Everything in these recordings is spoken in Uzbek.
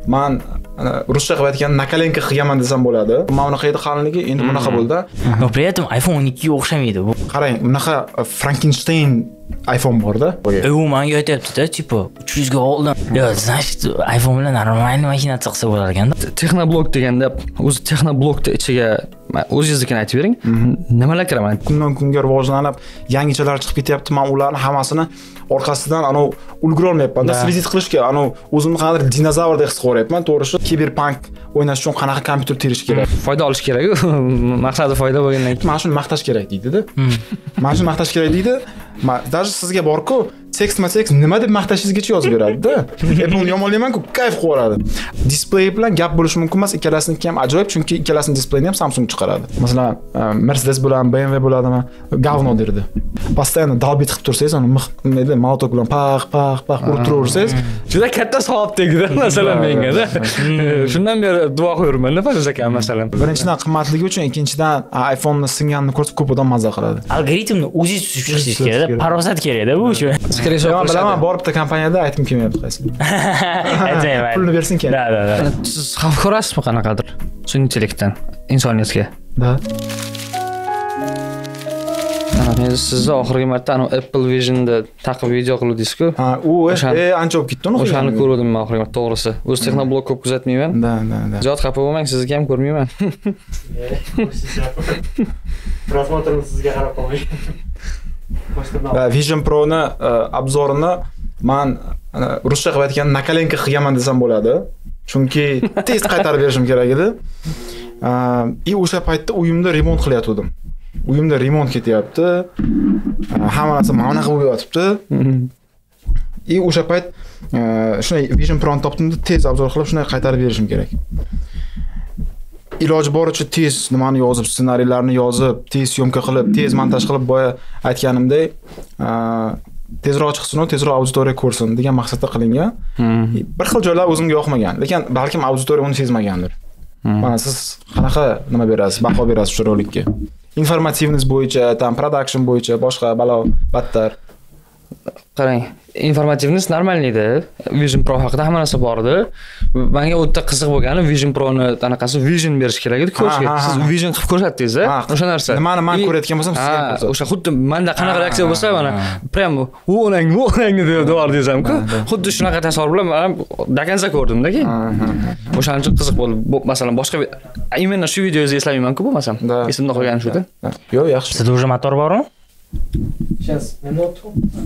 Men ruscha qilib aytganda nakalenka qilganman desam bo'ladi. Mana bunaqa edi qalinligi, endi bunaqa bo'ldi. Но при этом iPhone 12 ga o'xshamaydi bu. Qarang, bunaqa Frankenstein iPhone borda. U menga aytayapti-da, tipo 300 ga oldim. Yo, значит, iPhone bilan normal mashina chiqsa bo'lar ekan-da. Texnoblog deganda, o'zi Texnoblogda ichiga o'zingiznikini aytib bering. Nimalar kiraman? Kundan kunga rivojlanib, yangichalar chiqib ketyapti. Men ularni hammasini orqasidan ulgura olmayapman-da. Svezit qilishga, o'zimni qanday dinozavrdek his qilyapman, to'g'risi. Cyberpunk o'ynash uchun qanaqa kompyuter terish kerak? Foyda olish kerak-ku. Maqsadi foyda bo'lgandan keyin. Mana shuni maqtash kerak deydi-da. Mana shuni maqtash kerak deydi. Даже sizga bor-ku, seks nima deb maqtashingizgacha yozib beradi-da. Apple yomonlayman-ku, kayf qiladi. Displey bilan gap bo'lishi mumkin emas, ikkalasiniki ham ajoyib, chunki ikkalasining displeyini ham Samsung chiqaradi. Masalan, Mercedes bilan BMW bo'ladimi, говно derdi. Постоянно dalbit qilib tursangiz, nima molotok bilan pax urib turaversangiz, juda katta savob tegdi, masalan menga-da. Shundan beri duo qo'yurman-da, Faris aka, masalan. Birinchidan qimmatligi uchun, ikkinchidan iPhone'ni singanini ko'rsa ko'p odam mazza qiladi. Algoritmni o'zingiz tushunasiz kerak-da, parvozat kerak-da bu uchun. Bilaman, bor bitta kompaniyada aytib kelmayapti qaysi. Aytmayman. Pulni bersin kerak. Da. Siz xavf ko'rasizmi qanaqadir sun'iy intellektdan insoniyatga? Da. Men sizni oxirgi marta Apple Vision'da taqib video qildingiz-ku. Ha, u ancha bo'lib ketdi uni. O'shani ko'rdim men oxirgi marta, to'g'risi. O'z Texnoblog ko'p kuzatmayman. Da. Zot xafa bo'lmang, sizga ham ko'rmayman. Prosmotrni sizga qarab qo'ying. Vision Pro'ni obzorini men ruscha qilib aytganda nakalenka qilganman desam bo'ladi. Chunki tez qaytarib berishim kerak edi. O'sha paytda uyimda remont qilyotgandim. Uyimda remont ketyapti. Hamma narsa mana qilib yotibdi. O'sha payt shunday Vision Pro'ni topdim-da, tez obzor qilib shunday qaytarib berishim kerak. Iloji boricha tez nimani yozib, ssenariylarni yozib, tez syomka qilib, tez montaj qilib, boya aytganimdek, tezroq chiqsin, tezroq auditoriya ko'rsin degan maqsadda qilingan. Bir xil joylar o'zimga yoqmagan, lekin balkim auditoriya uni sezmagandir. Mana siz qanaqa nima berasiz, baho berasiz shu rolikka? Informativность bo'yicha, tam production bo'yicha, boshqa balo battar. Qarang, informativность normalniydi. Vision Pro haqida hamma narsa bor edi. Menga o'ta qiziq bo'lgani Vision Pro'ni qanaqasi Vision berish kerak edi ko'rishga. Siz Vision qilib ko'rsatdingiz-a? O'sha narsa. Nimani men ko'rayotgan bo'lsam, siz ham ko'rsatasiz. O'sha xuddi menda qanaqa reaksiya bo'lsa, mana prям o'nangni deb desam-ku. Xuddi shunaqa tasavvur bilan men dakansa ko'rdim-da keyin. O'shaning uchun qiziq bo'ldi. Masalan, boshqa именно shu videozni eslamayman-ku bo'lmasam. Esimda qolgani shu-da. Yo'q, yaxshi. Sizda уже motor bormi? Сейчас, минуту.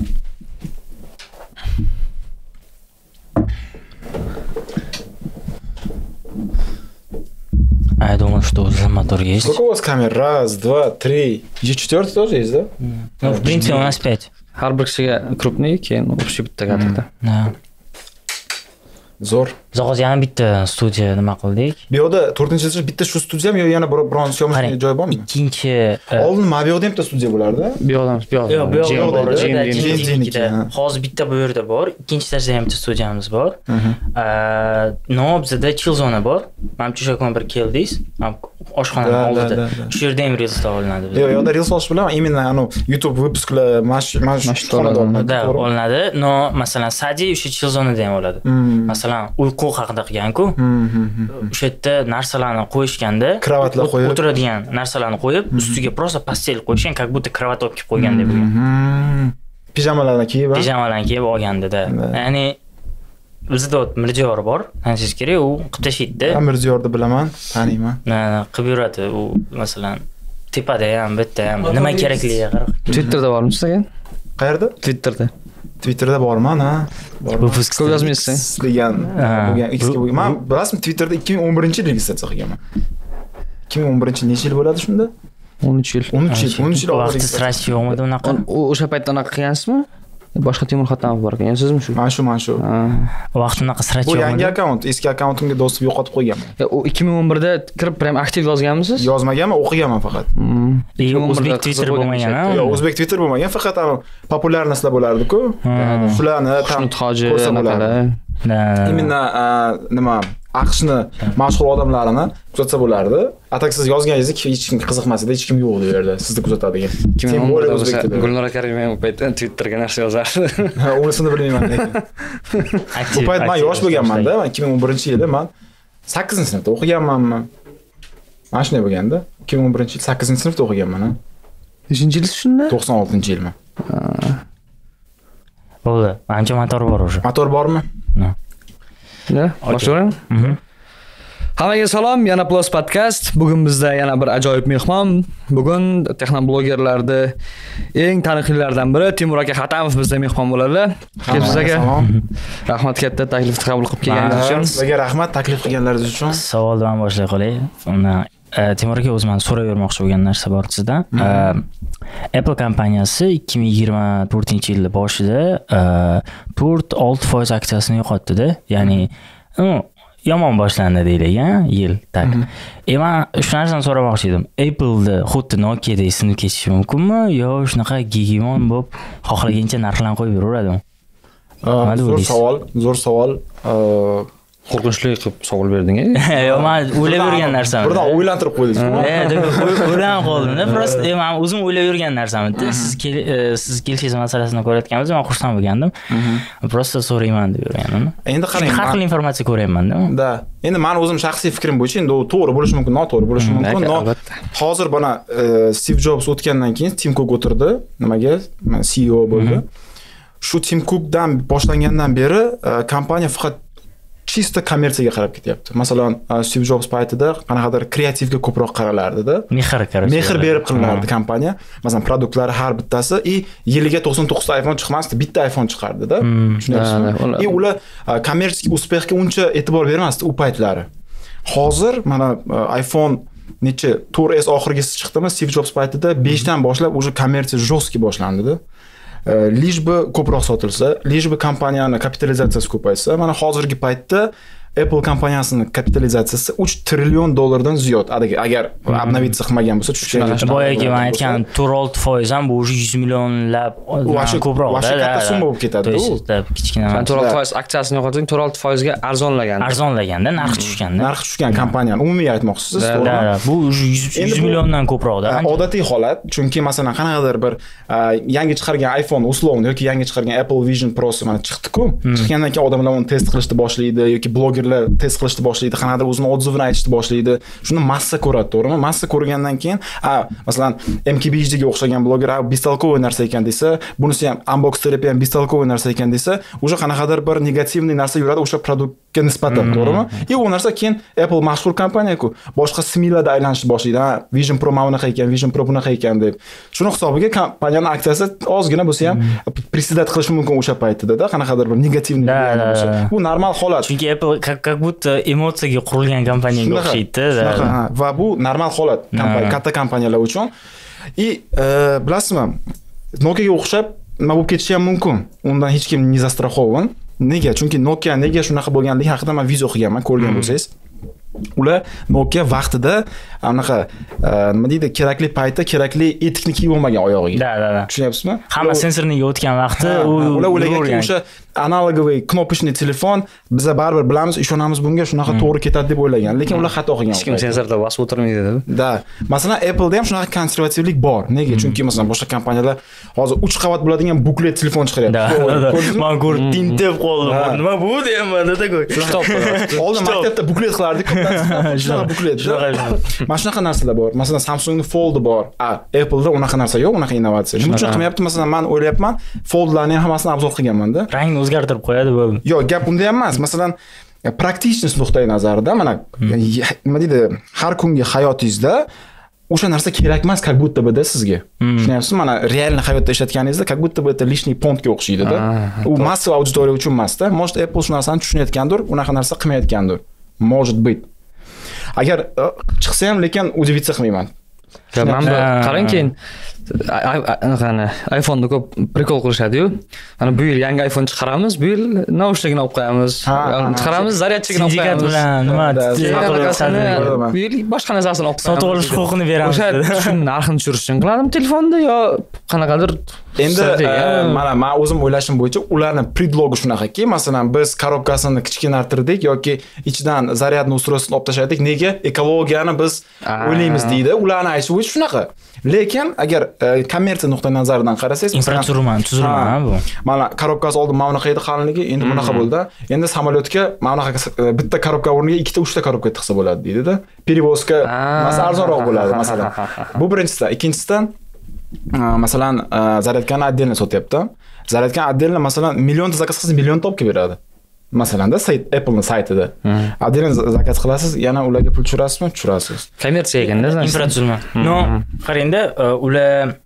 Я думал, что уже мотор есть. Сколько у вас камер? Раз, два, три. Еще четвертый тоже есть, да? Ну, в принципе, у нас 5. Har bir kishiga крупный, keyin общий bitta katta. Да. Zo'r. Zo'g'iz yana bitta studiya nima qildik. Bu yoqda 4-chi bitta shu studiyami yo yana biron syomочный joy bormi? Ikkinchi oldin mana bu yoqda ham bitta studiya bo'lardi. Bu yoqda. Yo'q, bu yoqda bor. Jimnikida. Hozir bitta bu yerda bor. Ikkinchi etajda ham bitta studiyamiz bor. No, bizda chill zona bor. Menimcha o'sha kun bir keldingiz. Oshxona oldida. Shu yerda ham reels olinadi. Yo'q, yoqda reels olish bilan именно YouTube выпускlar xonada olinadi. No, masalan, Sadi o'sha chill zonada ham oladi. Masalan, uyqu haqida qilgan-ku. O'sha yerda narsalarni qo'yishganda, kravatlar qo'yib, o'tiradigan narsalarni qo'yib, ustiga просто postel qo'yishgan, как будто kravat olib kelib qo'ygandek bo'lgan. Pijamalarni kiyib olganda-da. Ya'ni bizda Mirziyor bor, tanishingiz kerak, u qilib tashlaydi-da. Mirziyorni bilaman, taniyman. Qilib yuradi u, masalan, tepada ham, bitta ham nima kerakligiga qarab. Twitterda bormisiz ekan? Qayerda? Twitterda borman, ha. Ko'p yozmaysiz degan bo'lgan X ga bo'lgan. Men bilasizmi, Twitterda 2011-yil registratsiya qilganman. 2011-yil necha yil bo'ladi shunda? 13 yil. 13 yil vaqti sirasi yo'qmidi unaqa? O'sha paytda unaqa qilgansizmi? Boshqa Timur Xatamov bor ekan, sizmi shu? Men shu. Vaqt unaqa sirasi yo'qmidi? Bu yangi akkaunt, eski akkauntimga dostib yo'qotib qo'yganman. U 2011da kirib prям aktiv yozganmisiz? Yozmaganman, o'qiganman faqat. O'zbek Twitter bo'lmagan, ha? Yo'q, o'zbek Twitter bo'lmagan, faqat populyar narsalar bo'lardi-ku. Shularni Xushnud Hoji anaqa. Именно nima AQShni mashhur odamlarini kuzatsa bo'lardi. Atak siz yozganingizni hech kim qiziqmasdi, hech kim yo'q u yerda sizni kuzatadigan. Gulnora Karimova u paytda Twitterga narsa yozardi. Unisini bilmayman lekin. Bu payt men yosh bo'lganman-da, 2011-yilda men 8-sinfda o'qiganmanmi? Mana shunday bo'lganda, 2011-yil 8-sinfda o'qiganman. Nechinchi yil shunda? 96-yilmi? Bo'ldi. Ancha motor bor o'sha. Motor bormi? Ya, boshlayman. Hammaga salom, yana Plus Podcast. Bugun bizda yana bir ajoyib mehmon. Bugun texnoblogerlarda eng taniqlilardan biri Timur aka Xatamov bizda mehmon bo'ladi. Kelibsiz aka. Rahmat katta taklifni qabul qilib kelganingiz uchun. Sizga rahmat taklif qilganlaringiz uchun. Savoldan boshlay qolay. Timur aka o'zim so'rayvermoqchi bo'lgan narsa bor sizdan. Apple kompaniyasi 2024-yil boshida 4-6% aksiyasini yo'qotdi-da. Ya'ni yomon boshlandi deylik, yil tak. Men shu narsani so'ramoqchi edim. Apple'da xuddi Nokia'dek sinib ketishi mumkinmi yo shunaqa gegemon bo'lib xohlagancha narxlarni qo'yib yuraveradimi? Zo'r savol. Qo'rqinchli qilib savol berding-a? Yo'q, men o'ylab yurgan narsam. Birdan o'ylantirib qo'ydingiz. O'ylanib qoldim-da. Prosta men o'zim o'ylab yurgan narsamda. Siz kelishingiz masalasini ko'rayotganmiz, men xursand bo'lgandim. Prosta so'rayman deb yurgandim. Endi qarang, har xil informatsiya ko'ryapman-da. Da. Endi men o'zim shaxsiy fikrim bo'yicha endi u to'g'ri bo'lishi mumkin, noto'g'ri bo'lishi mumkin. Hozir bana Steve Jobs o'tgandan keyin Tim Cook o'tirdi. Nimaga? CEO bo'ldi. Shu Tim Cookdan boshlangandan beri kompaniya faqat chista kommersiyaga qarab ketyapti. Masalan, Steve Jobs paytida qanaqadir kreativga ko'proq qaralardi-da. Mehr berib qilinardi kompaniya. Masalan, produktlari har bittasi yiliga 99 ta iPhone chiqmasdi, bitta iPhone chiqardi-da. Tushunyapsizmi? Ular kommersik uspexga uncha e'tibor bermasdi u paytlari. Hozir mana iPhone necha 4S oxirgisi chiqdimi? Steve Jobs paytida 5 dan boshlab o'sha kommersiya jostki boshlandi-da. Lishbi ko'proq sotilsa, lishbi kompaniyani kapitalizatsiyasi ko'paysa, mana hozirgi paytda Apple kompaniyasining kapitalizatsiyasi 3 trillion dollardan ziyod. Agar obnovitsiyasi qilmagan bo'lsa, tushgan. Boyagi men aytgan 4-6% ham bu 100 millionlab ko'proq. Vaqti katta summa bo'lib ketadi u. Kichkina. 4-6% aksiyasini yo'qoting, 4-6% ga arzonlaganda, narxi tushganda. Narxi tushgan kompaniyani umumiy aytmoqchisiz, to'g'rimi? Bu 100 milliondan ko'proqda. Odatiy holat, chunki masalan qanaqadir bir yangi chiqargan iPhone uslovni yoki yangi chiqargan Apple Vision Pro'si mana chiqdi-ku. Chiqqandan keyin odamlar uni test qilishni boshlaydi yoki bloger test qilishni boshlaydi, qanaqadir o'zini odzivini aytishni boshlaydi. Shuni massa ko'radi, to'g'rimi? Massa ko'rgandan keyin, masalan, MKBHDga o'xshagan bloger bistolkovoy narsa ekan desa, bunisi ham unbox terapiya ham bistolkovoy narsa ekan desa, o'sha qanaqadir bir negativniy narsa yuradi o'sha produktga nisbatan, to'g'rimi? U narsa keyin Apple mashhur kompaniya-ku, boshqa similada aylanishni boshlaydi. Vision Pro bunaqa ekan, Vision Pro bunaqa ekan deb. Shuni hisobiga kompaniyaning aksiyasi ozgina bo'lsa ham presidat qilishi mumkin o'sha paytida, qanaqadir bir negativniy bo'lsa. Bu normal holat. Chunki Apple как будто emotsiyaga qurilgan kompaniyaga o'xshaydi-da. Va bu normal holat katta kompaniyalar uchun. Bilasizmi, Nokia'ga o'xshab nima bo'lib ketishi ham mumkin. Undan hech kim не застрахован. Nega? Chunki Nokia nega shunaqa bo'lganligi haqida men video qilganman, ko'rgan bo'lsangiz. Ular Nokia vaqtida anaqa nima deydi, kerakli paytda kerakli etikni kiyib olmagan oyog'iga. Da. Tushunyapsizmi? Hamma sensorniga o'tgan vaqti ular o'ylaganki o'sha analogoviy knopочный telefon biza baribir bilamiz, ishonamiz bunga, shunaqa to'g'ri ketadi deb o'ylagan. Lekin ular xato qilgan. Hech kim sensorda bosib o'tirmaydi deb. Da. Masalan, Apple'da ham shunaqa konservativlik bor. Nega? Chunki masalan boshqa kompaniyalar hozir 3 qavat bo'ladigan buklet telefon chiqaryapti. Men ko'rib tintib qoldim. Nima bu deyman-da qo'y. Oldin maktabda buklet qilardik. Shunaqa buklet. Mana shunaqa narsalar bor. Masalan, Samsungning Fold bor. Apple'da unaqa narsa yo'q, unaqa innovatsiya. Nima uchun qilmayapti? Masalan, men o'ylayapman, Foldlarning hammasini obzor qilganman-da. Rangni o'zgartirib qo'yadi bo'ldi. Yo'q, gap unda ham emas. Masalan, praktikchность nuqtai nazaridan mana nima deydi, har kungi hayotingizda o'sha narsa kerak emas, как будто бы sizga. Tushunyapsizmi? Mana real hayotda ishlatganingizda как будто бы лишний pontga o'xshaydi-da. U massiv auditoriya uchun emas-da. Может, Apple shu narsani tushunayotgandir, unaqa narsa qilmayotgandir. Может быть. Agar chiqsa ham lekin udivitsa qilmayman. Men qarang keyin qani iPhone'da ko'p prikol qilishadi-yu. Mana bu yil yangi iPhone chiqaramiz, bu yil naushnikini olib qo'yamiz. Chiqaramiz, zaryadchigini olib qo'yamiz. Bilan nima bu yil boshqa narsasini olib qo'yamiz. sotib olish huquqini beramiz. O'sha narxini tushirish uchun qiladim telefonda yo qanaqadir. Endi men o'zim o'ylashim bo'yicha ularni predlogi shunaqaki, masalan biz korobkasini kichkinartirdik yoki ichidan zaryadni ustrosini olib tashladik, nega ekologiyani biz o'ylaymiz deydi. Ularni aytish bo'yicha shunaqa. Lekin agar kommersiya nuqtai nazaridan qarasangiz, tuzilma bu. Mana korobkasi oldin mana bunaqa edi qalinligi, endi bunaqa bo'ldi. Endi samolyotga mana bunaqa bitta korobka o'rniga ikkita, uchta korobka tiqsa bo'ladi deydi-da. Perevozka arzonroq bo'ladi masalan. Bu birinchisidan, ikkinchisidan masalan zaryadkani отдельно sotyapti. Zaryadkani отдельно masalan millionta zakaz qilsangiz millionta olib kelib beradi. Masalanda Apple'ning saytida. Отдельно zakaz qilasiz, yana ularga pul tushirasizmi? Tushirasiz. Kommersiya ekanda, infratuzilma. No, qarangda, ular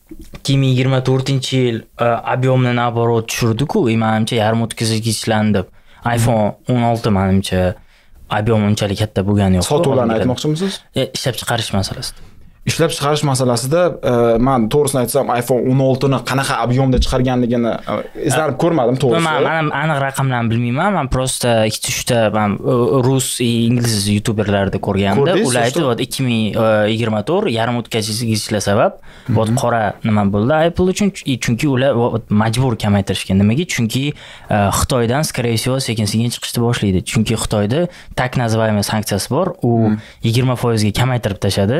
2024-yil объемni naborot tushirdi-ku, menimcha yarim o'tkazgichlanib. iPhone 16 menimcha объем unchalik katta bo'lgani yo'q. Sotuvlarni aytmoqchimisiz? Ishlab chiqarish masalasida. Ishlab chiqarish masalasida men to'g'risini aytsam iPhone 16 ni qanaqa объемda chiqarganligini izlanib ko'rmadim to'g'risi. Men aniq raqamlarni bilmayman. Men prosta 2-3 ta rus, ingliz youtuberlarda ko'rgandim. Ular aytdi, 2024 yarim o'tkazgichlar sabab qora nima bo'ldi Apple uchun, chunki ular majbur kamaytirishgan. Nimaga? Chunki Xitoydan скорее всего sekin-sekin chiqishni boshlaydi. Chunki Xitoyda tak называемый sanksiyasi bor. U 20% ga kamaytirib tashadi.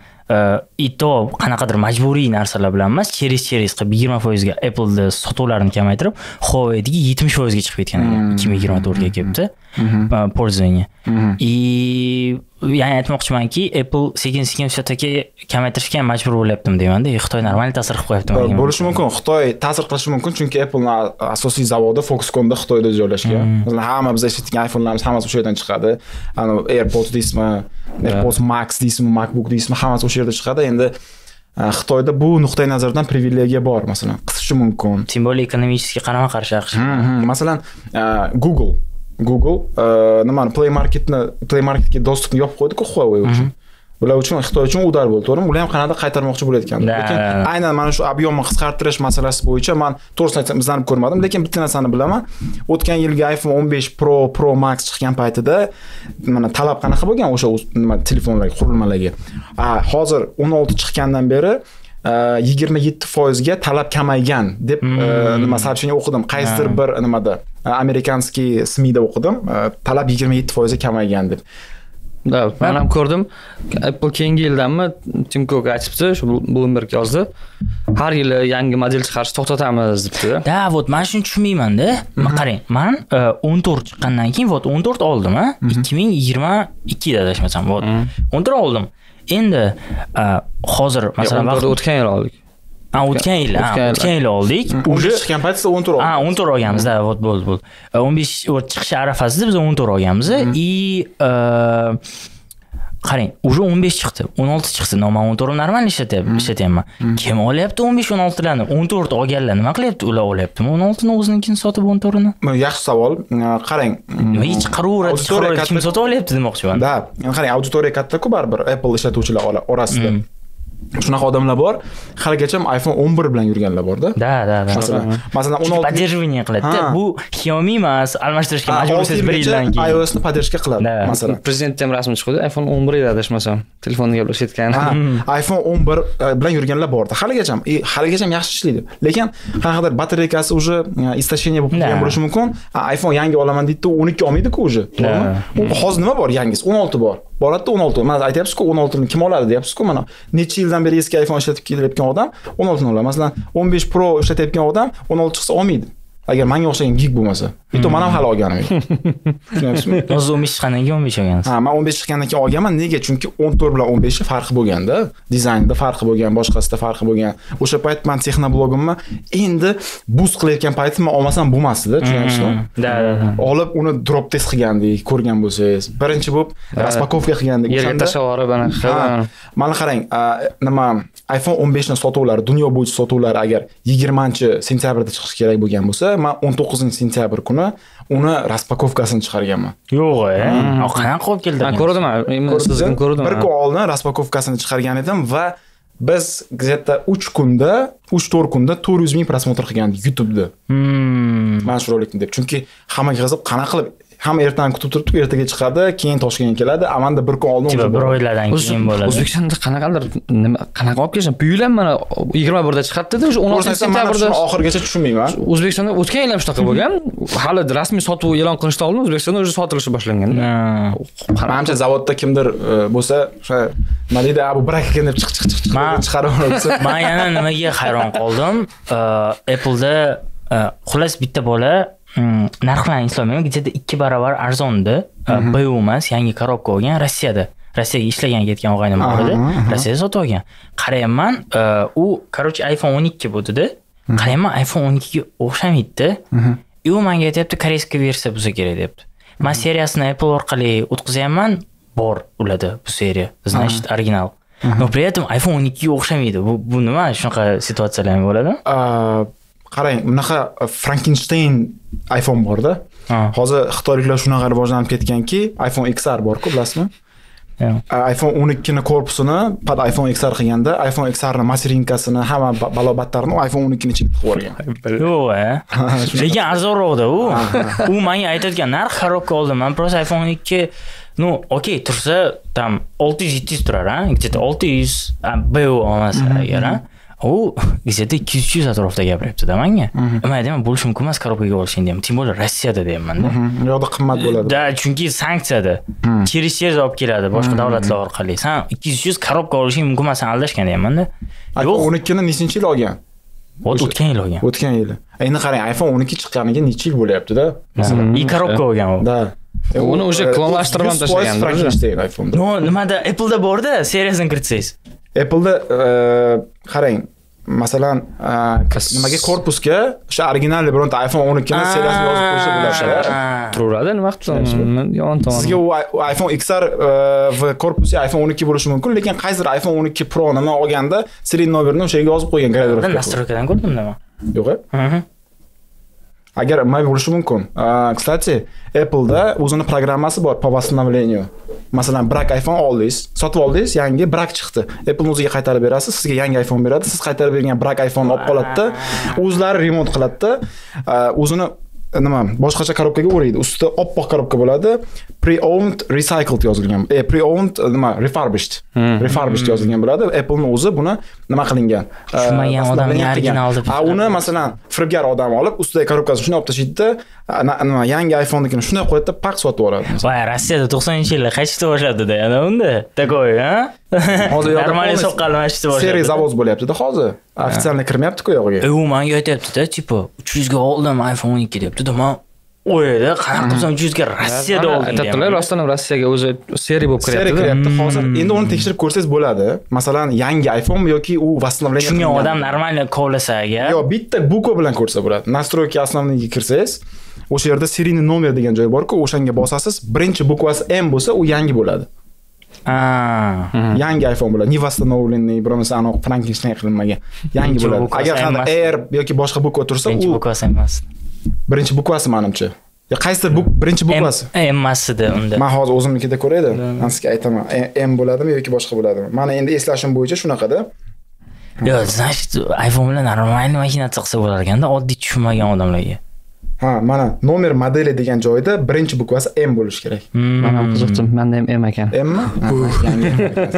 To qanaqadir majburiy narsalar bilan emas, cheris qilib 20% ga Apple'da sotuvlarni kamaytirib, Huawei'dagi 70% ga chiqib ketgan ekan. 2024 ga kelibdi. Пользование. И ya'ni aytmoqchimanki, Apple sekin-sekin все-таки kamaytirishga majbur bo'lyaptimi deyman-da. Xitoy normal ta'sir qilib qo'yaptimi? Bo'lishi mumkin. Xitoy ta'sir qilishi mumkin, chunki Apple'ning asosiy zavodi Foxconnda Xitoyda joylashgan. Masalan, hamma biz ishlatgan iPhone'larimiz hammasi o'sha yerdan chiqadi. AirPods deysizmi, AirPods Max deysizmi, MacBook deysizmi, hammasi o'sha yerda chiqadi. Endi Xitoyda bu nuqtai nazardan privilegiya bor, masalan, qisishi mumkin. Тем более экономически qarama-qarshi aqsh. Masalan, Google nimani Play Marketga dostupni yopib qo'ydi-ku Huawei uchun. Ular uchun Xitoy uchun udar bo'ldi, to'g'rimi? Ular ham qanaqadir qaytarmoqchi bo'layotgan. Lekin aynan mana shu объемni qisqartirish masalasi bo'yicha men to'g'risini aytsam izlanib ko'rmadim, lekin bitta narsani bilaman. O'tgan yilgi iPhone 15 Pro Max chiqqan paytida mana talab qanaqa bo'lgan o'sha nima telefonlarga, qurilmalarga. Hozir 16 chiqqandan beri 27% ga talab kamaygan deb nima soобщение o'qidim. Qaysidir bir nimada amerikanskiy SMIda o'qidim. Talab 27% ga kamaygan deb. Da, men ham ko'rdim. Apple keyingi yildanmi Tim Cook aytibdi, shu Bloomberg yozdi. Har yili yangi model chiqarish to'xtatamiz debdi. Da, men shuni tushunmayman-da. Qarang, men 14 chiqqandan keyin 14 oldim, 2022 da adashmasam, 14 oldim. Endi hozir masalan o'tgan yil oldik. O'tgan yil oldik. Уже chiqqan paytda 14 oldik. 14 olganmiz-da, bo'ldi. 15 chiqish arafasida biz 14 olganmiz. Qarang, уже 15 chiqdi, 16 chiqdi. Men 14 normal ishlatyapman. Kim olyapti 15, 16 larni? 14 olganlar nima qilyapti? Ular olyaptimi 16 ni o'zinikini sotib 14 ni? Yaxshi savol. Qarang, nimaga chiqaraveradi? Kim sotib olyapti demoqchiman. Da, qarang, auditoriya katta-ku baribir Apple ishlatuvchilar orasida. Shunaqa odamlar bor, haligacha iPhone 11 bilan yurganlar bor-da. Da. Masalan 16 поддерживание qiladi. Bu Xiaomi emas, almashtirishga majbursiz 1 yildan keyin. iOSni podдержка qiladi. Masalan, prezident ham rasmi chiqdi, iPhone 11 edi adashmasam. Telefonda gaplashayotgan. iPhone 11 bilan yurganlar bor-da. Haligacha yaxshi ishlaydi. Lekin qanaqadir batareykasi уже истощение bo'lib ketgan bo'lishi mumkin. iPhone yangi olaman deydi-ku, 12 olmaydi-ku уже. To'g'rimi? Hozir nima bor? Yangisi 16 bor. Boradida 16. Mana aytyapsiz-ku 16 ni kim oladi deyapsiz-ku, mana necha yildan beri eski iPhone ishlatib kelayotgan odam 16 ni oladi. Masalan, 15 Pro ishlatayotgan odam 16 chiqsa olmaydi. Agar menga o'xshagan gig bo'lmasa. Bitta men ham hali olganim yo'q. Tushunyapsizmi? Hozir 15 chiqqandan keyin 15 olgansiz. Men 15 chiqqandan keyin olganman. Nega? Chunki 14 bilan 15 farqi bo'lganda, dizaynda farqi bo'lgan, boshqasida farqi bo'lgan. O'sha payt men texnoblogimni endi boost qilayotgan paytim men olmasam bo'lmasdi-da, tushunyapsizmi? Da. Olib uni drop test qilgandik, ko'rgan bo'lsangiz. Birinchi bo'lib raspakovka qilgandik. Yerga tashlab yuborib ana. Mana qarang, nima iPhone 15 ning sotuvlari, dunyo bo'yicha sotuvlari agar 20-sentyabrda chiqishi kerak bo'lgan bo'lsa, men 19-sentyabr kuni uni raspakovkasini chiqarganman. Yo'q, qanaqa olib keldirdingiz? Men ko'rdim, sizdan ko'rdim. Bir kun oldin raspakovkasini chiqargan edim va biz где-то 3-4 kunda 400 ming prosmotr qilgandik YouTube'da. Mana shu rolikni deb. Chunki hammaga qiziq, qanaqa qilib hamma ertadan kutib turibdi, ertaga chiqadi, keyin Toshkentga keladi. Amanda bir kun oldin bir oylardan keyin bo'ladi. O'zbekistonda qanaqadir qanaqa olib kelishgan? Puyulam mana 21da chiqadi-da, o'sha 16-sentyabrda oxirgacha tushunmayman. O'zbekistonda o'tgan yil ham shunaqa bo'lgan. Hali rasmiy sotuv e'lon qilishdan oldin O'zbekistonda o'zi sotilishi boshlangan. Menimcha zavodda kimdir bo'lsa, o'sha nima deydi, bu brak ekan deb chiqarib olsa. Men yana nimaga hayron qoldim? Apple'da xullas bitta bola narxlarni eslolmayman, где-то 2 barobar arzonda, BU emas, yangi korobka olgan Rossiyada. Rossiyaga ishlagan ketgan o'g'aynim bor edi. Rossiyada sotib olgan. Qarayman, u короче iPhone 12 bo'ldi-da. Qarayman, iPhone 12 ga o'xshamaydi-da. U menga aytibdi, koreyskiy versiya bo'lsa kerak debdi. Men seriyasini Apple orqali o'tkazayapman, bor ularda bu seriya. Значит, original. Но при этом iPhone 12 ga o'xshamaydi. Bu nima? Shunaqa situatsiyalar bo'ladi? Qarang, bunaqa Frankenstein iPhone bor-da. Hozir xitoyliklar shunaqa rivojlanib ketganki, iPhone XR bor-ku, bilasizmi? iPhone 12 ning korpusini pad iPhone XR qilganda, iPhone XR ning materinkasini, hamma balobatlarini iPhone 12 ning ichiga tiqib yuborgan. Yo'q, lekin arzonroqda u. U menga aytadigan narx korobka oldim. Men просто iPhone 12 okey, tursa tam 600-700 turar, где-то 600 BU olmasa agar, u где-то 200 atrofida gapiryapti-da menga. Men aytaman, bo'lishi mumkin emas korobkaga olishing deyman. Tim bo'lar Rossiyada deyman-da. U yoqda qimmat bo'ladi. Da, chunki sanksiyada. Через olib keladi boshqa davlatlar orqali. Sen 200 korobka olishing mumkin emas, sen aldashgan deyman-da. iPhone 12 ni nechinchi yil olgan? O'tgan yil olgan. O'tgan yil. Endi qarang, iPhone 12 chiqqaniga necha yil bo'lyapti-da? Masalan, korobka olgan u. Da. Uni o'sha klonlashtirib ham tashlagan. Frankenstein iPhone. Nimada Apple'da bor-da, seriyasini kiritsangiz. Apple'da qarang, masalan, nimaga korpusga o'sha original bironta iPhone 12 ning seriyasini yozib qo'ysa bo'ladi. Turadi, nima qilibsan? Yomon tomon. Sizga u iPhone XR va korpusi iPhone 12 bo'lishi mumkin, lekin qaysidir iPhone 12 Pro ni olganda serial nomerini o'sha yerga yozib qo'ygan grafirovka. Настройкадан ko'rdim-da men. Yo'q. Agar nima bo'lishi mumkin? Kстати, Apple'da o'zining programmasi bor по восстановлению. Masalan, brak iPhone oldingiz, sotib oldingiz, yangi brak chiqdi. Apple o'ziga qaytarib berasiz, sizga yangi iPhone beradi, siz qaytarib bergan brak iPhone olib qoladi-da, o'zlari remont qiladi-da, o'zini nima, boshqacha korobkaga o'raydi. Ustida oppoq korobka bo'ladi. Pre-owned recycled yozilgan. Pre-owned nima, refurbished yozilgan bo'ladi. Apple ning o'zi buni nima qilingan? Tushunmagan odamning original deb. Uni masalan, firibgar odam olib, ustidagi korobkasini shunday olib tashlaydi-da, nima, yangi iPhone'nikini shunday qo'yadi-da, pak sotib oladi. Voy, Rossiyada 90-yillar qaytishda boshladi-da, yana unda. Takoy, Hozir yo'q. Normalniy soqqalmashdi boshladi. Seriya zavod bo'lyapti-da hozir. Ofitsialni kirmayapti-ku yog'iga. U menga aytayapti-da, tipo 300 ga oldim iPhone 12 debdi-da, men o'yda qanaqa qilsam 300 ga Rossiyada oldim. Aytdilar, rostdan ham Rossiyaga o'zi seriya bo'lib seriya kiryapti. Hozir endi uni tekshirib ko'rsangiz bo'ladi. Masalan, yangi iPhone yoki u восстановление qilingan odam normalniy kovlasa agar. Yo'q, bitta bukva bilan ko'rsa bo'ladi. Настройки основныйga kirsangiz, o'sha yerda серийный номер degan joy bor-ku, o'shanga bosasiz, birinchi bukvasi M bo'lsa, u yangi bo'ladi. Yangi iPhone bo'ladi. Не восстановленный, bironasi aniq Frankenstein qilinmagan. Yangi bo'ladi. Agar qanday Air yoki boshqa bukva tursa, birinchi bukvasi emas. Birinchi bukvasi menimcha. Ya qaysidir birinchi bukvasi? Emasdi unda. Men hozir o'zimnikida ko'raydi. Men sizga aytaman, M bo'ladimi yoki boshqa bo'ladimi? Meni endi eslashim bo'yicha shunaqada. Yo'q, значит, iPhone bilan normalniy mashina chiqsa bo'lar ekanda, oddiy tushunmagan odamlarga. Ha, mana nomer modeli degan joyda birinchi bukvasi M bo'lishi kerak. Men ham qiziqdim. Menda ham M ekan. M mi? Yangi.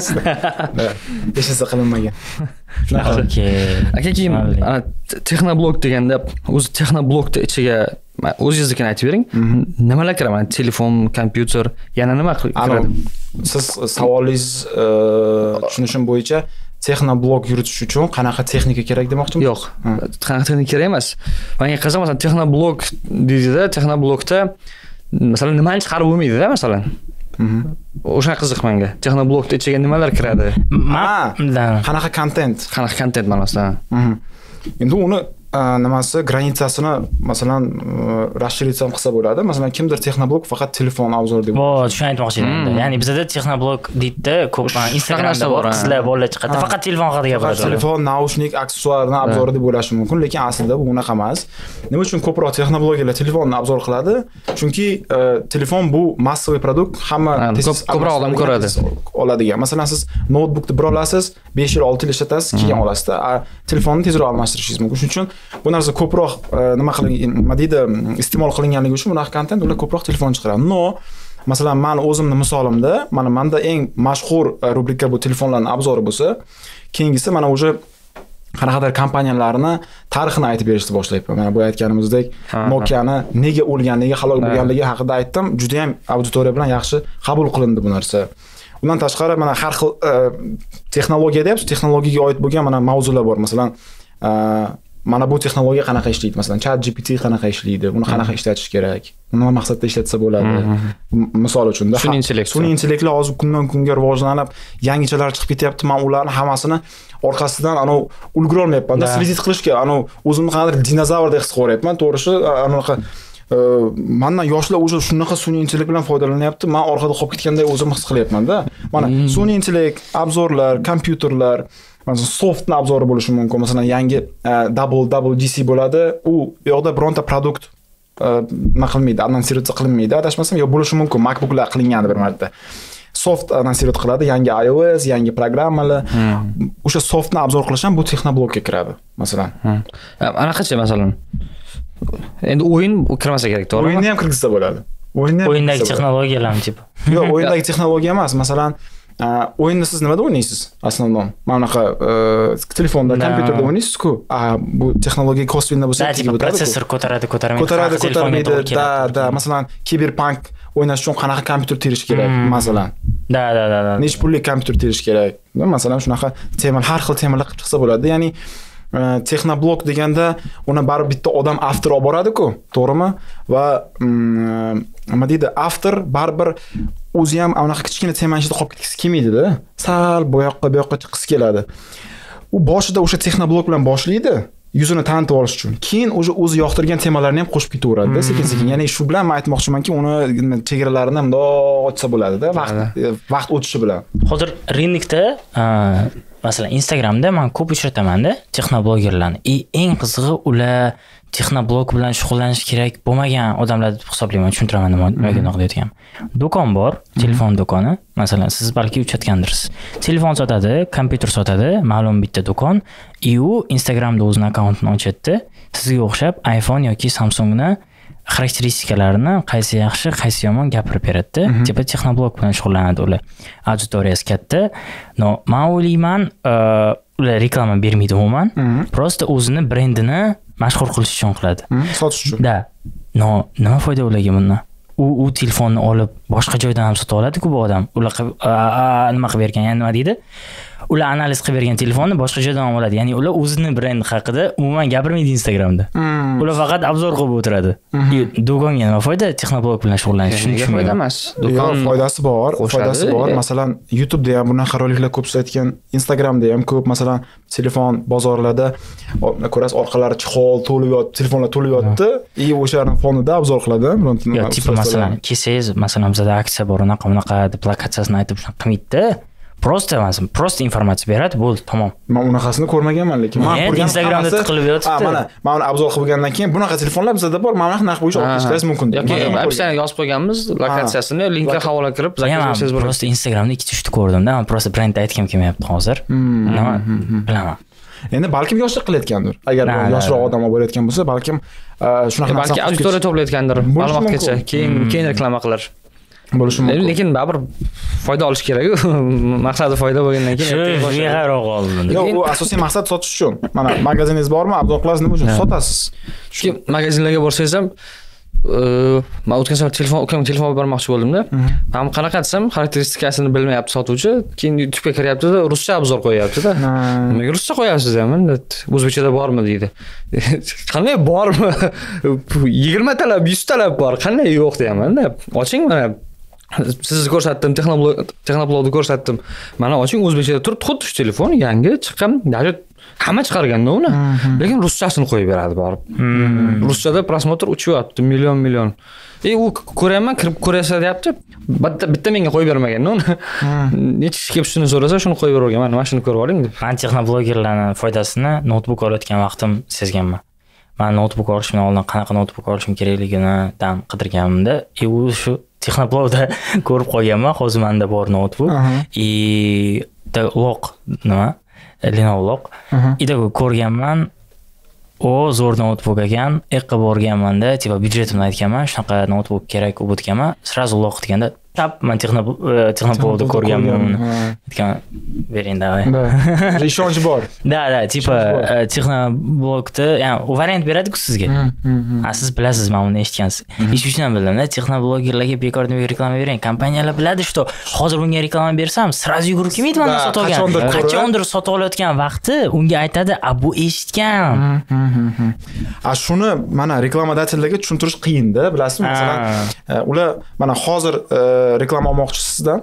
Hech qilinmagan. Shunaqa. Aka, keyin ana texnoblok deganda, o'zi texnoblokda ichiga o'zingiznikini aytib bering. Nimalar kiradi? Telefon, kompyuter, yana nima kiradi? Siz savolingiz tushunishim bo'yicha texnoblok yuritish uchun qanaqa texnika kerak demoqchimisiz? Yo'q, qanaqa texnika kerak emas. Menga qiziq, masalan, texnoblok deydi-da, texnoblokda masalan nimani chiqarib bo'lmaydi-da, masalan. O'sha qiziq menga. Texnoblokda ichiga nimalar kiradi? Qanaqa kontent ma'nosida. Endi uni nimasi granitsasini masalan расшириться qilsa bo'ladi. Masalan, kimdir texnoblog faqat telefon obzor deb. Shuni aytmoqchi edim. Ya'ni bizda texnoblog deydi, ko'p Instagramda bor, qizlar bolalar chiqadi, faqat telefon haqida gapiradi. Telefon, naushnik, aksessuarni obzori deb o'ylash mumkin, lekin aslida bu unaqa emas. Nima uchun ko'proq texnologiyalar telefonni obzor qiladi? Chunki telefon bu massaviy produkt, hamma ko'proq odam ko'radi. Oladigan. Masalan, siz notebookni bir olasiz, 5 yil 6 yil ishlatasiz, keyin olasiz. Telefonni tezroq almashtirishingiz mumkin. Shuning uchun bu narsa ko'proq nima deydi, iste'mol qilinganligi uchun bunaqa kontent ular ko'proq telefon chiqaradi. No, masalan, meni o'zimni misolimda, menda eng mashhur rubrika bu telefonlarning obzori bo'lsa, keyingisi mana o'sha qanaqadir kompaniyalarni tarixini aytib berishni boshlayapman. Mana bu aytganimizdek Nokia'ni nega o'lgan, nega halok bo'lganligi haqida aytdim. Juda ham auditoriya bilan yaxshi qabul qilindi bu narsa. Undan tashqari mana har xil texnologiya deyapsiz, texnologiyaga oid bo'lgan mana mavzular bor. Masalan, mana bu texnologiya qanaqa ishlaydi? Masalan, ChatGPT qanaqa ishlaydi? Buni qanaqa ishlatish kerak? Nima maqsadda ishlatsa bo'ladi? Misol uchun, sun'iy intellektlar hozir kundan kunga rivojlanib, yangichalar chiqib ketyapti. Men ularni hammasini orqasidan ulgura olmayapman. Svezit qilishga, o'zimni qanaqadir dinozavrday his qilyapman. To'g'risi, anaqa mendan yoshlar o'sha shunaqa sun'iy intellekt bilan foydalanyapti. Men orqada qolib ketganday o'zimni his qilyapman-da. Mana sun'iy intellekt, obzorlar, kompyuterlar, masalan, softni obzori bo'lishi mumkin. Masalan, yangi WWDC bo'ladi. U yoqda bironta produkt nima qilmaydi, anonsироваться qilinmaydi. Adashmasam, yo bo'lishi mumkin. MacBooklar qilingandi bir marta. Soft anonsировать qiladi, yangi iOS, yangi programmalar. O'sha softni obzor qilish ham bu texnoblogga kiradi, masalan. Anaqacha masalan. Endi o'yin kirmasa kerak, to'g'rimi? O'yinni ham kirgizsa bo'ladi. O'yindagi texnologiyalarmi tip? Yo'q, o'yindagi texnologiya emas. Masalan, o'yinni siz nimada o'ynaysiz? Asnodan. Mana bunaqa telefonda, kompyuterda o'ynaysiz-ku. Bu texnologiya kosvinda bo'lsa, protsessor ko'tarmaydi. Da. Masalan, Cyberpunk o'ynash uchun qanaqa kompyuter terish kerak, masalan. Da. Nech pullik kompyuter terish kerak. Masalan, shunaqa tema, har xil temalar qilib chiqsa bo'ladi. Ya'ni texnoblog deganda uni baribir bitta odam avtor olib boradi-ku, to'g'rimi? Va nima deydi, avtor baribir o'zi ham anaqa kichkina temani ichida qolib ketgisi kelmaydi-da. Sal bu yoqqa chiqisi keladi. U boshida o'sha texnoblog bilan boshlaydi, yuzini tanitib olish uchun. Keyin o'zi yoqtirgan temalarni ham qo'shib ketaveradi-da, sekin-sekin. Ya'ni shu bilan men aytmoqchimanki, uni chegaralarini ham ochsa bo'ladi-da, vaqt o'tishi bilan. Hozir rinlikda masalan, Instagramda men ko'p uchrataman-da texnoblogerlarni. Eng qizig'i ular texnoblog bilan shug'ullanish kerak bo'lmagan odamlar deb hisoblayman, tushuntiraman nimaga deyotganim. Do'kon bor, telefon do'koni. Masalan, siz balki uchratgandirsiz. Telefon sotadi, kompyuter sotadi, ma'lum bitta do'kon. U Instagramda o'zining akkauntini ochadi. Sizga o'xshab iPhone yoki Samsungni xarakteristikalarini qaysi yaxshi, qaysi yomon gapirib beradi. Tipa texnoblog bilan shug'ullanadi ular. Auditoriyasi katta. Men o'ylayman, ular reklama bermaydi umuman. Prosta o'zini brendini mashhur qilish uchun qiladi. Sotish uchun. Da. Nima foyda ularga bundan? U telefonni olib boshqa joydan ham sota oladi-ku bu odam. Ular nima qilib bergan, ya'ni nima deydi? Ular analiz qilib bergan telefonni boshqa joydan ham oladi. Ya'ni ular o'zining brendi haqida umuman gapirmaydi Instagramda. Ular faqat obzor qilib o'tiradi. Do'konga nima foyda texnoblog bilan shug'ullanish? Shunga foyda emas. Do'kon foydasi bor. Masalan, YouTube'da ham bunaqa roliklar ko'p ishlatgan, Instagramda ham ko'p. Masalan, telefon bozorlarda ko'rasiz, orqalari chihol to'lib yotibdi, telefonlar to'lib yotibdi. O'shaning fonida obzor qiladi. Tipa masalan, kelsangiz, masalan, bizda aksiya bor, unaqa deb lokatsiyasini aytib shunaqa qilmaydi-da. Prosta informatsiya beradi, bo'ldi, tamom. Men unaqasini ko'rmaganman, lekin men ko'rgan Instagramda tiqilib yotibdi. Mana men uni obzor qilib bo'lgandan keyin bunaqa telefonlar bizda bor, mana narx bo'yicha olib chiqarish mumkin. Yoki opsiyani yozib qo'yganmiz, lokatsiyasini, linkga havola kirib, zakaz qilsangiz bo'ladi. Prosta Instagramda 2-3 ko'rdim-da, men prosta brendni aytgim kelmayapti hozir. Nima bilaman. Endi balkim yoshlik qilayotgandir. Agar yoshroq odam bo'layotgan bo'lsa, balkim shunaqa narsa. Balki auditoriya to'playotgandir, ma'lumotgacha, keyin reklama qilar. Bo'lishi mumkin. Lekin baribir foyda olish kerak-ku. Maqsadi foyda bo'lgandan keyin shunga qarab qoldim. Yo'q, u asosiy maqsad sotish uchun. Mana magaziningiz bormi? Obzor qilasiz, nima uchun sotasiz? Chunki magazinlarga borsangiz ham men o'tgan safar ukamga telefon olib bermoqchi bo'ldim-da. Men qanaqa desam, xarakteristikasini bilmayapti sotuvchi. Keyin YouTube'ga kiryapti-da, ruscha obzor qo'yapti-da. Nimaga ruscha qo'yapsiz ham? O'zbekchada bormi deydi. Qanday bormi? 20 talab, 100 talab bor. Qanday yo'q deyman-da. Oching mana sizni ko'rsatdim, texnoblogni ko'rsatdim. Mana oching, o'zbekchada turibdi, xuddi shu telefon yangi chiqqan, даже hamma chiqarganda uni. Lekin ruschasini qo'yib beradi borib. Ruschada prosmotr uchyapti, million. U ko'raman, kirib ko'rasa deyapti. Bitta menga qo'yib bermaganda uni. Necha kishi kelib shuni so'rasa, shuni qo'yib bergan. Mana shuni ko'rib oling deb. Men texnoblogerlarning foydasini notebook olayotgan vaqtim sezganman. Men notebook olishimdan oldin qanaqa notebook olishim kerakligini qidirganimda, u shu texnoblogda ko'rib qolganman. Hozir menda bor notebook. Loq nima? Lenovo Loq. Ko'rganman. O zo'r notebook ekan. Eqqa borganmanda, tipa byudjetimni aytganman, shunaqa notebook kerak bo'lib o'tganman. Sразу Loq deganda tap men texnoblogda ko'rganman. Aytgan bering davay. Ishonch bor. Da, tipa texnoblogda, ya'ni u variant beradi-ku sizga. Siz bilasiz, men uni eshitgansiz. Eshitishdan bildim-da, texnoblogerlarga bekordan reklama bering. Kompaniyalar biladi, что hozir bunga reklama bersam, sразу yugurib kelmaydi mana sotib olgan. Qachondir sotib olayotgan vaqti unga aytadi, bu eshitgan. Shuni mana reklamadatellarga tushuntirish qiyin-da, bilasizmi? Masalan, ular mana hozir reklama olmoqchi sizdan.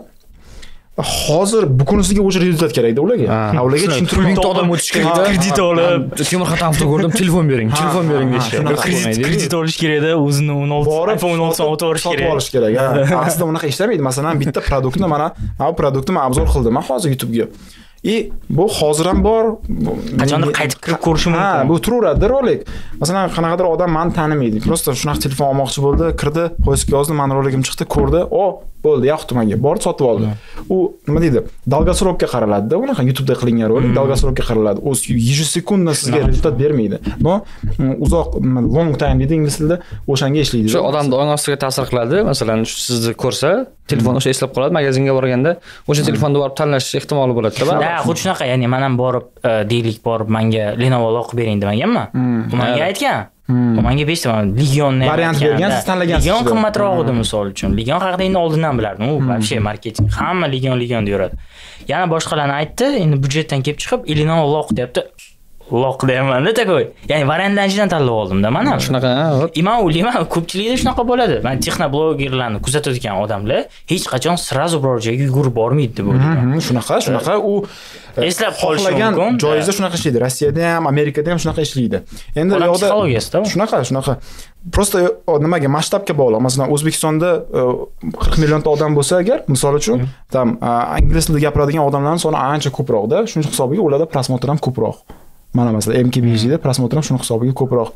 Hozir bukunisiga o'sha rezultat kerak-da ularga. Ularga tushuntirib odam o'tish kerak-da. Kredit olib, Temur Xatomovni ko'rdim, telefon bering deyishgan. Kredit olish kerak-da, o'zini 16 iPhone 16 sotib olish kerak. Aslida unaqa ishlamaydi. Masalan, bitta produktni mana bu produktni men obzor qildim hozir YouTube'ga. Bu hozir ham bor. Qachondir qaytib kirib ko'rishim mumkin. Bu turaveradi rolik. Masalan, qanaqadir odam meni tanimaydi. Prosta shunaqa telefon olmoqchi bo'ldi, kirdi, poyezga yozdi, meni roligim chiqdi, ko'rdi. Bo'ldi, yoqdi menga. Borib sotib oldi. U nima deydi? Dolgosrokka qaraladi-da, unaqa YouTube'da qilingan rolik dolgosrokka qaraladi. O'z 100 sekundda sizga rezultat bermaydi. No, uzoq long time deydi ingliz tilida, o'shanga ishlaydi. Shu odamning ong ostiga ta'sir qiladi. Masalan, sizni ko'rsa, telefon o'sha eslab qoladi, magazinga borganda o'sha telefonda borib tanlash ehtimoli bo'ladi-da. Xuddi shunaqa, ya'ni men ham borib, deylik borib menga Lenovo Loq bering deganman. U menga aytgan. U menga 5 ta Legionni variant bergan, siz tanlagansiz. Legion qimmatroq edi misol uchun. Legion haqida endi oldindan bilardim. U вообще marketing. Hamma Legion deyuradi. Yana boshqalarni aytdi, endi budjetdan kelib chiqib, Lenovo Loq deyapti. Loq deyman-da takoy. Ya'ni variantdan ichidan tanlab oldim-da men ham. Shunaqa, Men o'ylayman, ko'pchilikda shunaqa bo'ladi. Men texnoblogerlarni kuzatadigan odamlar hech qachon sразу biror joyga yugurib bormaydi deb o'ylayman. Shunaqa u eslab qolish mumkin. Joyizda shunaqa ishlaydi. Rossiyada ham, Amerikada ham shunaqa ishlaydi. Endi u yoqda shunaqa. Prosta nimaga masshtabga bog'liq. Masalan, O'zbekistonda 40 millionta odam bo'lsa agar, misol uchun, ingliz tilida gapiradigan odamlarning soni ancha ko'proq-da. Shuning hisobiga ularda prosmotr ham ko'proq. Mana masalan MKBG'da prosmotr ham shuni hisobiga ko'proq.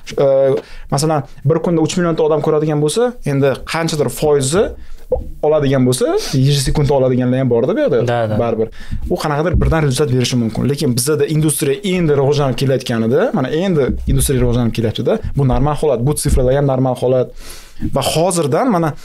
Masalan, bir kunda 3 millionta odam ko'radigan bo'lsa, endi qanchadir foizi oladigan bo'lsa, 100 sekund oladiganlar ham bor-da bu yerda. Baribir. U qanaqadir birdan rezultat berishi mumkin. Lekin bizda industriya endi rivojlanib kelayotganida, mana endi industriya rivojlanib kelyapti-da. Bu normal holat, bu sifrlar ham normal holat. Va hozirdan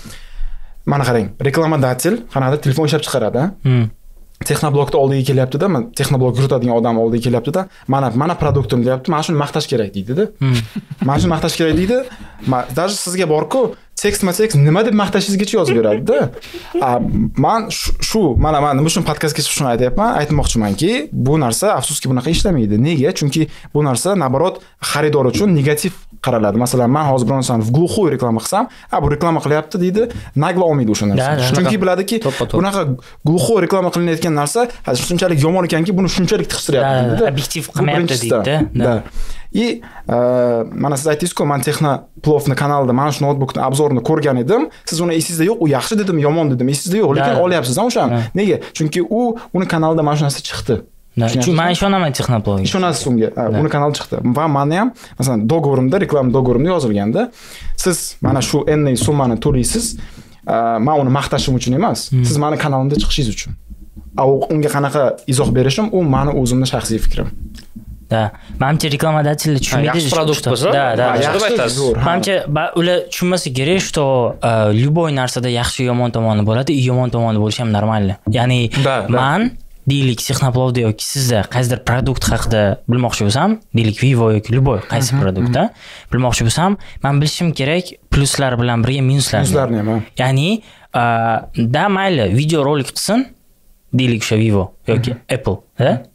mana qarang, reklamadatel qanaqadir telefon ishlab chiqaradi. Texnoblogda oldiga kelyapti-da, men texnoblog yuritadigan odam oldiga kelyapti-da, mana produktim deyapti, mana shuni maqtash kerak deydi-da. Mana shuni maqtash kerak deydi. Даже sizga bor-ku, tekst nima deb maqtashingizgacha yozib beradi-da. Men mana bu shuni podkastga shuni aytmoqchimanki, bu narsa afsuski bunaqa ishlamaydi. Nega? Chunki bu narsa naborot xaridor uchun negativ qaraladi. Masalan, men hozir bir narsani glухой reklama qilsam, bu reklama qilyapti deydi, nagla olmaydi o'sha narsa. Chunki biladiki, bunaqa glухой reklama qilinayotgan narsa shunchalik yomon ekanki, buni shunchalik tiqtiryapti deydi. Obyektiv qilmayapti deydi-da. Mana siz aytdingiz-ku, men Texnoplovni kanalida mana shu notebookni obzorini ko'rgan edim. Siz uni esingizda yo'q, u yaxshi dedim, yomon dedim, esingizda yo'q, lekin olyapsiz o'shani. Nega? Chunki uni kanalida mana shu narsa chiqdi. Chunki men ishonaman Texnoplowga. Ishonasiz unga. Uni kanal chiqdi. Va meni ham, masalan, dogovorimda, reklama dogovorimda yozilganda, siz mana shu n summani to'laysiz, men uni maqtashim uchun emas, siz meni kanalimda chiqishingiz uchun. Unga qanaqa izoh berishim, u meni o'zimning shaxsiy fikrim. Menimcha reklamadatellar tushunmaydi. Yaxshi produkt bo'lsa, yaxshi aytasiz. Menimcha ular tushunmasa kerak, что любой narsada yaxshi yomon tomoni bo'ladi, yomon tomoni bo'lishi ham normal. Ya'ni men deylik Texnoplovda yoki sizda qaysidir produkt haqida bilmoqchi bo'lsam, deylik Vivo yoki любой qaysi produktda bilmoqchi bo'lsam, men bilishim kerak pluslari bilan birga minuslarni ham. Ya'ni mayli video rolik qilsin, deylik o'sha Vivo yoki Apple,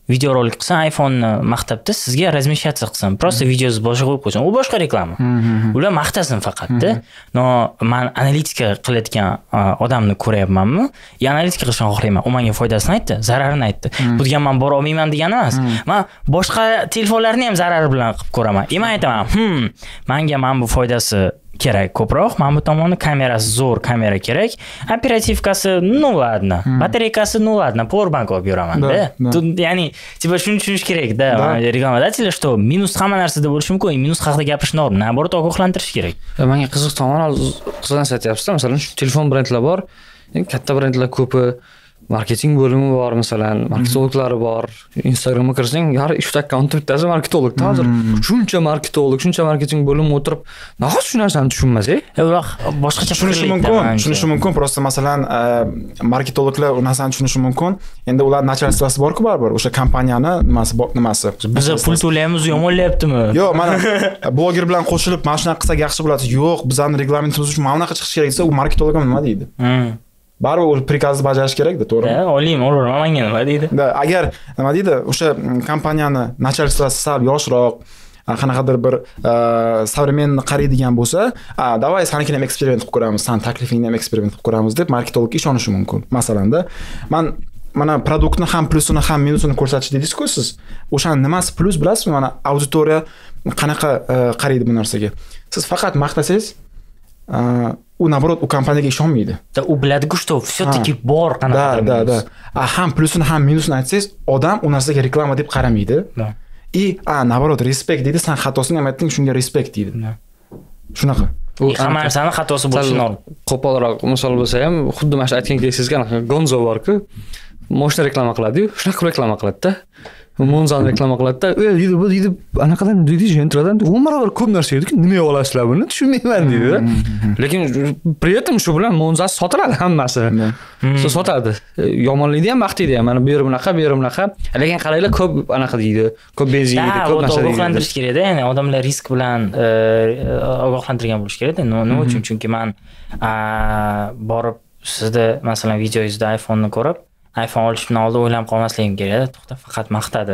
videorolik qilsan, iPhone'ni maqtabda sizga razmeshyatsiya qilsin. Просто videosi boshqa qo'yib qo'ysin. U boshqa reklama. Ular maqtasin faqatda. No, men analitika qilayotgan odamni ko'ryapmanmi? Analitika qilishni xohlayman. U menga foydasini aytdi, zararini aytdi. Bu degan men bora olmayman degani emas. Men boshqa telefonlarni ham zarari bilan qilib ko'raman. Men aytaman, menga bu foydasi kerak ko'proq. Men bu tomonni kamerasi zo'r kamera kerak. Operativkasi nuladna, batareykasi nuladna, powerbank olib yuraman-da. Ya'ni, tipa shuni tushunish kerak-da. Reklamadatellar что minus hamma narsada bo'lishi mumkin. Minus haqida gapirish noto'g'ri. Naborot ogohlantirish kerak. Menga qiziq tomoni qizg'ansa aytyapsiz-da, masalan, telefon brendlar bor. Katta brendlar ko'pi, marketing bo'limi bor, masalan, marketologlari bor. Instagramga kirsang, har 3 akkaunt bittasi marketolog. Hozir shuncha marketolog, shuncha marketing bo'limi o'tirib, nahot shu narsani tushunmasak? Biroq boshqacha tushunishi mumkin. Prosta masalan, marketologlar u narsani tushunishi mumkin. Endi ular nachalstvosi bor-ku baribir. O'sha kompaniyani nimasi? Biz pul to'laymiz, yomonlayaptimi? Yo'q, mana bloger bilan qo'shilib, mana shunaqa qilsak yaxshi bo'ladi. Yo'q, bizning reglamentimiz uchun mana bunaqa chiqish kerak desa, u marketolog ham nima deydi? Baribir u prikazni bajarish kerak-da, to'g'rimi? Olim, menga nima deydi? Agar nima deydi, o'sha kompaniyani nachalstvosi sal yoshroq, qanaqadir bir современный qaraydigan bo'lsa, davay sanikini ham eksperiment qilib ko'ramiz, san taklifingni ham eksperiment qilib ko'ramiz deb marketologga ishonishi mumkin. Masalanda, mana produktni ham plusini ham minusini ko'rsatish dedingiz-ku siz. O'shaning nimasi plus bilasizmi? Mana auditoriya qanaqa qaraydi bu narsaga. Siz faqat maqtasangiz, u naborot u kompaniyaga ishonmaydi. U biladi-ku, что всё-таки bor qanaqa. Da. Ham plusini ham minusini aytsangiz, odam u narsaga reklama deb qaramaydi. Naborot respekt deydi, sen xatosini ham aytding, shunga respekt deydi. Shunaqa. Hamma narsani xatosi bo'lishini olib. Qo'polroq misol bo'lsa ham, xuddi mana shu aytgan sizga Gonzo bor-ku, moshina reklama qiladi-yu, shunaqa reklama qiladi-da. Monzani reklama qiladi-da, deydi, anaqadan deydi, jentradan, umarlar ko'p narsa deydi-ku, nima olasizlar buni? Tushunmayman deydi. Lekin при этом shu bilan Monzasi sotiladi hammasi. Sotadi. Yomonlikni ham, maqtaydi ham. Mana bu yer bunaqa, bu yer bunaqa. Lekin qaranglar, ko'p anaqa deydi, ko'p benzin deydi, ko'p narsa deydi. Ogohlantirish kerak-da, ya'ni odamlar risk bilan ogohlantirgan bo'lish kerak-da. Nima uchun? Chunki men borib sizda masalan videoyingizda iPhone'ni ko'rib, iPhone olishdan oldin o'ylab qolmasligim kerak. To'xta, faqat maqtadi.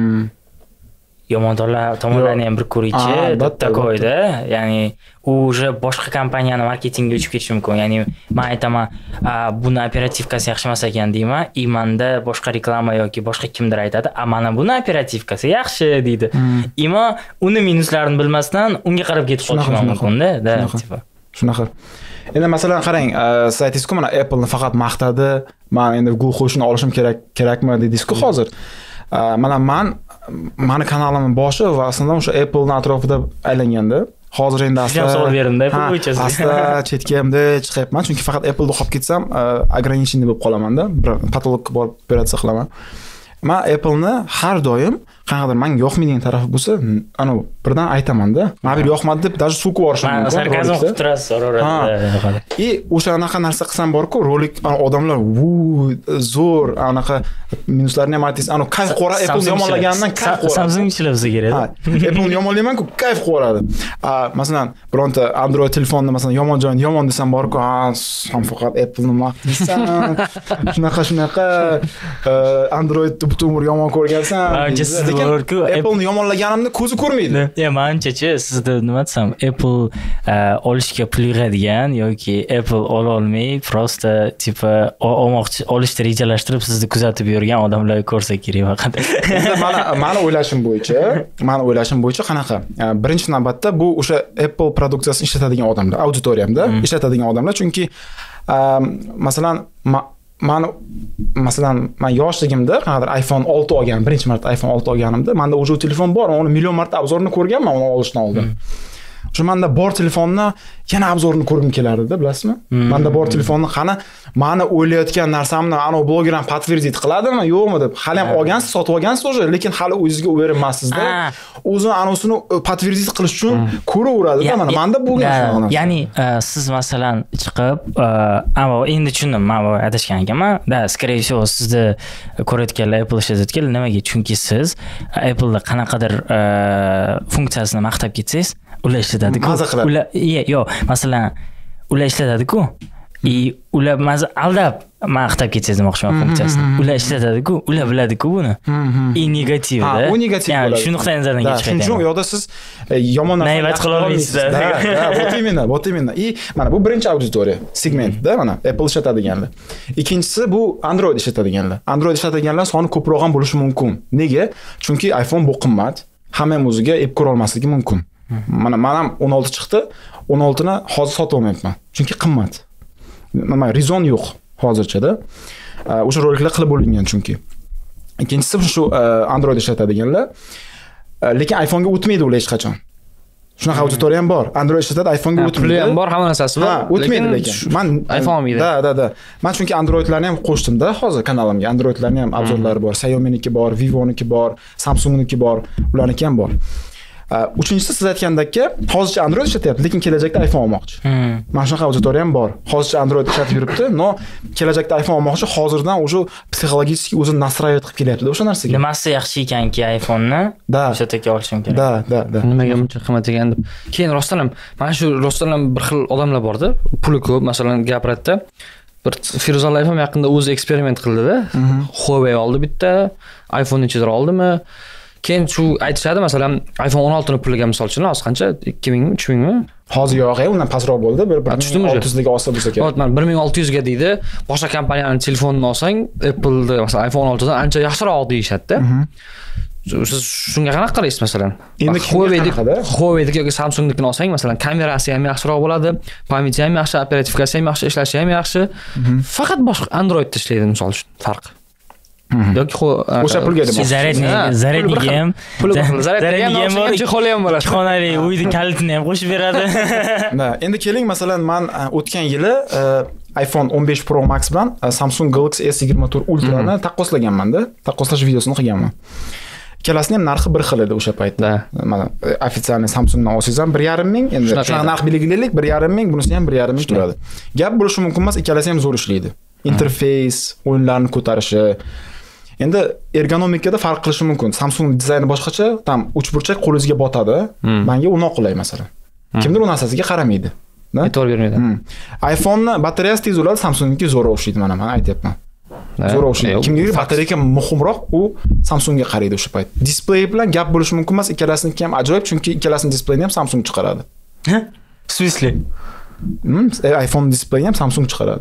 Yomon tomonlarni ham bir ko'raychi, bitta qo'ydi. Ya'ni u уже boshqa kompaniyani marketingga o'chib ketishi mumkin. Ya'ni men aytaman, buni operativkasi yaxshi emas ekan deyman, manda boshqa reklama yoki boshqa kimdir aytadi, mana buni operativkasi yaxshi deydi. Uni minuslarini bilmasdan unga qarab ketib qolish mumkin-da, Shunaqa. Endi masalan qarang, siz aytdingiz-ku, mana Apple'ni faqat maqtadi, men endi Google qo'shini olishim kerakmi dedingiz-ku hozir. Mana meni kanalimning boshi va aslida o'sha Apple'ning atrofida aylanganda, hozir endi savol berimda bu bo'yicha. Asta chetkamda chiqyapman, chunki faqat Apple'da qolib ketsam, ограничение bo'lib qolaman-da, bir patologga borib operatsiya qilaman. Men Apple'ni har doim qanaqadir menga yoqmaydigan tarafi bo'lsa, birdan aytaman-da. Menga bir yoqmadi deb даже sulqib yuborishim mumkin. Sarkazm qilib turasiz, yoqadi. O'shanaqa narsa qilsam bor-ku, rolik odamlar zo'r, anaqa minuslarni ham aytasiz, kayf qora Apple yomonlaganidan kayf qora. Samsungchilar bizga kerak. Apple yomonlayman-ku, kayf qoradi. Masalan, bironta Android telefonni masalan yomon joyini yomon desam bor-ku, ham faqat Apple'ni maqtaysan. Shunaqa Android butun umr yomon ko'rgansan. Apple'ni yomonlaganimni ko'zi ko'rmaydi. Menimcha sizda nima desam, Apple olishga pul yig'adigan yoki Apple ola olmay, prosta tipa olishni rejalashtirib sizni kuzatib yurgan odamlar ko'rsa kerak faqat. Meni o'ylashim bo'yicha qanaqa? Birinchi navbatda bu o'sha Apple produksiyasini ishlatadigan odamlar, auditoriyamda ishlatadigan odamlar, chunki masalan men yoshligimda qanaqadir iPhone 6 olgan, birinchi marta iPhone 6 olganimda, menda o'sha telefon bor, uni million marta obzorini ko'rganman uni olishdan oldin. O'sha menda bor telefonni yana obzorini ko'rgim kelardi-da, bilasizmi? Menda bor telefonni qani meni o'ylayotgan narsamni bloger ham подтвердить qiladimi, yo'qmi deb. Hali ham olgansiz, sotib olgansiz o'sha, lekin hali o'zingizga o'yermassizda. O'zini anosini подтвердить qilish uchun ko'raveradi-da, mana menda bo'lgan shu. Ya'ni siz masalan chiqib, endi tushundim, men adashgan ekanman. Скорее всего, sizni ko'rayotganlar Apple ishlatayotganlar nimaga? Chunki siz Apple'da qanaqadir funksiyasini maqtab ketsangiz, ular ishlatadi-ku. Yo'q, masalan, ular ishlatadi-ku. И ular maza aldab maqtab ketsangiz demoqchiman funksiyasini. Ular ishlatadi-ku, ular biladi-ku buni. И negativ da. U negativ bo'ladi. bo'ladi. Shu nuqtai nazardan Да, chiqadi. shuning uchun u yoqda siz yomon narsa Nayvat qila olmaysiz. Вот именно. И mana bu birinchi auditoriya segmentda mana Apple ishlatadiganlar. Ikkinchisi bu Android ishlatadiganlar. Android ishlatadiganlar soni ko'proq ham bo'lishi mumkin. Nega? Chunki iPhone bu qimmat. Hamma o'ziga ep ko'ra olmasligi mumkin. Mana men ham 16 chiqdi. 16 ni hozir sotib olmayapman. Chunki qimmat. Nima rezon yo'q hozirchada. O'sha roliklar qilib bo'lingan chunki. Ikkinchisi shu Android ishlatadiganlar. Lekin iPhone'ga o'tmaydi ular hech qachon. Shunaqa auditoriya ham bor. Android ishlatadi, iPhone'ga o'tmaydi. Puli ham bor, hamma narsasi bor. O'tmaydi lekin. Men iPhone olmaydi. Da. Men chunki Androidlarni ham qo'shdim-da hozir kanalimga. Androidlarning ham obzorlari bor. Xiaomi'niki bor, Vivo'niki bor, Samsung'niki bor, ularniki ham bor. Uchinchisi siz aytgandekki, hozircha Android ishlatyapti, lekin kelajakda iPhone olmoqchi. Mana shunaqa auditoriya ham bor. Hozircha Android ishlatib yuribdi, no kelajakda iPhone olmoqchi, hozirdan o'sha psixologik o'zini nastroyat qilib kelyapti o'sha narsaga. Nimasi yaxshi ekanki iPhone'ni ishlatga olishim kerak. Da. Nimaga buncha qimmat ekan deb. Keyin rostdan ham mana shu rostdan ham bir xil odamlar bor-da, puli ko'p, masalan gapiradida. Bir Firuzalloyev ham yaqinda o'zi eksperiment qildi-da. Huawei oldi bitta, iPhone nechadir oldimi? Keyin shu aytishadi, masalan, iPhone 16 ni puliga misol uchun hozir qancha? 2000 mi, 3000 mi? Hozir yo'q, undan pastroq bo'ldi. Bir 1600 ga olsa bo'lsa kerak. Hozir men 1600 ga deydi. Boshqa kompaniyaning telefonini olsang, Apple'da masalan iPhone 16 dan ancha yaxshiroq deyishadi-da. Siz shunga qanaqa qaraysiz masalan? Endi Huawei'dagi yoki Samsung'nikini olsang, masalan, kamerasi ham yaxshiroq bo'ladi, pamyati ham yaxshi, operativkasi ham yaxshi, ishlashi ham yaxshi. Faqat boshqa Androidda ishlaydi misol uchun farq. Yoki o'sha pulga deb. Zaryadniki ham xoli ham bo'ladi. Xonali uyni kalitini ham qo'shib beradi. Endi keling, masalan, men o'tgan yili iPhone 15 Pro Max bilan Samsung Galaxy S24 Ultra ni taqqoslaganman-da. Taqqoslash videosini qilganman. Ikkalasining ham narxi bir xil edi o'sha paytda. Mana ofitsialniy Samsungdan olsangiz ham 1.5 ming, endi shunaqa narx belgilaylik, 1.5 ming, bunisi ham 1.5 ming turadi. Gap bo'lishi mumkin emas, ikkalasi ham zo'r ishlaydi. Interfays, o'yinlarni ko'tarishi. Endi ergonomikada farq qilishi mumkin. Samsung dizayni boshqacha, tam uchburchak qo'lingizga botadi. Menga u noqulay masalan. Kimdir u narsasiga qaramaydi. E'tibor bermaydi. iPhone'ni batareyasi tez o'ladi, Samsungniki zo'roq ishlaydi, men aytyapman. Zo'roq ishlaydi. Kimgadir batareyka muhimroq, u Samsungga qaraydi o'sha payt. Displey bilan gap bo'lishi mumkin emas, ikkalasiniki ham ajoyib, chunki ikkalasining displeyini ham Samsung chiqaradi. В смысле? iPhone displeyini ham Samsung chiqaradi.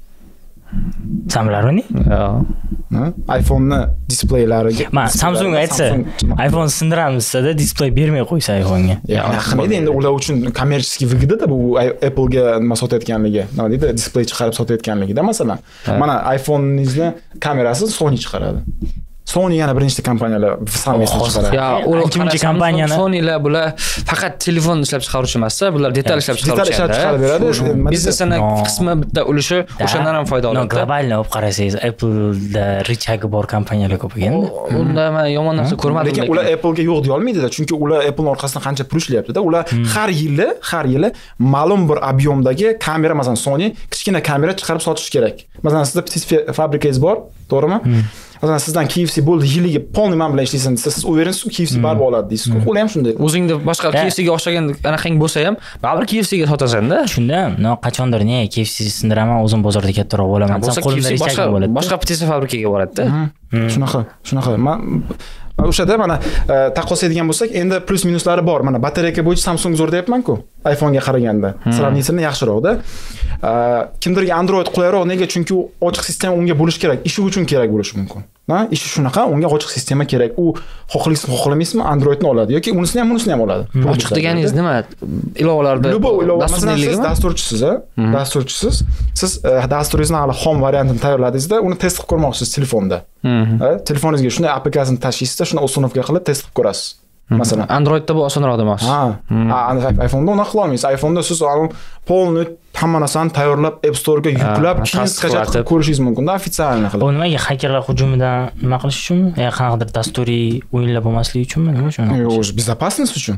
Samlarni? iPhone'ni displaylariga. Samsung aytsa, iPhone sindiramizda displey bermay qo'ysa iPhone'ga. Yaqinida endi ular uchun kommersiy vigida bu Apple'ga nima sotayotganligi, nima deydi, displey chiqarib sotayotganligida masalan. Mana iPhone'ingizni kamerasi Sony chiqaradi. Sony yana birinchi kompaniyalar sammesini chiqaradi. Ikkinchi kompaniyani Sonylar bular faqat telefon ishlab chiqaruvchi emas-da, bular detal ishlab chiqaruvchi. Detal ishlab chiqarib beradi. Biznesning qismi bitta ulushi o'shandan ham foyda oladi. Globalni olib qarasangiz, Apple'da richagi bor kompaniyalar ko'p ekan. Unda men yomon narsa ko'rmadim. Lekin ular Apple'ga yo'q deya olmaydi-da, chunki ular Apple'ning orqasidan qancha pul ishlayapti-da. Ular har yili ma'lum bir ob'yomdagi kamera, masalan, Sony kichkina kamera chiqarib sotish kerak. Masalan, sizda petit fabrikangiz bor, to'g'rimi? Masalan, sizdan KFC bo'ldi, yiliga polni men bilan ishlaysan desa, siz o'yeringiz KFC barib oladi deysiz. Ular ham shunday. O'zingda boshqa KFCga o'xshagan anaqang bo'lsa ham, baribir KFCga sotasan-da. Shunda, qachondir ne KFC sindiraman, o'zim bozorda kattaroq bo'laman desam, qo'limda richag bo'ladi. Boshqa petit fabrikaga boradi-da. Shunaqa. Men o'shada mana taqqoslaydigan bo'lsak, endi plus minuslari bor. Mana batareyka bo'yicha Samsung zo'r deyapman-ku, iPhone'ga qaraganda. Сравнительно yaxshiroq-da. Kimdirga Android qulayroq, nega? Chunki u ochiq sistema unga bo'lish kerak, ishi uchun kerak bo'lishi mumkin. Ishi shunaqa, unga ochiq sistema kerak. U xohlaysizmi, xohlamaysizmi Androidni oladi yoki unisini ham oladi. Ochiq deganingiz nima? Ilovalarda dasturchisiz, dasturchisiz. Siz dasturingizni hali xom variantini tayyorladingizda, uni test qilib ko'rmoqchisiz telefonda. Telefoningizga shunday applikasiyani tashlaysizda, shuni ustunovka qilib test qilib ko'rasiz. Masalan, Androidda bu osonroq demoqsiz. iPhone'da unaqa qila olmaysiz. iPhone'da siz polni hamma narsani tayyorlab App Store'ga yuklab, keyin skачать qilib ko'rishingiz mumkin-da, ofitsialniy qilib. Bu nimaga hakerlar hujumidan nima qilish uchunmi? Qanaqadir dasturiy o'yinlar bo'lmasligi uchunmi? Nima uchun? Yo'q, безопасность uchun.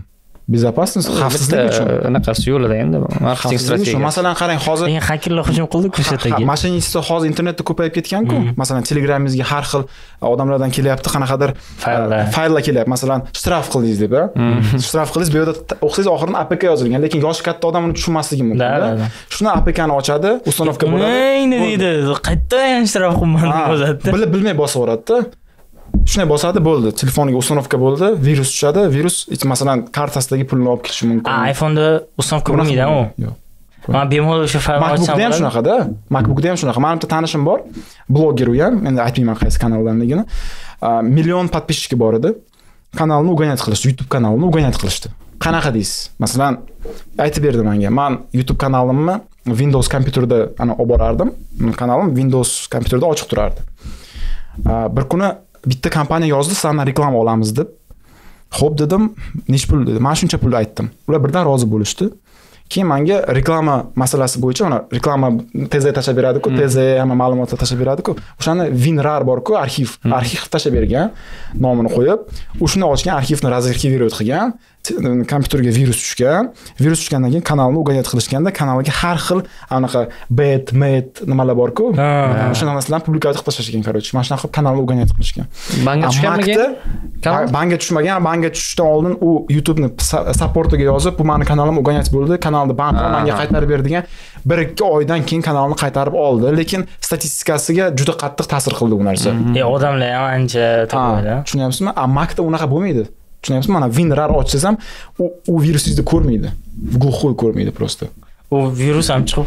Безопасность, xavfsizlik uchun. Anaqasi yo'lida endi marketing strategiyasi. Masalan, qarang, hozir Lekin xakerlar hujum qildi-ku o'sha yerga. Mashinistlar hozir internetda ko'payib ketgan-ku. Masalan, Telegramingizga har xil odamlardan kelyapti, qanaqadir fayllar kelyapti. Masalan, shtraf qildingiz deb, shtraf qildingiz, bu yerda o'qisiz oxirini APK yozilgan, lekin yoshi katta odam uni tushunmasligi mumkin. Shuni APKni ochadi, uстановка bo'ladi. Neyni deydi, qayerdan shtraf qilmadim o'zatdi. Bilmay bosaveradi-da. Shunday bosadi, bo'ldi. Telefoniga uстановка bo'ldi, virus tushadi, virus masalan kartasidagi pulni olib ketishi mumkin. iPhone'da uстановка bo'lmaydi-ku. Yo'q. Men bemalol o'sha faylni ochsam MacBookda ham shunaqada. MacBookda ham shunaqa. Menimcha tanishim bor, bloger u ham, endi aytmayman qaysi kanaldanligini. Million подписчики bor edi. Kanalni o'rganib qilishdi, YouTube kanalini o'rganib qilishdi. Qanaqa deysiz? Masalan, aytib berdi menga. Men YouTube kanalimni Windows kompyuterda olib borardim. Kanalim Windows kompyuterda ochiq turardi. Bir kuni bitta kompaniya yozdi, sizdan reklama olamiz deb. Xo'p dedim, nech pul dedi. Men shuncha pul aytdim. Ular birdan rozi bo'lishdi. Keyin menga reklama masalasi bo'yicha, mana reklama tezda tashab beradi-ku, tezda hamma ma'lumotlar tashab beradi-ku. O'shani WinRAR bor-ku, arxiv tashab bergan, nomini qo'yib, o'shuni ochgan, arxivni razvedka berib qilgan, kompyuterga virus tushgandan keyin kanalni o'rganib qilishganda, kanalga har xil anaqa met nimalar bor-ku. O'sha narsalarni publikatsiya qilib tashlashgan, короче. Mana shunaqa kanalni o'rganib qilishgan. Banga tushganmikan? Banga tushmagan, banga tushishdan oldin u YouTube'ni supportiga yozib, bu meni kanalim o'rganib bo'ldi, kanalni menga qaytarib berdigan 1-2 oydan keyin kanalni qaytarib oldi, lekin statistikasiga juda qattiq ta'sir qildi bu narsa. Odamlar ham ancha to'g'ri. Tushunyapsizmi? Macda unaqa bo'lmaydi. Tushunyapsizmi? Mana WinRAR ochsangiz ham u virusingizni ko'rmaydi. Глухой ko'rmaydi просто. U virus ham chiqib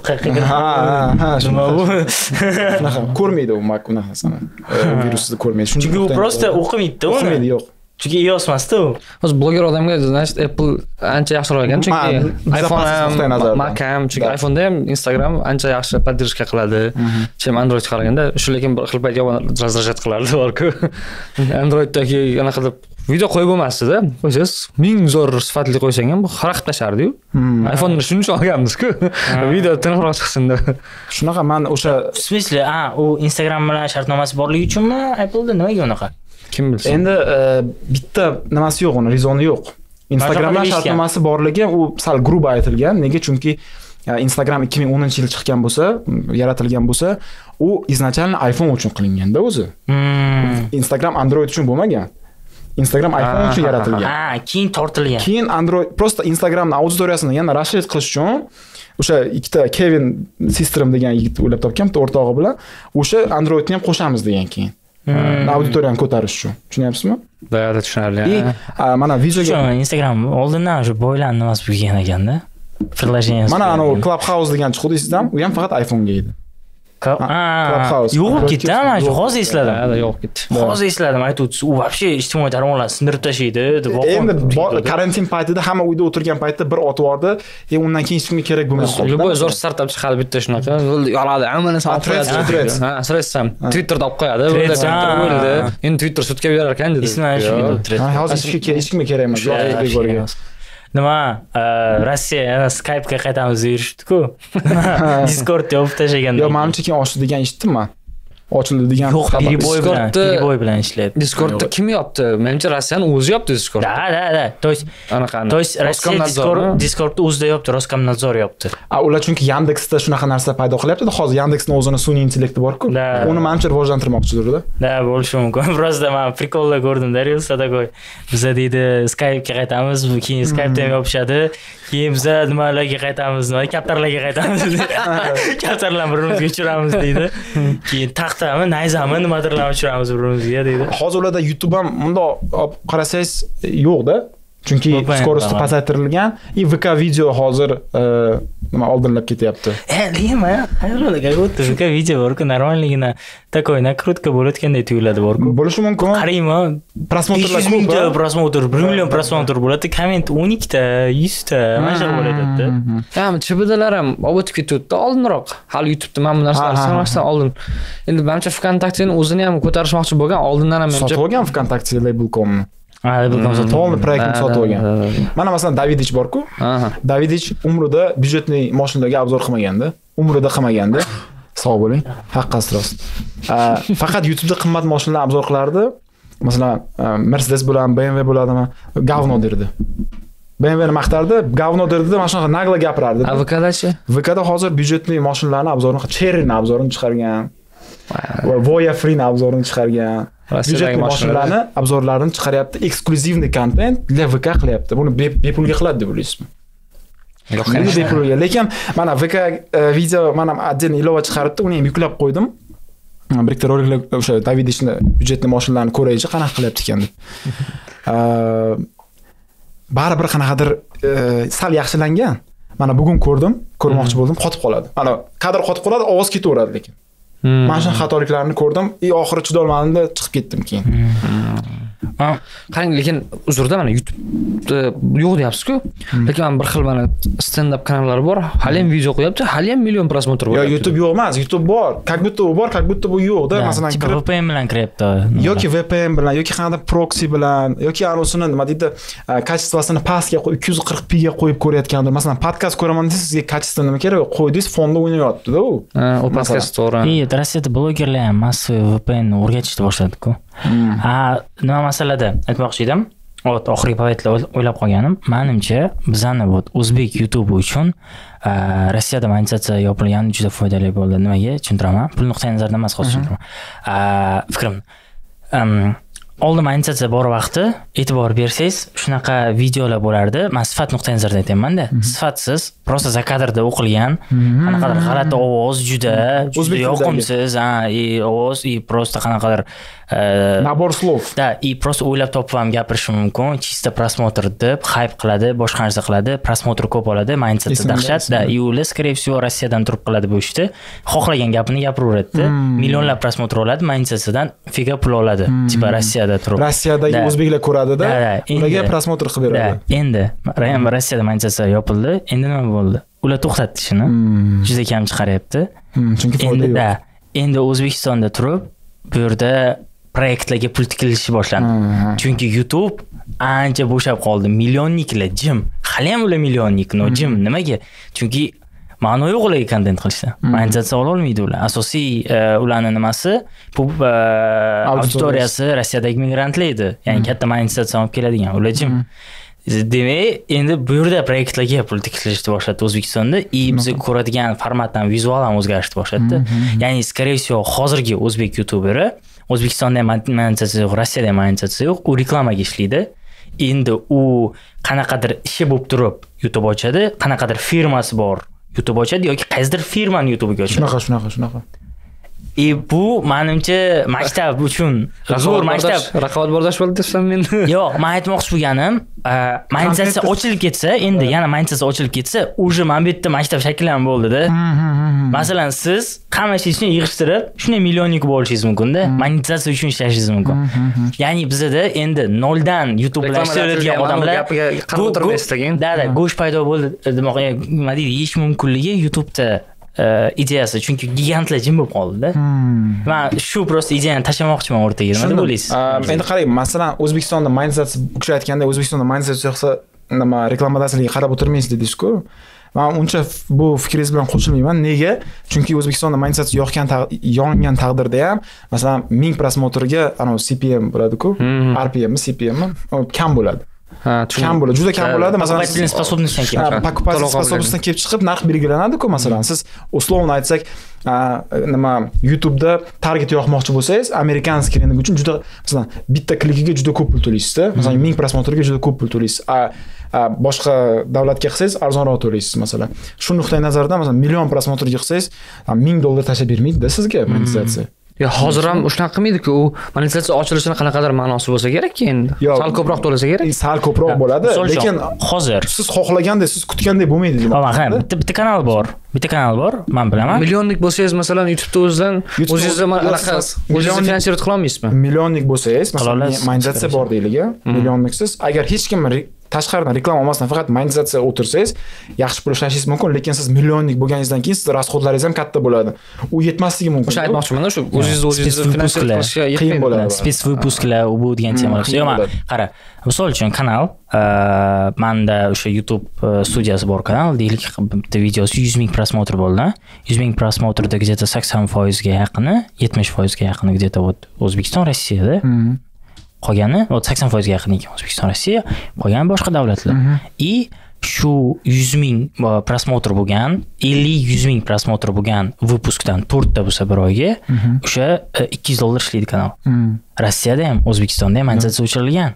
nima bu? Shunaqa ko'rmaydi u Mac unaqasini. Virusingizni ko'rmaydi. Chunki u просто o'qimaydi-da uni. O'qimaydi, yo'q. Chunki iOS emasda u. Hozir bloger odamga значит Apple ancha yaxshiroq ekan, chunki iPhone ham, Mac ham, chunki iPhone'da ham Instagram ancha yaxshi поддержка qiladi. Chem Android qaraganda, shu lekin bir xil payt yomon razdражать qilardi bor-ku. Androiddagi anaqa deb video qo'yib bo'lmasdi-da. Qo'ysangiz, ming zo'r sifatli qo'ysang ham bu xaraqib tashardi-yu. iPhone'ni shuning uchun olganmiz-ku. Video tiniqroq chiqsin deb. Shunaqa men o'sha В смысле, u Instagram bilan shartnomasi borligi uchunmi Apple'da nimaga unaqa? Kim bilsin. Endi bitta nimasi yo'q, uni rezoni yo'q. Instagramda shartnomasi borligi u sal grubo aytilgan. Nega? Chunki Instagram 2010-yil chiqqan bo'lsa, yaratilgan bo'lsa, u izначально iPhone uchun qilingan-da o'zi. Instagram Android uchun bo'lmagan. Instagram iPhone uchun yaratilgan. Keyin tortilgan. Keyin Android prosta Instagramning auditoriyasini yana rashet qilish uchun o'sha ikkita Kevin Systrom degan yigit o'ylab topgan, o'rtog'i bilan o'sha Androidni ham qo'shamiz degan keyin. Auditoriyani ko'tarish uchun. Tushunyapsizmi? Da, tushunarli. Mana videoga Instagram oldindan o'sha boylarning nimasi bo'lgan ekanda. Приложение. Mana anu Clubhouse degan chiqdi deysizmi? U ham faqat iPhone ga edi. Clubhouse. Yo'q ketdi, mana shu hozir esladim. Yo'q ketdi. Hozir esladim, aytuvdi, u вообще ijtimoiy tarmoqlarni sindirib tashlaydi deb voqea. Endi karantin paytida hamma uyda o'tirgan paytda bir otib yordi, undan keyin hech kimga kerak bo'lmay qoldi. Любой zo'r startap chiqadi bitta shunaqa. Yoradi, hammani solib qo'yadi. Stress ham. Twitterda olib qo'yadi. O'ldi. Endi Twitter sudga berar ekan dedi. Hozir hech kimga kerak emas. Nima, Rossiya Skype ga qaytamiz deyishdi-ku. Discord yopib tashlagan. Yo'q, menimcha keyin ochdi degan eshitdim men. Ochildi degan xabar. Boy bilan ishlaydi. Discordni kim yopdi? Menimcha Rossiyaning o'zi yopdi Discord. Da. То есть Rossiya Discordni o'zida yopdi, Roskomnadzor yopdi. Ular chunki Yandexda shunaqa narsa paydo qilyapti-da. Hozir Yandexning o'zini sun'iy intellekti bor-ku. Uni menimcha rivojlantirmoqchidir-da. Da, bo'lishi mumkin. Просто men prikollar ko'rdim-da, Reelsda takoy. Biza deydi Skype ga qaytamiz, keyin Skype ham yopishadi. Keyin biza nimalarga qaytamiz, kaptarlarga qaytamiz. Kaptarlarni birimizga uchiramiz deydi. Keyin taxtami, nayzami nimadirlarni uchiramiz birimizga deydi. Hozir ularda YouTube ham bundoq qarasangiz yo'q-da. Chunki skorosti pasaytirilgan, VK video hozir nima oldinlab ketyapti. Lekin qayerlarga o'tdi? VK video bor-ku, normalligina takoy nakrutka bo'layotganday tuyuladi bor-ku. Bo'lishi mumkin. Qaraymi, prosmotrlar ko'p, prosmotr 1 million prosmotr bo'ladi, komment 12 ta, 100 ta, mana shu bo'ladi-da. Ham chibidalar ham o'tib ketdi oldinroq. Hali YouTube'da mana bu narsalarni sanashdan oldin. Endi menimcha VKontaktening o'zini ham ko'tarishmoqchi bo'lgan, oldindan ham sotib olgan VKontakte label.com-ni. Polni proyektni sotib olgan. Mana masalan Davidich bor-ku. Davidich umrida byudjetli mashinalarga obzor qilmaganda, umrida qilmaganda. Sog' bo'ling. Haqqasi rost. Faqat YouTube'da qimmat mashinalarni obzor qilardi. Masalan, Mercedes bilan BMW bo'ladimi? Gavno derdi. BMWni maqtardi, говноdir dedi, mana shunaqa nagla gapirardi. VKdachi? VKda hozir byudjetli mashinalarni obzorini, Cherry'ni obzorini chiqargan. Va Voya Free'ni obzorini chiqargan. Byudjetli mashinalarni obzorlarini chiqaryapti, eksklyuzivniy kontent для VK qilyapti. Buni bepulga qiladi deb o'ylaysizmi? Yo'q, bepulga. Lekin mana VK video mana отдельно ilova chiqaribdi, uni ham yuklab qo'ydim. Bir ikkita roliklar o'sha Davidishni byudjetli mashinalarni ko'raychi, qanaqa qilyapti ekan deb. Baribir qanaqadir sal yaxshilangan. Mana bugun ko'rmoqchi bo'ldim, qotib qoladi. Mana kadr qotib qoladi, ovoz ketaveradi lekin. Mana shu xatoliklarni ko'rdim, oxiri chidolmadim-da chiqib ketdim keyin. Qarang, lekin uzrda mana YouTube yo'q deyapsiz-ku. Lekin men bir xil mana stand up kanallari bor, hali ham video qo'yapti, hali ham million prosmotr bo'lyapti. Yo, YouTube yo'q emas, YouTube bor. Как будто u bor, как будто bu yo'q-da. Masalan, VPN bilan kiryapti. Yoki VPN bilan, yoki qanday proxy bilan, yoki anosini nima deydi, kачествосini pastga 240p ga qo'yib ko'rayotgandir. Masalan, podkast ko'raman desa, sizga kачество nima kerak? Qo'ydingiz, fonda o'ynayapti-da u. O podkast to'g'ri. Rossiyada blogerlar ham massiv VPN o'rgatishni boshladi-ku. Nima masalada aytmoqchi edim. Oxirgi paytda o'ylab qolganim, menimcha bizani o'zbek YouTube uchun Rossiyada monetizatsiya yopilgani juda foydali bo'ldi. Nimaga? Tushuntiraman. Pul nuqtai nazaridan emas, hozir tushuntiraman. Fikrim. Oldin monetizatsiya bor vaqti e'tibor bersangiz, shunaqa videolar bo'lardi. Men sifat nuqtai nazaridan aytaman-da. Sifatsiz, просто za kadrda o'qilgan, qanaqadir g'alati ovoz, juda yoqimsiz, ovoz, просто qanaqadir nabor slov. Da, просто o'ylab topib ham gapirish mumkin. Чисто просмотр deb hype qiladi, boshqa narsa qiladi, просмотр ko'p oladi, monetizatsiya dahshat. Da, ular скорее всего Rossiyadan turib qiladi bu ishni. Xohlagan gapini gapiraveradi. Millionlab просмотр oladi, monetizatsiyadan figa pul oladi. Tipa Rossiyada turib. Rossiyadagi o'zbeklar ko'radi-da, ularga просмотр qilib beradi. Endi Rossiyada monetizatsiya yopildi. Endi nima bo'ldi? Ular to'xtatdi ishini. Juda kam chiqaryapti. Chunki foyda yo'q. Endi O'zbekistonda turib, bu yerda proyektlarga pul tikilishi boshlandi. Chunki YouTube ancha bo'shab qoldi. Millionniklar jim. Hali ham ular millionnik, no jim. Nimaga? Chunki ma'no yo'q ularga kontent qilishda. Monetizatsiya ola olmaydi ular. Asosiy ularning nimasi bu auditoriyasi Rossiyadagi migrantlar edi. Ya'ni katta monetizatsiya olib keladigan. Ular jim. Demak, endi bu yerda proyektlarga pul tikilishni boshladi O'zbekistonda. Biz ko'radigan formatdan vizual ham o'zgarishni boshladi. Ya'ni скорее всего hozirgi o'zbek youtuberi O'zbekistonda monetizatsiya yo'q, Rossiyada monetizatsiya yo'q, u reklamaga ishlaydi. Endi u qanaqadir ishi bo'lib turib YouTube ochadi, qanaqadir firmasi bor YouTube ochadi yoki qaysidir firmani YouTube'ga ochadi. Shunaqa. Bu menimcha maktab uchun zo'r maktab. Raqobat bardosh bo'ldi desam men. Yo'q, men aytmoqchi bo'lganim, monetizatsiya ochilib ketsa, endi yana monetizatsiya ochilib ketsa, уже men bu yerda maktab shakllanib bo'ldi-da. Masalan, siz hamma ishni yig'ishtirib, shunday millionnik bo'lishingiz mumkin-da, monetizatsiya uchun ishlashingiz mumkin. Ya'ni bizda endi noldan YouTube bilan ishlayotgan odamlar qarab o'tirmaysiz-da. Da, go'sht paydo bo'ldi demoqchi, nima deydi, yeyish mumkinligi YouTube'da ideyasi, chunki gigantlar jim bo'lib qoldi-da. Men shu prosta ideyani tashlamoqchiman o'rtaga, nima deb o'ylaysiz? Endi qarang, masalan, O'zbekistonda monetizatsiya uchrayotganda, O'zbekistonda monetizatsiya yo'qsa, nima reklamadasiga qarab o'tirmaysiz dedingiz-ku. Men uncha bu fikringiz bilan qo'shilmayman. Nega? Chunki O'zbekistonda monetizatsiya yongan taqdirda ham, masalan, 1000 prosmotrga CPM bo'ladi-ku, RPM mi, CPM mi, kam bo'ladi. Kam bo'ladi, juda kam bo'ladi. Masalan, покупательная способностьdan kelib chiqib narx belgilanadi-ku. Masalan, siz условно aytsak, nima YouTube'da target yoqmoqchi bo'lsangiz, amerikanskiy rynok uchun juda, masalan, bitta klikiga juda ko'p pul to'laysiz-da. Masalan, 1000 prosmotrga juda ko'p pul to'laysiz. Boshqa davlatga qilsangiz arzonroq to'laysiz, masalan. Shu nuqtai nazardan, masalan, million prosmotrga qilsangiz, $1000 tashlab bermaydi-da sizga monetizatsiya. Ya hozir ham shunaqa qilmaydi-ku, u monetizatsiya ochilishini qanaqadir ma'nosi bo'lsa kerak endi. Sal ko'proq to'lasa kerak. Sal ko'proq bo'ladi, lekin hozir siz xohlagandek, siz kutgandek bo'lmaydi demoqchi. Bitta kanal bor. Men bilaman. Millionlik bo'lsangiz, masalan, YouTube'da o'zingizda anaqa o'zingizni finansirat qila olmaysizmi? Millionlik bo'lsangiz, masalan, monetizatsiya bor deylik-a. Millionliksiz, agar hech kim tashqaridan reklama olmasdan faqat monetizatsiya o'tirsangiz, yaxshi pul ishlashingiz mumkin, lekin siz millionlik bo'lganingizdan keyin siz rasxodlaringiz ham katta bo'ladi. U yetmasligi mumkin. O'sha aytmoqchiman, o'sha o'zingizni finansirat qilishga qiyin bo'ladi. Spes выпускlar u bu degan temalar. Yo'q, qara. Misol uchun kanal, menda o'sha YouTube studiyasi bor kanal, deylik, bitta videosi 100,000 prosmotr bo'ldi. 100,000 prosmotrda где-то 80% ga yaqini, 70% ga yaqini где-то вот O'zbekiston, Rossiyada. Qolgani 80% ga yaqin ekan O'zbekiston, Rossiya, qolgani boshqa davlatlar. И shu 100 ming prosmotr bo'lgan, 50-100 ming prosmotr bo'lgan выпускdan 4 ta bo'lsa bir oyga, o'sha $200 ishlaydi kanal. Rossiyada ham, O'zbekistonda ham monetizatsiya o'chirilgan.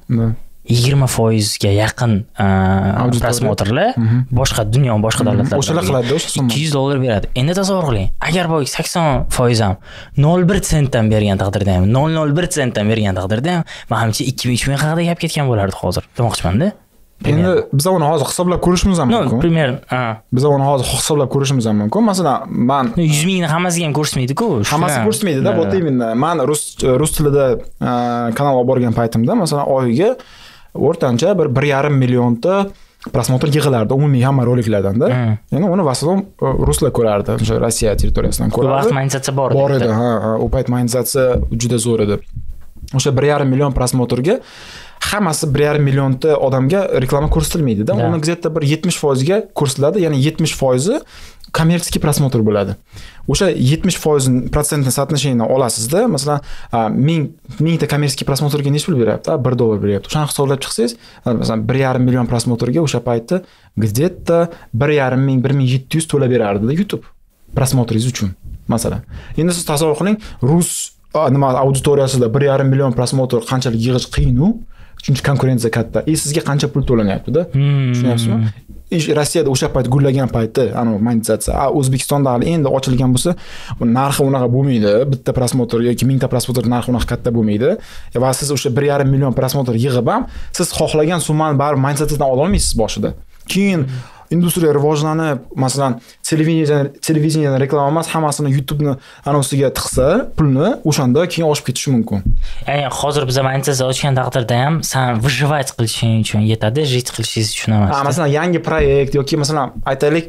20% ga yaqin prosmotrlar boshqa dunyo boshqa davlatlarda o'shalar qiladi o'sha summa. $200 beradi. Endi tasavvur qiling, agar bu 80% ham 0.1 sentdan bergan taqdirda ham, 0.01 sentdan bergan taqdirda ham, menimcha 2000-3000 haqida gap ketgan bo'lardi hozir. Demoqchiman-da. Endi biz uni hozir hisoblab ko'rishimiz ham mumkin. Пример, Biz uni hozir hisoblab ko'rishimiz ham mumkin. Masalan, men 100 mingni hammasiga ham ko'rsatmaydi-ku. Hammasi ko'rsatmaydi-da, bu именно. Men rus tilida kanal olib borgan paytimda, masalan, oyiga o'rtancha bir 1.5 millionta prosmotr yig'ilardi umumiy hamma roliklardan-da. Ya'ni uni vasalom ruslar ko'rardi, o'sha Rossiya territoriyasidan ko'rardi. Vaqt monetizatsiya bor edi. U payt monetizatsiya juda zo'r edi. O'sha 1.5 million prosmotrga hammasi 1.5 millionta odamga reklama ko'rsatilmaydi-da. Uni где-то bir 70% ga ko'rsatiladi, ya'ni 70% kommersiy prosmotr bo'ladi. O'sha 70% соотношение olasizda, masalan, 1000 ta kommersiy prosmotrga necha pul beryapti? $1 beryapti. O'shani hisoblab chiqsangiz, masalan, 1.5 million prosmotrga o'sha paytda где-то 1.500-1700 to'lab berardi YouTube prosmotringiz uchun, masalan. Endi siz tasavvur qiling, rus auditoriyasida 1.5 million prosmotr qanchalik yig'ish qiyin-u, chunki konkurensiya katta. Sizga qancha pul to'lanyapti-da? Tushunyapsizmi? Rossiyada o'sha payt gullagan paytda, monetizatsiya, O'zbekistonda hali endi ochilgan bo'lsa, narxi unaqa bo'lmaydi. Bitta prosmotr yoki 1000 ta prosmotr narxi unaqa katta bo'lmaydi. Va siz o'sha 1.5 million prosmotr yig'ib ham, siz xohlagan summani baribir monetizatsiyadan ola olmaysiz boshida. Keyin industriya rivojlanib, masalan, televideniyadan reklama emas, hammasini YouTube'ni anonsiga tiqsa, pulni o'shanda keyin oshib ketishi mumkin. Ya'ni hozir biz monetizatsiya ochgan taqdirda ham sen выживать qilishing uchun yetadi, jit qilishingiz uchun emas. Masalan, yangi proyekt yoki masalan, aytaylik,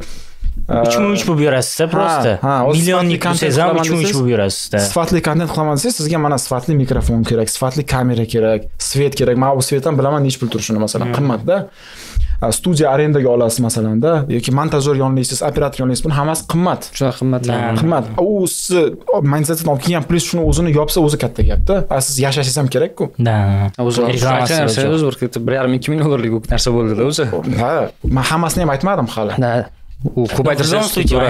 3 bo'lib yurasiz-da, просто. Millionlik kontent ham 3 bo'lib yurasiz-da. Sifatli kontent qilaman desangiz, sizga mana sifatli mikrofon kerak, sifatli kamera kerak, svet kerak. Men bu svetdan bilaman nechta pul turishini, masalan, qimmatda. Studiya arendaga olasiz masalanda yoki montajyor yollaysiz, operator yollaysiz, buni hammasi qimmat. Juda qimmat. U siz monetizatsiyadan olib kelgan plyus shuni o'zini yopsa o'zi katta gap-da. Siz yashashingiz ham kerak-ku. Da. O'zi bir $1.5 million narsa bo'ldi-da o'zi. Ha, men hammasini ham aytmadim hali. U ko'paytirsangiz,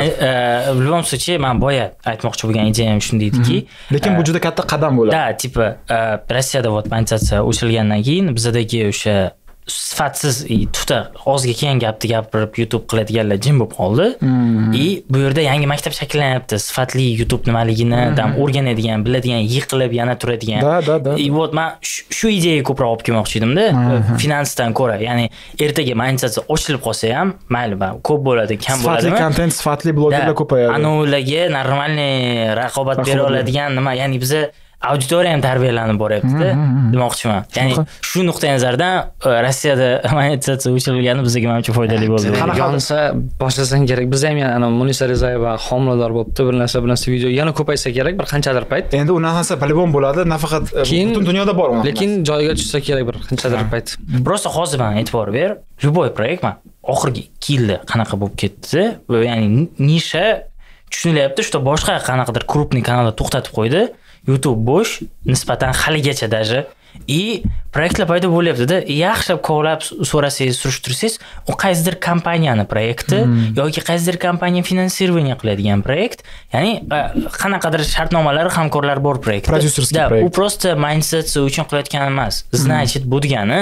в любом случае, men boya aytmoqchi bo'lgan ideyam shunday ediki, lekin bu juda katta qadam bo'ladi. Da, tipa Rossiyada monetizatsiya o'chirilgandan keyin bizdagi o'sha sifatsiz tuta og'izga kelgan gapni gapirib YouTube qiladiganlar jim bo'lib qoldi. Bu yerda yangi maktab shakllanyapti. Sifatli YouTube nimaligini o'rganadigan, biladigan, yiqilib yana turadigan. Da. Вот men shu ideyaga ko'proq olib kelmoqchi edim-da, finansdan ko'ra. Ya'ni ertaga monetizatsiya ochilib qolsa ham, mayli, ko'p bo'ladi, kam bo'ladimi? Sifatli kontent, sifatli blogerlar ko'payadi. Anolarga normalniy raqobat bera oladigan nima, ya'ni biz auditoriya ham tarbiyalanib boryapti-da, demoqchiman. Ya'ni shu nuqtai nazardan Rossiyada monetizatsiya o'chirilgani bizga menimcha foydali bo'ldi. Qanaqansa boshlasang kerak. Biz ham yana Munisa Rizayeva homilador bo'libdi, bir narsa video yana ko'paysa kerak, bir qanchadir payt. Endi u narsa polibon bo'ladi, nafaqat butun dunyoda bor u. Lekin joyiga tushsa kerak bir qanchadir payt. Просто hozir men e'tibor ber, любой proyekt oxirgi 2 yilda qanaqa bo'lib ketdi, ya'ni nisha tushunilyapti, что boshqa qanaqadir krupniy kanallar to'xtatib qo'ydi. YouTube bo'sh, nisbatan haligacha даже. И proyektlar paydo bo'lyapti-da. Yaxshilab kovlab so'rasangiz, surishtirsangiz, u qaysidir kompaniyani proyekti yoki qaysidir kompaniya finansирование qiladigan proyekt, ya'ni qanaqadir shartnomalari, hamkorlar bor proyekt. Prodyuserskiy proyekt. U просто monetizatsiya uchun qilayotgan emas. Значит, bu degani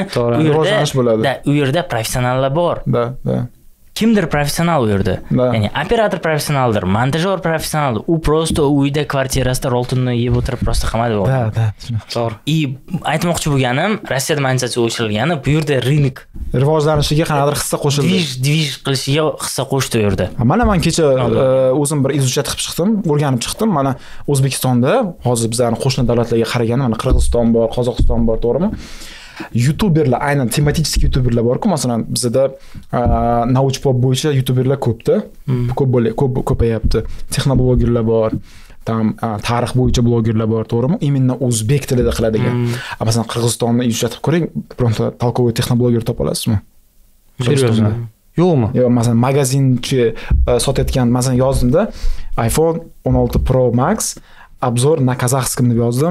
u yerda professionallar bor. Da. Kimdir professional u yerda. Ya'ni operator professionaldir, montajyor professionaldir. U просто uyda kvartirasida roltinni yeb o'tirib просто qamadi bo'ldi. Da. To'g'ri. Aytmoqchi bo'lganim, Rossiyada monetizatsiya o'chirilgani, bu yerda rынок rivojlanishiga qanaqadir hissa qo'shildi. Движ qilishiga hissa qo'shdi u yerda. Mana men kecha o'zim bir izujat qilib chiqdim, o'rganib chiqdim. Mana O'zbekistonda hozir bizlarning qo'shni davlatlarga qaraganda, mana Qirg'iziston bor, Qozog'iston bor, to'g'rimi? YouTuberlar, aynan tematik YouTuberlar bor-ku, masalan, bizda nauchpop bo'yicha YouTuberlar ko'pda. Ko'payapti. Texnoblogerlar bor. Tarix bo'yicha blogerlar bor, to'g'rimi? Именно o'zbek tilida qiladigan. Masalan, Qirg'izistonni ijod qilib ko'ring, bironta толковый texnobloger topa olasizmi? Seriyozmi? Yo'qmi? Yo'q, masalan, magazinchi sotayotgan, masalan, yozdimda iPhone 16 Pro Max obzor na казахском deb yozdim.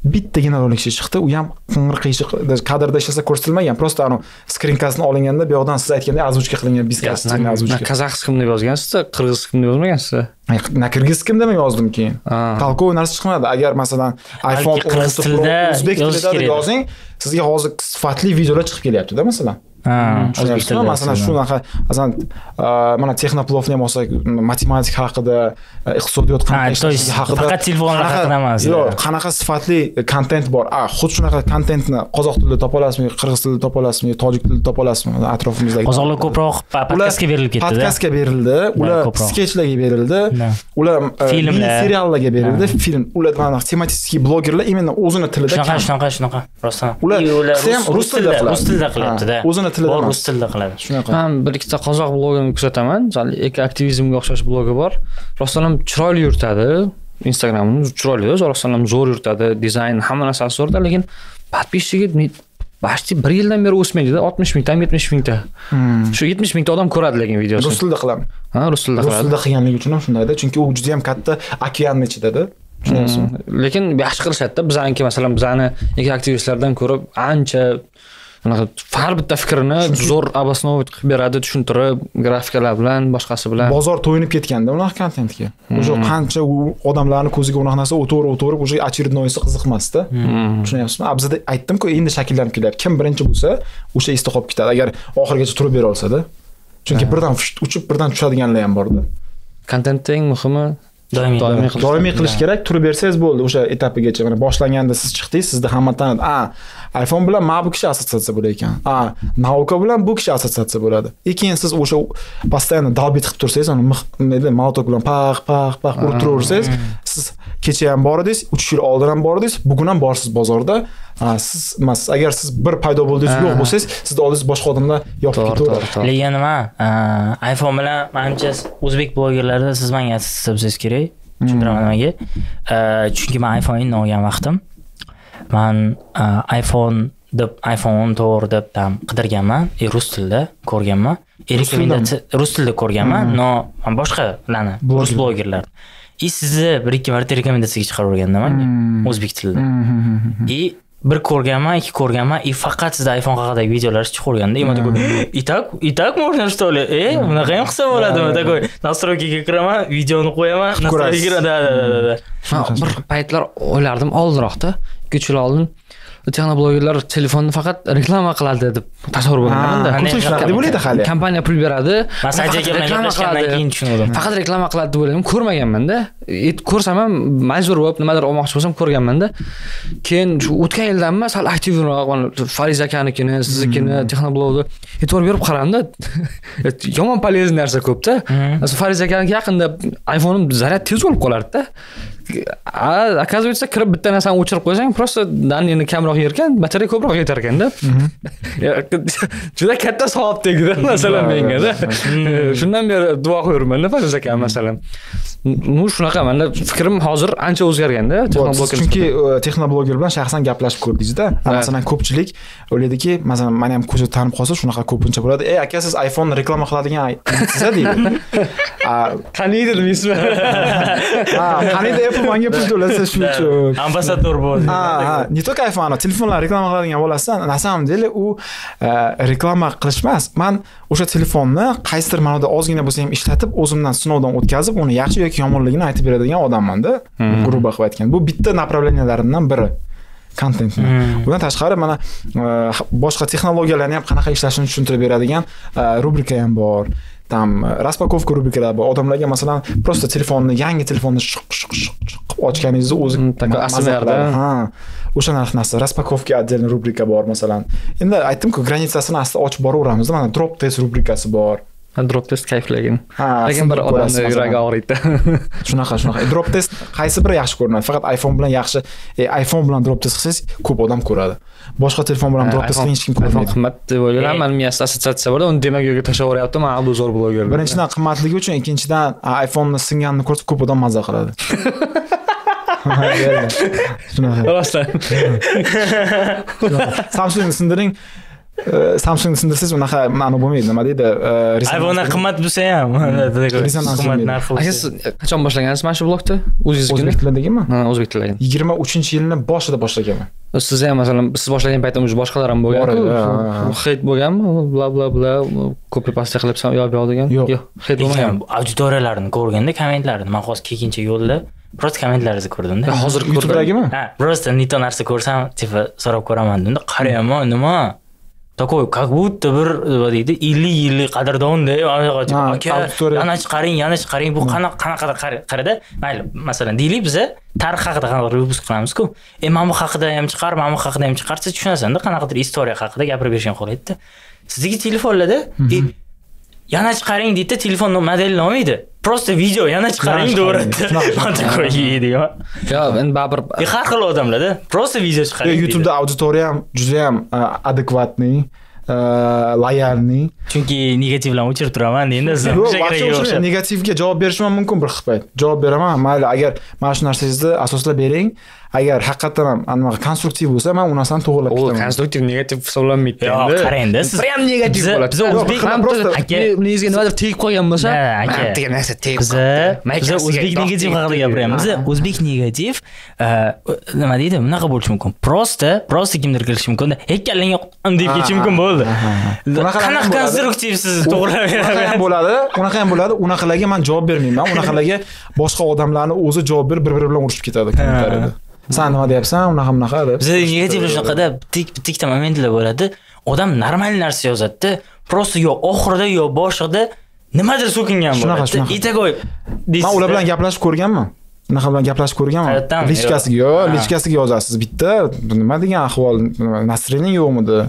bittagina rolik chiqdi, u ham qing'ir qiyshiq kadrda ishlasa ko'rsatilmagan, просто anu skrinkasini olinganda bu yoqdan siz aytgandek ozvuchka qilingan biskasini ozvuchka. Qozog'iskim deb yozgansiz, qirg'iziskim deb yozmagansiz. Kirgiziskim deb yozdim keyin. Толковый narsa chiqmadi. Agar masalan iPhone 16 Pro o'zbek tilida deb yozing, sizga hozir sifatli videolar chiqib kelyapti-da masalan. O'zbek tilida. Masalan, shunaqa, masalan, mana texnoplovni ham olsak, matematika haqida, iqtisodiyot haqida, faqat telefonlar haqida emas. Yo'q, qanaqa sifatli kontent bor. Xuddi shunaqa kontentni qozoq tilida topa olasizmi, qirg'iz tilida topa olasizmi, tojik tilida topa olasizmi? Atrofimizdagi qozoqlar ko'proq podkastga berilib ketdi-da. Podkastga berildi, ular sketchlarga berildi, ular seriallarga berildi, film. Ular mana tematik blogerlar именно o'zini tilida. Shunaqa. Rostdan. Ular rus tilida qilyapti-da. O'zini tilida rus tilida qiladi. Shunaqa. Men bir ikkita qozoq blogini kuzataman. Misol eko-aktivizmga o'xshash blogi bor. Rostdan ham chiroyli yuritadi. Instagramni chiroyli, rostdan ham zo'r yuritadi. Dizayn hamma narsasi zo'rda, lekin подписчиги почти 1 yildan beri o'smaydi-da, 60 mingta, 70 mingta. Shu 70 mingta odam ko'radi lekin videosini. Rus tilida qilaman. Rus tilida qiladi. Rus tilida qilganligi uchun ham shundayda, chunki u juda ham katta okeanni ichida-da. Lekin yaxshi qilishadi-da. Bizaniki masalan, bizani eko-aktivistlardan ko'ra ancha har bitta fikrini zo'r обосновать qilib beradi, tushuntirib, grafikalar bilan, boshqasi bilan. Bozor to'yinib ketganda unaqa kontentga. O'sha qancha odamlarning ko'ziga unaqa narsa o'tirib, o'sha очередноyisi qiziqmasda. Tushunyapsizmi? Bizda aytdim-ku, endi shakllanib kelyapti. Kim birinchi bo'lsa, o'sha esda qolib ketadi. Agar oxirigacha turib bera olsa-da. Chunki birdan uchib, birdan tushadiganlar ham bor-da. Kontentning muhimi doimiy qilish kerak. Turib bersangiz bo'ldi o'sha etapigacha. Mana boshlanganda siz chiqdingiz, sizda hamma tanidi. iPhone bilan mana bu kishi assotsiatsiya bo'lar ekan. Nauka bilan bu kishi assotsiatsiya bo'ladi. Keyin siz o'sha постоянно dalbit qilib tursangiz, uni molotok bilan pax urib turaversangiz, siz kecha ham bor edingiz, 3 yil oldin ham bor edingiz, bugun ham borsiz bozorda. Siz emas, agar siz bir paydo bo'ldingiz, yo'q bo'lsangiz, sizni oldingiz boshqa odamlar yopib ketaveradi. Lekin nima? iPhone bilan menimcha o'zbek blogerlarida siz menga assotsiatsiya bo'lsangiz kerak. Tushuntiraman nimaga? Chunki men iPhone'ni olgan vaqtim men iPhone 14 deb qidirganman, rus tilida ko'rganman. Rus tilida ko'rganman, no boshqalarni, rus blogerlar. Sizni bir ikki marta rekomendatsiyaga chiqarib o'rgandim o'zbek tilida. Bir ko'rganman, ikki ko'rganman, faqat sizda iPhone haqidagi videolar chiqib qo'yganda, men такой, и так можно что ли? Bunaqa ham qilsa bo'ladimi? Такой, настройкаga kiraman, videoni qo'yaman, настройкаga da. Bir paytlar o'ylardim oldinroqda, 2 yil oldin texnoblogerlar telefonni faqat reklama qiladi deb tasavvur bo'lganda. Deb o'ylaydi hali. Kompaniya pul beradi. Masajaga gaplashgandan keyin tushundim. Faqat reklama qiladi deb o'yladim. Ko'rmaganman-da. Ko'rsam ham majbur bo'lib nimadir olmoqchi bo'lsam ko'rganman-da. Keyin shu o'tgan yildanmi sal aktivroq Fariz akanikini, siznikini texnoblogni e'tibor berib qaramda. Yomon polezniy narsa ko'p-da. Fariz akaniki yaqinda iPhone'im zaryad tez bo'lib qolardi-da. Оказывается, kirib bitta narsani o'chirib qo'ysang, просто danini kamroq yerkan, batareya ko'proq yetar ekanda. Juda katta savob tegdi masalan menga-da. Shundan beri duo qo'yurman-da Fariz aka masalan. Shunaqa, menda fikrim hozir ancha o'zgarganda, texnobloger. Chunki texnobloger bilan shaxsan gaplashib ko'rdingiz-da. Masalan, ko'pchilik o'ylaydiki, masalan, meni ham ko'zi tanib qolsa, shunaqa ko'pincha bo'ladi. Aka, siz iPhone reklama qiladigan siz deydi. Qaniydi deysizmi? Qaniydi Apple menga pul to'lasa shuning uchun. Ambasador bo'ldi. Не только iPhone, telefonlar reklama qiladigan bo'lsa, na samом деле u reklama qilish emas. Men o'sha telefonni qaysidir ma'noda ozgina bo'lsa ham ishlatib, o'zimdan sinovdan o'tkazib, uni yaxshi yoki yomonligini aytib beradigan odamman-da. Gruba qilib aytgan. Bu bitta направленияларdan biri. Kontentni. Bundan tashqari mana boshqa texnologiyalarni ham qanaqa ishlashini tushuntirib beradigan rubrika ham bor. Tam распаковка rubrikalari bor. Odamlarga masalan просто yangi telefonni qilib ochganingizni o'zi asrlarda. O'sha narsa распаковка отдельный rubrika bor masalan. Endi aytdim-ku, granitsasini asta ochib boraveramiz. Mana drop test rubrikasi bor. Drop test kayflagan. Lekin bir odamning yuragi og'riydi. Shunaqa. Drop test qaysi biri yaxshi ko'rinadi? Faqat iPhone bilan yaxshi. iPhone bilan drop test qilsangiz ko'p odam ko'radi. Boshqa telefon bilan drop test hech kim ko'rmaydi. Qimmat deb o'ylayman. Men miyasida assotsiatsiya bor, uni demak yo'lga tashlab yuboryapti. Men bu zo'r bloger. Birinchidan qimmatligi uchun, ikkinchidan iPhone'ni singanini ko'rsa ko'p odam mazza qiladi. Shunaqa. Rostdan. Samsungni sindiring. Samsungni sindirsangiz unaqa ma'no bo'lmaydi. Nima deydi? iPhone qimmat bo'lsa ham, qimmat narxi. Aka siz qachon boshlagansiz mana shu blogni? O'zingizgina? O'zbek tilidagimi? Ha, o'zbek tilida. 23-yilning boshida boshlaganman. Siz ham masalan siz boshlagan paytda boshqalar ham bo'lgan-ku. Hate bo'lganmi? Bla bla bla copy paste qilib yozib degan? Yo'q, hate bo'lmagan. Auditoriyalarni ko'rganda kommentlarni men hozir keyincha yo'lda Просто kommentlaringizni ko'rdim-da. Hozir YouTube'dagimi? Ha, просто nito narsa ko'rsam, tipa so'rab ko'raman deb, qarayman, nima? Такой, как будто bir deydi, 50 yillik qadrdonda, yana chiqaring, bu qanaqa qarada, mayli, masalan, deylik biza tarix haqida qanaqa выпуск qilamiz-ku. Men bu haqida ham chiqar, men bu haqida ham chiqarsa tushunasan-da, qanaqadir istoriya haqida gapirib berishgan qo'laydi-da. Sizdagi telefonlarda yana chiqaring deydi, telefon modelini olmaydi. Просто video yana chiqaring deyapti. Такой deydi. Yo, endi baribir har xil odamlar-da. Просто video chiqaring. YouTube'da auditoriya ham juda ham adekvatniy, loyalniy. Chunki negativlarni o'chirib turaman endi siz. Negativga javob berishim mumkin bir xil payt. Javob beraman. Mayli, agar mana shu narsangizni asoslab bering. Agar haqiqatan ham anaqa konstruktiv bo'lsa, men uni asan to'g'rilab ketaman. O konstruktiv negativ hisoblanmaydi endi. Yo'q, qarang-da, siz ham negativ bo'ladi. Biz o'zbek ningizga nimadir tegib qolgan bo'lsa, aka, degan narsa tegib. Biz o'zbek negativ haqida gapiryapmiz. O'zbek negativ nima deydi? Bunaqa bo'lishi mumkin. Просто kimdir kelishi mumkin. Hekkalning yo'qam deb ketishi mumkin bo'ldi. Qanaqa konstruktivsiz to'g'rilab beradi? Unaqa ham bo'ladi. Unaqalarga men javob bermayman. Unaqalarga boshqa odamlarni o'zi javob berib bir-biri bilan urushib ketadi kommentariyada. Sen nima deyapsan? Unaqa deb. Biz negativlar shunaqada bitta momentlar bo'ladi. Odam normal narsa yozadi-da, просто yo oxirida yo boshida nimadir so'kingan bo'ladi. Itagoy. Men ular bilan gaplashib ko'rganman. Unaqa bilan gaplashib ko'rganman. Lichkasiga yozasiz bitta. Nima degan ahvol? Настроение yo'qmidi?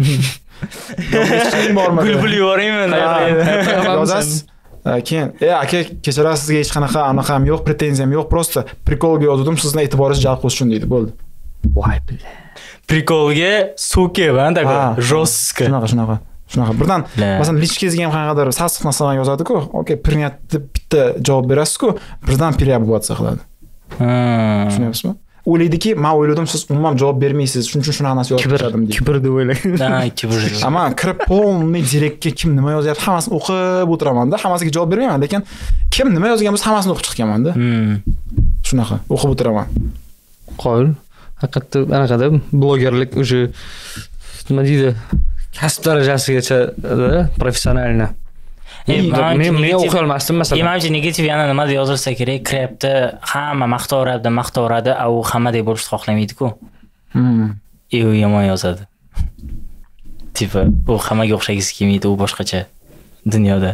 Gulbul yuboraymi? Yozasiz. Keyin, aka, kechirasiz, sizga hech qanaqa anaqa ham yo'q, pretenziyam yo'q, просто prikolga yozdim, sizni e'tiboringizni jalb qilish uchun deydi, bo'ldi. Voy billahi. Prikolga so'kib, такой жестко. Shunaqa. Birdan, masalan, lichkangizga ham qanaqadir sassiq narsalar yozadi-ku, okey, prinyat deb bitta javob berasiz-ku, birdan переобуваться qiladi. Tushunyapsizmi? O'ylaydiki, men o'yladim siz umuman javob bermaysiz, shuning uchun shunaqa narsa yozib tashladim deydi. Kibr deb o'ylagan. Ha, kibr. Ammo kirib polniy direktga kim nima yozyapti, hammasini o'qib o'tiraman-da, hammasiga javob bermayman, lekin kim nima yozgan bo'lsa hammasini o'qib chiqqanman-da. Shunaqa, o'qib o'tiraman. Qo'l. Haqiqatda anaqada blogerlik o'sha nima deydi? Kasb darajasigacha professionalni. Men o'qiy olmasdim masalan. Menimcha negativ yana nimada yozilsa kerak, krepda hamma maqtaveradi, u hammadek bo'lishni xohlamaydi-ku. U yomon yozadi. Tipa, u hammaga o'xshagisi kelmaydi, u boshqacha dunyoda.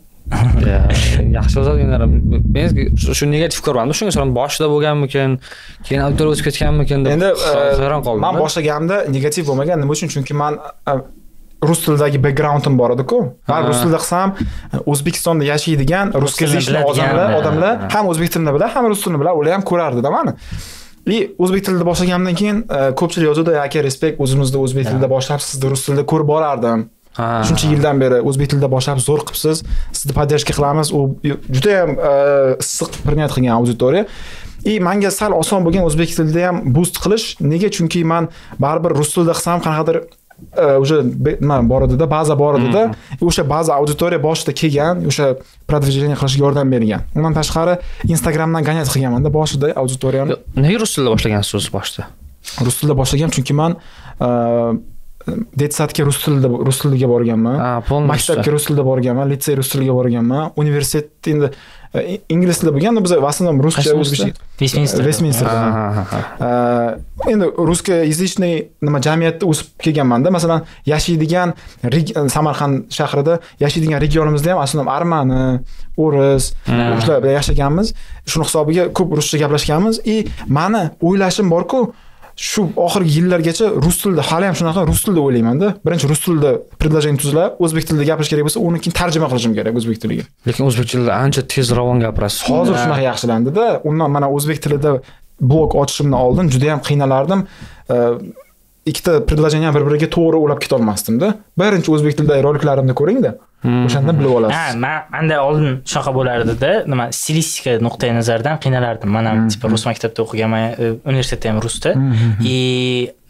Yaxshi yozadiganlar. Men shu negativ ko'rgandim, shunga so'ram boshida bo'lganmikan, keyin auditoriya o'tib ketganmikan deb hayron qoldim. Men boshlaganimda negativ bo'lmagan, nima uchun? Chunki men rus tilidagi backgroundim bor edi-ku. Men rus tilida qilsam, O'zbekistonda yashaydigan ruskezlishli odamlar ham o'zbek tilini biladi, ham rus tilini biladi, ular ham ko'rardi-da meni. O'zbek tilida boshlagandan keyin ko'pchilik yozadi, aka, respekt, o'zimizda o'zbek tilida boshlab, sizni rus tilida ko'rib borardim. Shuncha yildan beri o'zbek tilida boshlab zo'r qilibsiz, sizni podдержка qilamiz. U juda ham issiq prinyat qilgan auditoriya. Menga sal oson bo'lgan o'zbek tilida ham boost qilish. Nega? Chunki men baribir rus tilida qilsam qanaqadir o'sha nima bor edi-da, baza bor edi-da. O'sha baza auditoriya boshida kelgan, o'sha продвижение qilishga yordam bergan. Undan tashqari Instagramdan ganyat qilganman-da boshida auditoriyani. Nega rus tilida boshlagansiz o'z boshida? Rus tilida boshlagan chunki men Detsatga rus tiliga borganman. Maktabga rus tilida borganman, litsey rus tiliga borganman. Universitet endi ingliz tilida bo'lgan, biz aslında ruscha Westminster. Endi ruska язычный nima jamiyatda o'sib kelganman-da. Masalan, yashaydigan Samarqand shahrida yashaydigan regionimizda ham aslında armani, o'ris, o'shalar bilan yashaganmiz. Shuni hisobiga ko'p ruscha gaplashganmiz. Meni o'ylashim bor-ku, shu oxirgi yillargacha rus tilida hali ham shunaqa rus tilida o'ylayman-da. Birinchi rus tilida предложение tuzlab, o'zbek tilida gapirish kerak bo'lsa, uni keyin tarjima qilishim kerak o'zbek tiliga. Lekin o'zbek tilida ancha tez ravon gapirasiz. Hozir shunaqa yaxshilandi-da. Undan mana o'zbek tilida blog ochishimdan oldin juda ham qiynalardim. Ikkita предложение bir-biriga to'g'ri ulab keta olmasdim-da. Birinchi o'zbek tilidagi roliklarimni ko'ring-da. O'shanda bilib olasiz. Menda oldin shunaqa bo'lardi-da, nima stilistika nuqtai nazaridan qiynalardim. Men ham tipa rus maktabida o'qiganman, universitetda ham rusda.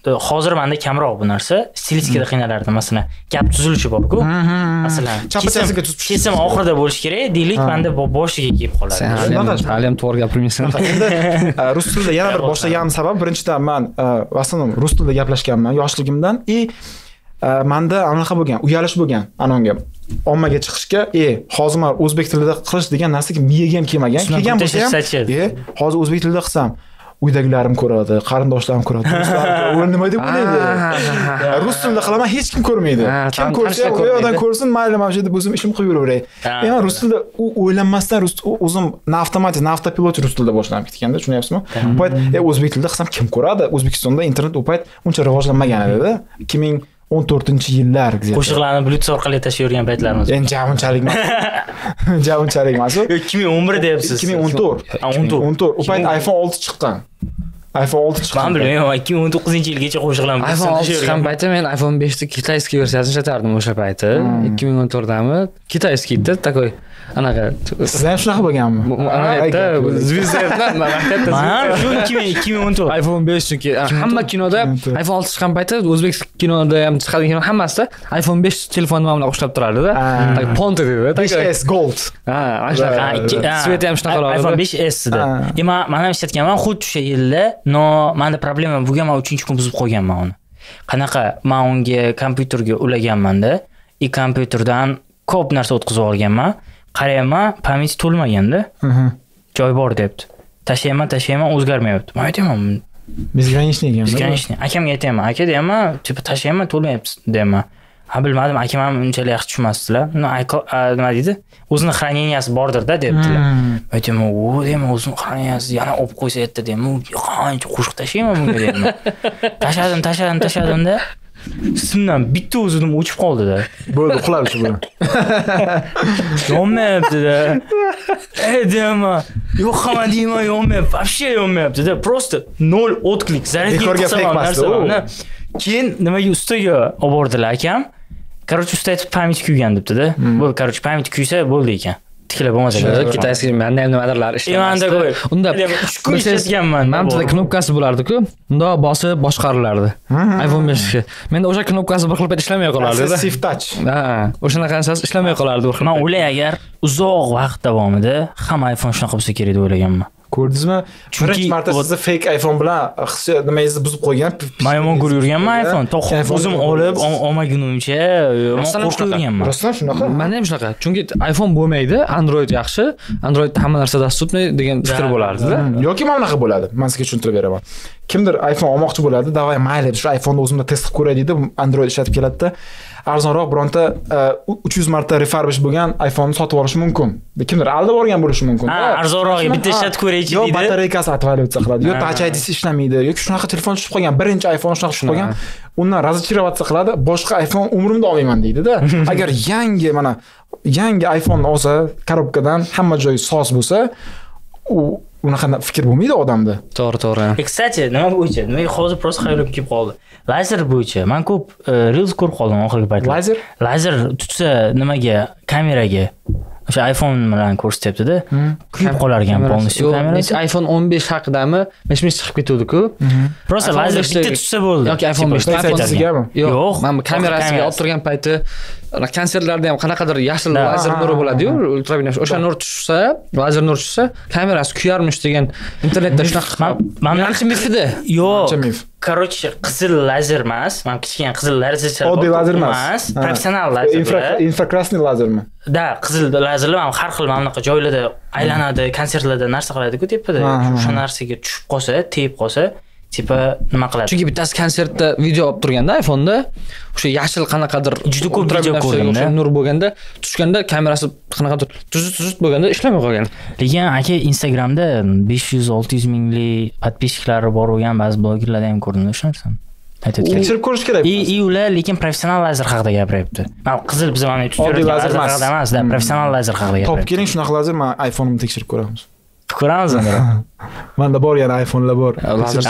hozir menda kamroq bu narsa. Stilistikada qiynalardim masalan. Gap tuzilishi bor-ku. Masalan, Chapachasiga tuzib kesim oxirida bo'lish kerak, deylik, menda boshiga kelib qoladi. Hali ham to'g'ri gapirmaysan. Endi rus tilida yana bir boshlagan sabab birinchidan men aslında rus tilida gaplashganman yoshligimdan menda anaqa bo'lgan, uyalish bo'lgan anonga. Ommaga chiqishga, hozir men o'zbek tilida qilish degan narsaga miyagam ham kelmagan. Kelgan bo'lsa ham, hozir o'zbek tilida qilsam uydagilarim ko'radi, qarindoshlarim ko'radi, do'stlarim ko'radi. Nima deb o'ylaydi? Rus tilida qilaman, hech kim ko'rmaydi. Kim ko'rsa, u yoqdan ko'rsin, mayli, mana shu deb o'zim ishim qilib yuraveray. Men rus tilida o'ylanmasdan o'zim avtopilot rus tilida boshlanib ketganda, tushunyapsizmi? Bu payt o'zbek tilida qilsam kim ko'radi? O'zbekistonda internet u payt uncha rivojlanmagan edi. 2014-yillar где-то. Qo'shiqlarni Bluetooth orqali tashiyotgan paytlarimiz. Endi javunchalik emas. Javunchalik emas. 2011 deyapsiz. 2014. U payt iPhone 6 chiqqan. iPhone 6 chiqqan. Men bilmayman, 2019-yilgacha qo'shiqlarni iPhone 6 chiqqan paytda men iPhone 5 ni kitayskiy versiyasini ishlatardim o'sha payti. 2014dami? Kitayskiy edi, takoy. Anaqa. Siz ham shunaqa bo'lganmi? Anaqa звездетdan mana shu 2014 iPhone 5 chunki hamma kinoda iPhone 6 chiqqan paytda o'zbek kinoda ham chiqadigan hammasida iPhone 5 telefonni mana bunaqa ushlab turardi-da. Ponte dedi. 5S Gold. Sveti ham shunaqa bo'ladi. iPhone 5S edi. Mana ham ishlatganman, xuddi o'sha yilda, menda problema bo'lgan, men 3-kun buzib qo'yganman uni. Qanaqa, men unga kompyuterga ulaganman-da, kompyuterdan ko'p narsa o'tkazib olganman. Qarayman, pamyat to'lmaganda. Joy bor debdi. Tashlayman, o'zgarmayapti. Men aytaman, Безграничный ekan. Безграничный. Akamga aytaman, aka deyman, tashlayman, to'lmayapti deyman. Bilmadim, akam ham unchalik yaxshi tushunmasdilar. Nima deydi? O'zining xraneniyasi bordir-da debdilar. Aytaman, deyman, o'zining xraneniyasi yana olib qo'ysa aytdi deyman. Qancha qo'shiq tashlayman bunga deyman. Tashladim-da. Simdan bitta o'zidim o'chib qoldi-da. Bo'ldi, uxlab shu bilan. Yonmayapti-da. Deyman, yo'q hamma deyman, yonmayapti. Вообще yonmayapti-da. Просто 0 отклик. Zaryadga qilsam narsa. Keyin nimaga ustiga olib bordilar akam. Короче, usta aytib pamyat kuygan debdi-da. Bo'ldi, короче, pamyat kuysa bo'ldi ekan. Tiklab bo'lmasa kerak. Kitayskiy menda ham nimadirlar ishlamasdi. Unda 3 kun ishlatganman. Mamtida knopkasi bo'lardi-ku. Unda bosib boshqarilardi. iPhone 5 ga. Menda o'sha knopkasi bir xil payt ishlamay qolardi-da. Safe touch. O'shanaqa narsasi ishlamay qolardi bir xil. Men o'ylay agar uzoq vaqt davomida hamma iPhone shunaqa bo'lsa kerak deb o'ylaganman. Ko'rdingizmi? Birinchi marta sizni fake iPhone bilan nimangizni buzib qo'ygan. Men yomon ko'rib yurganman iPhone. O'zim olib, olmagunimcha qo'rqib yurganman. Rostdan shunaqa? Menda ham shunaqa. Chunki iPhone bo'lmaydi, Android yaxshi. Androidda hamma narsa dostupniy degan fikr bo'lardi-da. Yoki mana bunaqa bo'ladi. Men sizga tushuntirib beraman. Kimdir iPhone olmoqchi bo'ladi, davay mayli, shu iPhone o'zimda test qilib ko'ray deydi, Android ishlatib keladi-da. Arzonroq bironta 300 marta refurbish bo'lgan iPhone sotib olish mumkin. Kimdir aldab olgan bo'lishi mumkin. Arzonroq bitta ishlatib ko'raychi deydi. Yo batareykasi отваливаться qiladi, yo touch ID'si ishlamaydi, yoki shunaqa telefon tushib qolgan, birinchi iPhone shunaqa tushib qolgan. Undan razочароваться qiladi, boshqa iPhone umrimda olmayman deydi-da. Agar yangi iPhone olsa, korobkadan hamma joyi soz bo'lsa, unaqa fikr bo'lmaydi odamda. To'g'ri. Kстати, nima bo'yicha? Nima hozir просто xayolim kelib qoldi. Lazer bo'yicha men ko'p reels ko'rib qoldim oxirgi paytlarda. Lazer tutsa nimaga, kameraga o'sha iPhone bilan ko'rsatyapti-da. Kuyib qolar ekan polностью kamerasi. iPhone 15 haqidami? Mishmish chiqib ketuvdi-ku. Просто lazer bitta tutsa bo'ldi. Yoki iPhone 5 iPhone yo'q, men kamerasiga olib turgan payti konsertlarda ham qanaqadir yashil lazer nuri bo'ladi-yu, ultraviolet. O'sha nur tushsa, lazer nur tushsa, kamerasi kuyarmish degan internetda shunaqa. Menimcha mifida. Yo'q. Короче, qizil lazer emas. Men kichkina qizil lazer oddiy lazer emas. Professional lazer. Infrakrasniy lazermi? Da, qizil lazerlar har xil mana bunaqa joylarda aylanadi, konsertlarda narsa qiladi-ku tepada. O'sha narsaga tushib qolsa, tegib qolsa, tipa nima qiladi? Chunki bittasi konsertda video olib turganda iPhone'da o'sha yashil qanaqadir juda ko'p video ko'rdim-da. Nur bo'lganda, tushganda kamerasi qanaqadir tuzut bo'lganda ishlamay qolgan. Lekin aka Instagramda 500-600 minglik podpischiklari bor bo'lgan ba'zi blogerlarda ham ko'rdim o'sha narsani. Tekshirib ko'rish kerak. Ular lekin professional lazer haqida gapiryapti. Men qizil biz mana oddiy lazer emas, professional lazer haqida gapiryapti. Top keling shunaqa lazer, men iPhone'imni tekshirib ko'ramiz. Ko'ramiz endi. Menda bor yana iPhone'lar bor. Lazer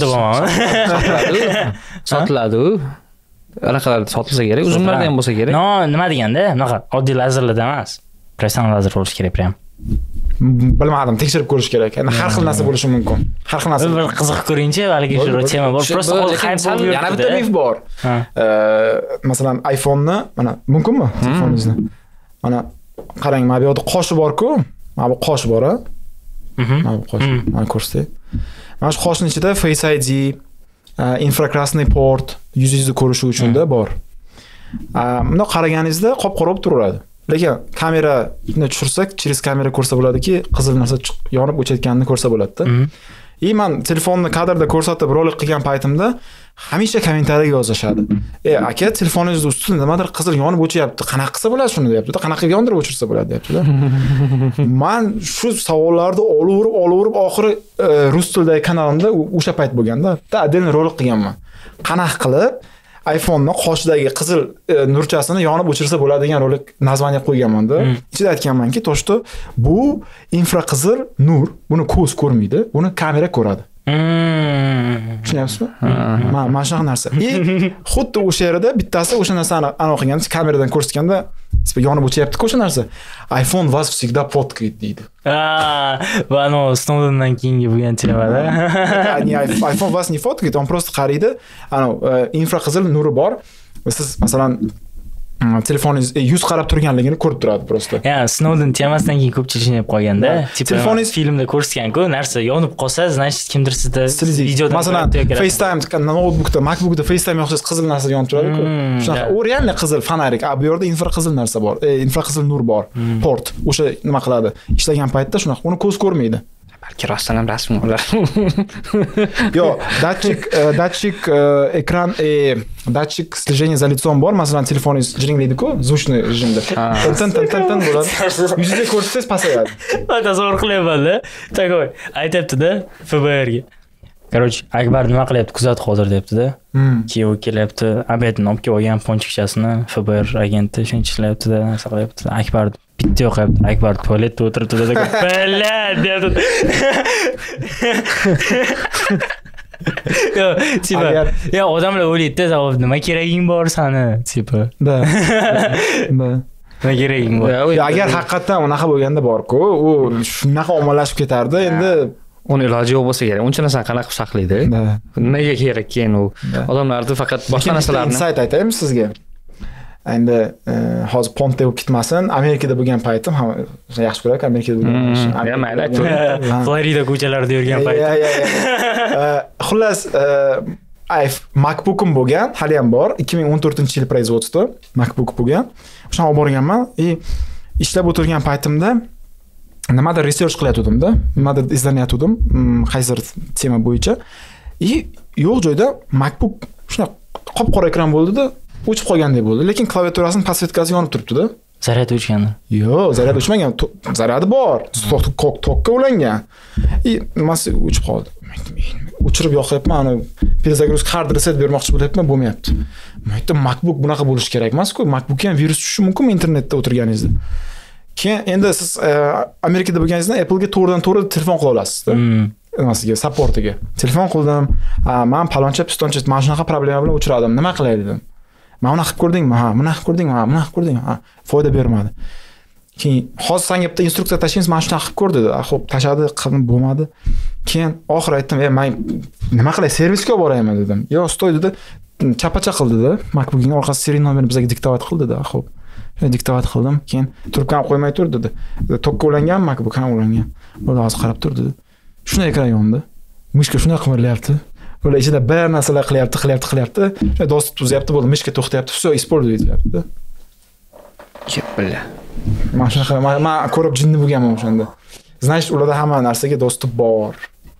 sotiladi. Anaqalarda sotilsa kerak, uzunlarda ham bo'lsa kerak. No, nima deganda, bunaqa oddiy lazerlarda emas. Professional lazer bo'lishi kerak ham. bilmadim, tekshirib ko'rish kerak. Endi har xil narsa bo'lishi mumkin. Har xil narsa. Bir qiziq ko'ringchi, balki shu tema bor. Prosta hype bo'lib yana bitta mif bor. Masalan, iPhone'ni mana mumkinmi? Telefoningizni. Mana qarang, mana bu yerda qoshi bor-ku. Mana bu qosh bor-a? Mana bu qosh. Mana ko'rsatay. Mana shu qoshning ichida Face ID, infrakrasniy port, yuzingizni ko'rish uchun-da bor. Buni qaraganingizda qop-qora bo'lib turaveradi. Lekin kamerani tushirsak, через kamera ko'rsa bo'ladiki, qizil narsa yonib o'chayotganini ko'rsa bo'ladi-da. Men telefonni kadrda ko'rsatib rolik qilgan paytimda hamisha kommentariyaga yozishadi. Aka, telefoningiz ustida nimadir qizil yonib o'chyapti. Qanaqa qilsa bo'ladi shuni deyapti-da. Qanaqa yondirib o'chirsa bo'ladi deyapti-da. Men shu savollarni olaverib oxiri rus tilidagi kanalimda o'sha payt bo'lganda, отдельный rolik qilganman. Qanaqa qilib iPhone'ning qoshidagi qizil nurchasini yonib o'chirsa bo'ladi degan rolik nazvaniya qo'yganman-da. Ichida aytganmanki, to'shto bu infraqizil nur, buni ko'z ko'rmaydi, buni kamera ko'radi. Tushunyapsizmi? Mana shunaqa narsa. Xuddi o'sha yerda bittasi o'sha narsani aniq qilganda, kameradan ko'rsatganda yonib o'chyapti-ku o'sha narsa. iPhone вас всегда fotkает deydi. Va Snowdendan keyingi bo'lgan temada. iPhone вас не fotkает, он просто qaraydi. Infraqizil nuri bor. Siz masalan telefoningiz yuz qarab turganligini ko'rib turadi prosta. Snowden temasidan keyin ko'pchilik shunday qolganda, telefoningiz filmda ko'rsatgan-ku, narsa yonib qolsa, значит kimdir sizda videodan masalan FaceTime notebookda, MacBookda FaceTime yo'qsiz qizil narsa yonib turadi-ku. Shunaqa, u realniy qizil fonarik, bu yerda infraqizil narsa bor, infraqizil nur bor, port. O'sha nima qiladi? Ishlagan paytda shunaqa, uni ko'z ko'rmaydi. Balki rostdan ham rasm ular. Yo'q, datchik ekran, datchik слежения за лицом bor. Masalan, telefoningiz jiringlaydi-ku, звучный rejimda. Tan bo'ladi. Yuzingizga ko'rsangiz pasayadi. Tasavvur qilyapman-da. Takoy, aytibdi-da FBRga. Короче, Akbar nima qilyapti? Kuzat hozir debdi-da. Keyin kelyapti, obedni olib kelib olgan ponchikchasini FBR agenti shuncha ishlayapti-da, narsa qilyapti. Akbar bitta yo'qyapti. Akbar tualetda o'tiribdi-da. Bella deyapti. Yo, odamlar o'ylaydi-da, nima keraging bor sani, tipa. Nima keraging bor? Agar haqiqatan unaqa bo'lganda bor-ku, u shunaqa ommalashib ketardi, endi uni iloji yo'q bo'lsa kerak. Uncha narsani qanaqa qilib saqlaydi? Nega kerak keyin u? Odamlarni faqat boshqa narsalarni insight aytaymi sizga? Endi hozir Ponte bo'lib ketmasin. Amerikada bo'lgan paytim ham yaxshi ko'raku, Amerikada bo'lgan. Mayli, aytavering. Florida ko'chalarida yurgan payt. Xullas, MacBook'im bo'lgan, hali ham bor. 2014-yil производство MacBook bo'lgan. O'shani olib borganman. Ishlab o'tirgan paytimda nimadir research qilayotgandim-da, nimadir izlanayotgandim, qaysidir tema bo'yicha. Yo'q joyda MacBook shuna qop-qora ekran bo'ldi-da, o'chib qolgandek bo'ldi, lekin klaviaturasining podsvetkasi yonib turibdi-da. Zaryad o'chganmi? Yo'q, zaryad o'chmagan, zaryadi bor, tokka ulangan. Nimasi o'chib qoldi. O'chirib yoqyapman, перезагрузка hard reset bermoqchi bo'lyapman, bo'lmayapti. Men aytdim, MacBook bunaqa bo'lishi kerak emas-ku. MacBookga ham virus tushishi mumkinmi internetda o'tirganingizda? Keyin endi siz Amerikada bo'lganingizda Apple'ga to'g'ridan-to'g'ri telefon qila olasiz-da. Nimasiga, supportiga. Telefon qildim. Men paloncha pistoncha mana shunaqa problema bilan uchradim. Nima qilay dedim. Mana buni qilib ko'rdingmi? Ha, buni qilib ko'rdingmi? Ha, buni qilib ko'rdingmi? Ha, foyda bermadi. Keyin hozir senga bitta instruksiya tashlaymiz, mana shuni qilib ko'r dedi. Xo'p, tashadi, qildim, bo'lmadi. Keyin oxir aytdim, men nima qilay, servisga olib boraymi dedim. Yo, stoy dedi, chapacha qildi-da. MacBookning orqasi serial nomerini bizga diktovat qildi dedi. Xo'p. Diktovat qildim. Keyin trubkani qo'ymay tur dedi. Tokka ulangan, MacBook ham ulangan. Bo'ldi, hozir qarab tur dedi. Shuna ekran yondi. Mishka shunday qimirlayapti. Ular ichida bir narsalar qilyapti. Do'st tuzyapti, bo'ldi, mishka to'xtayapti. Все, используй deyapti. Kepilla. Mana shunaqa, men ko'rib jinni bo'lganman o'shanda. Значит, ularda hamma narsaga do'sti bor.